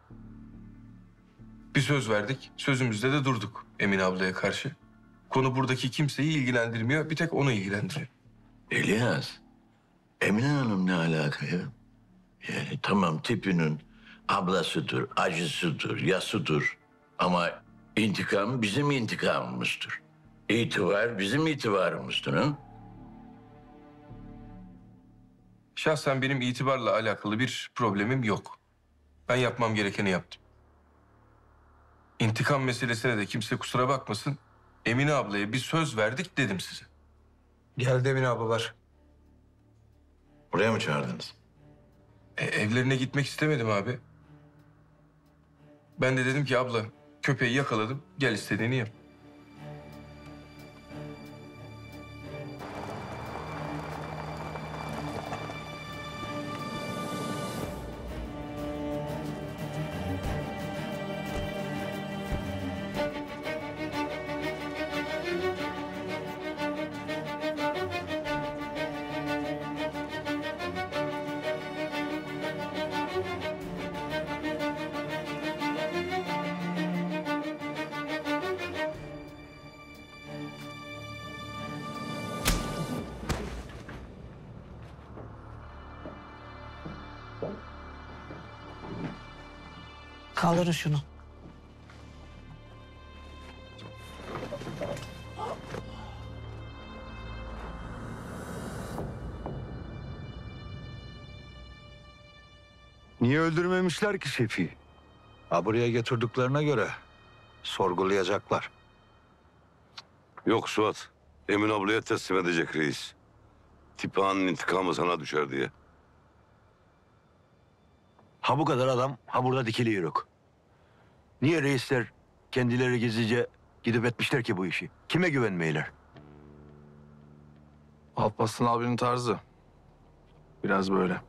Bir söz verdik, sözümüzde de durduk Emine ablaya karşı. Konu buradaki kimseyi ilgilendirmiyor, bir tek onu ilgilendiriyor. İlyas, Emine Hanım ne alaka ya? Yani tamam tipinin ablasıdır, acısıdır, yasıdır. Ama intikam bizim intikamımızdır. İtibar bizim itibarımızdır. Hı? Şahsen benim itibarla alakalı bir problemim yok. Ben yapmam gerekeni yaptım. İntikam meselesine de kimse kusura bakmasın. Emine ablaya bir söz verdik dedim size. Geldi Emine ablalar. Buraya mı çağırdınız? E, evlerine gitmek istemedim abi. Ben de dedim ki abla köpeği yakaladım. Gel istediğini yap. Kaldırın şunu. Niye öldürmemişler ki Şefik'i? Ha buraya getirdiklerine göre sorgulayacaklar. Yok Suat. Emin ablaya teslim edecek reis. Tipahanın intikamı sana düşer diye. Ha bu kadar adam ha burada dikiliyoruz. Niye reisler kendileri gizlice gidip etmişler ki bu işi? Kime güvenmeyler? Alparslan abinin tarzı. Biraz böyle.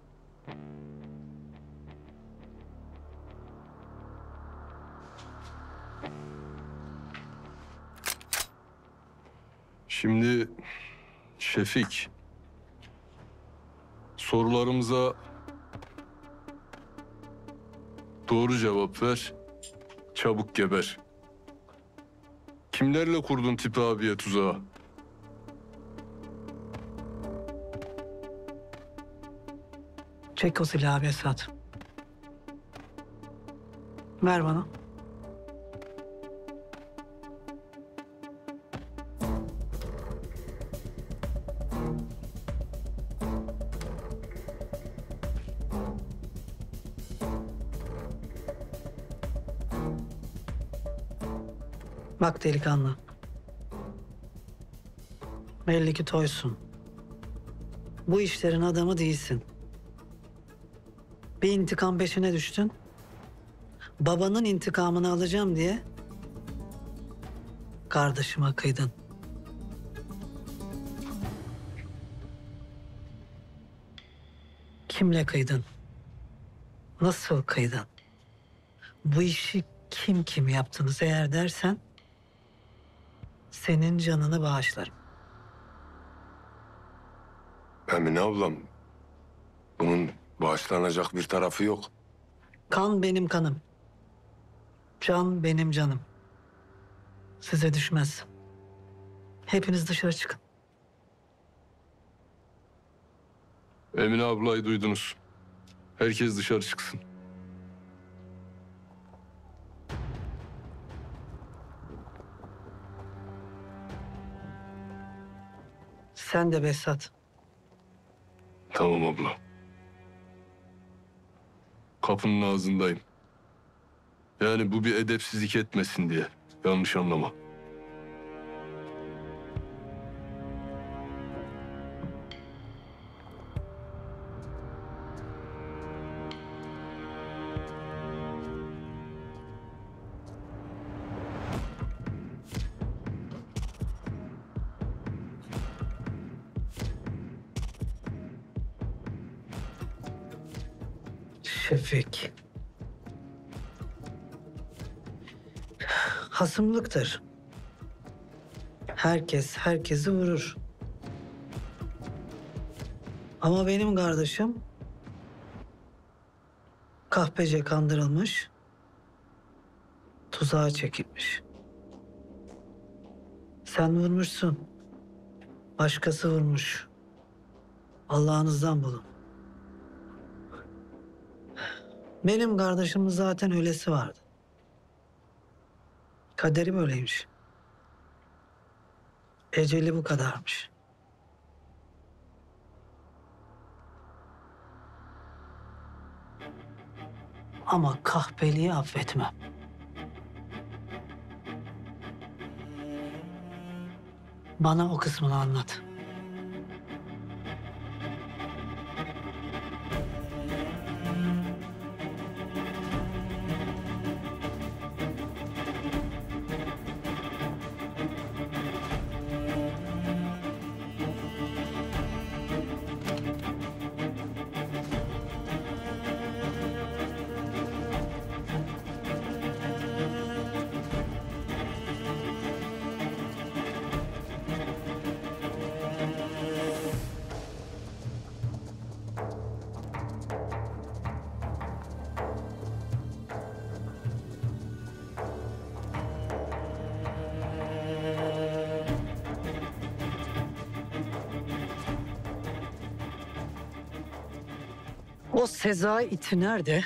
Şimdi Şefik, sorularımıza doğru cevap ver, çabuk geber. Kimlerle kurdun Tipi abiye tuzağı? Çek o silahı Besat. Ver bana. Bak delikanlı. Belli ki toysun. Bu işlerin adamı değilsin. Bir intikam peşine düştün. Babanın intikamını alacağım diye kardeşime kıydın. Kimle kıydın? Nasıl kıydın? Bu işi kim kim yaptınız eğer dersen senin canını bağışlarım. Emine ablam, bunun bağışlanacak bir tarafı yok. Kan benim kanım. Can benim canım. Size düşmez. Hepiniz dışarı çıkın. Emine ablayı duydunuz. Herkes dışarı çıksın. Sen de Behzat. Tamam abla. Kapının ağzındayım. Yani bu bir edepsizlik etmesin diye. Yanlış anlama. Şefik. Hasımlıktır. Herkes herkesi vurur. Ama benim kardeşim kahpece kandırılmış, tuzağa çekilmiş. Sen vurmuşsun. Başkası vurmuş. Allah'ınızdan bulun. Benim kardeşimin zaten öylesi vardı. Kaderi böyleymiş. Eceli bu kadarmış. Ama kahpeliği affetmem. Bana o kısmını anlat. O Sezai iti nerede?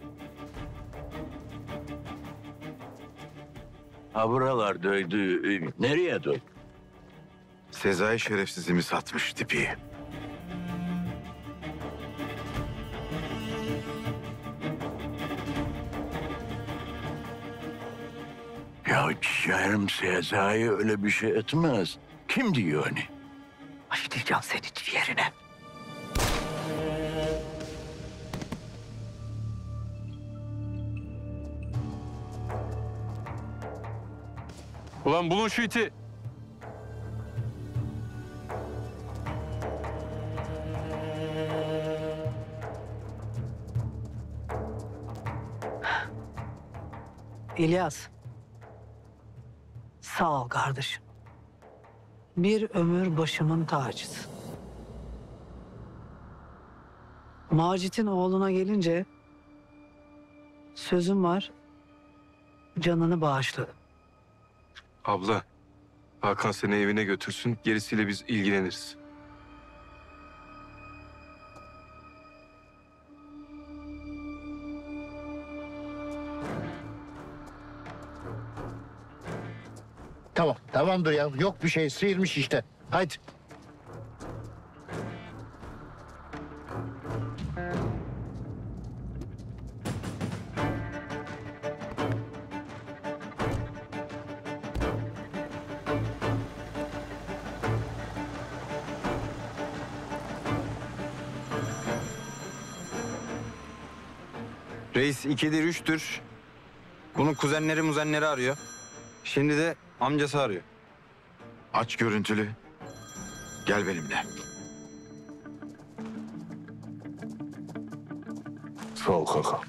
Ha buralardaydı. Nereye dön? Sezai şerefsizimi satmış tipi. Ya canım Sezai öyle bir şey etmez. Kim diyor hani? Başlayacağım senin yerine. Ulan bulun şu iti. İlyas. Sağ ol kardeşim. Bir ömür başımın tacısın. Macit'in oğluna gelince sözüm var, canını bağışladım. Abla, Hakan seni evine götürsün. Gerisiyle biz ilgileniriz. Tamam, tamamdır ya. Yok bir şey, sıyırmış işte. Haydi. Reis ikidir üçtür. Bunun kuzenleri muzenleri arıyor. Şimdi de amcası arıyor. Aç görüntülü. Gel benimle. Sağ ol kaka.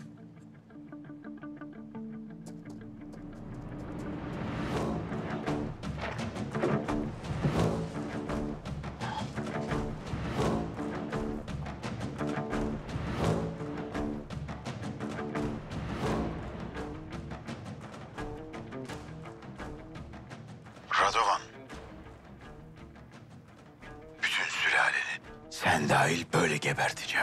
Radovan. Bütün sülaleni sen dahil böyle geberteceğim.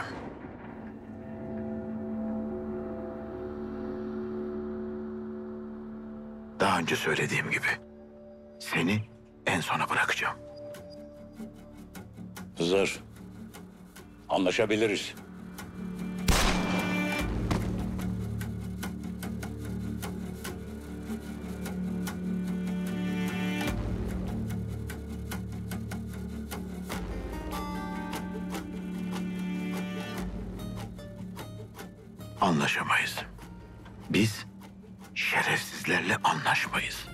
Daha önce söylediğim gibi seni en sona bırakacağım. Hızır, anlaşabiliriz. Anlaşamayız. Biz şerefsizlerle anlaşmayız.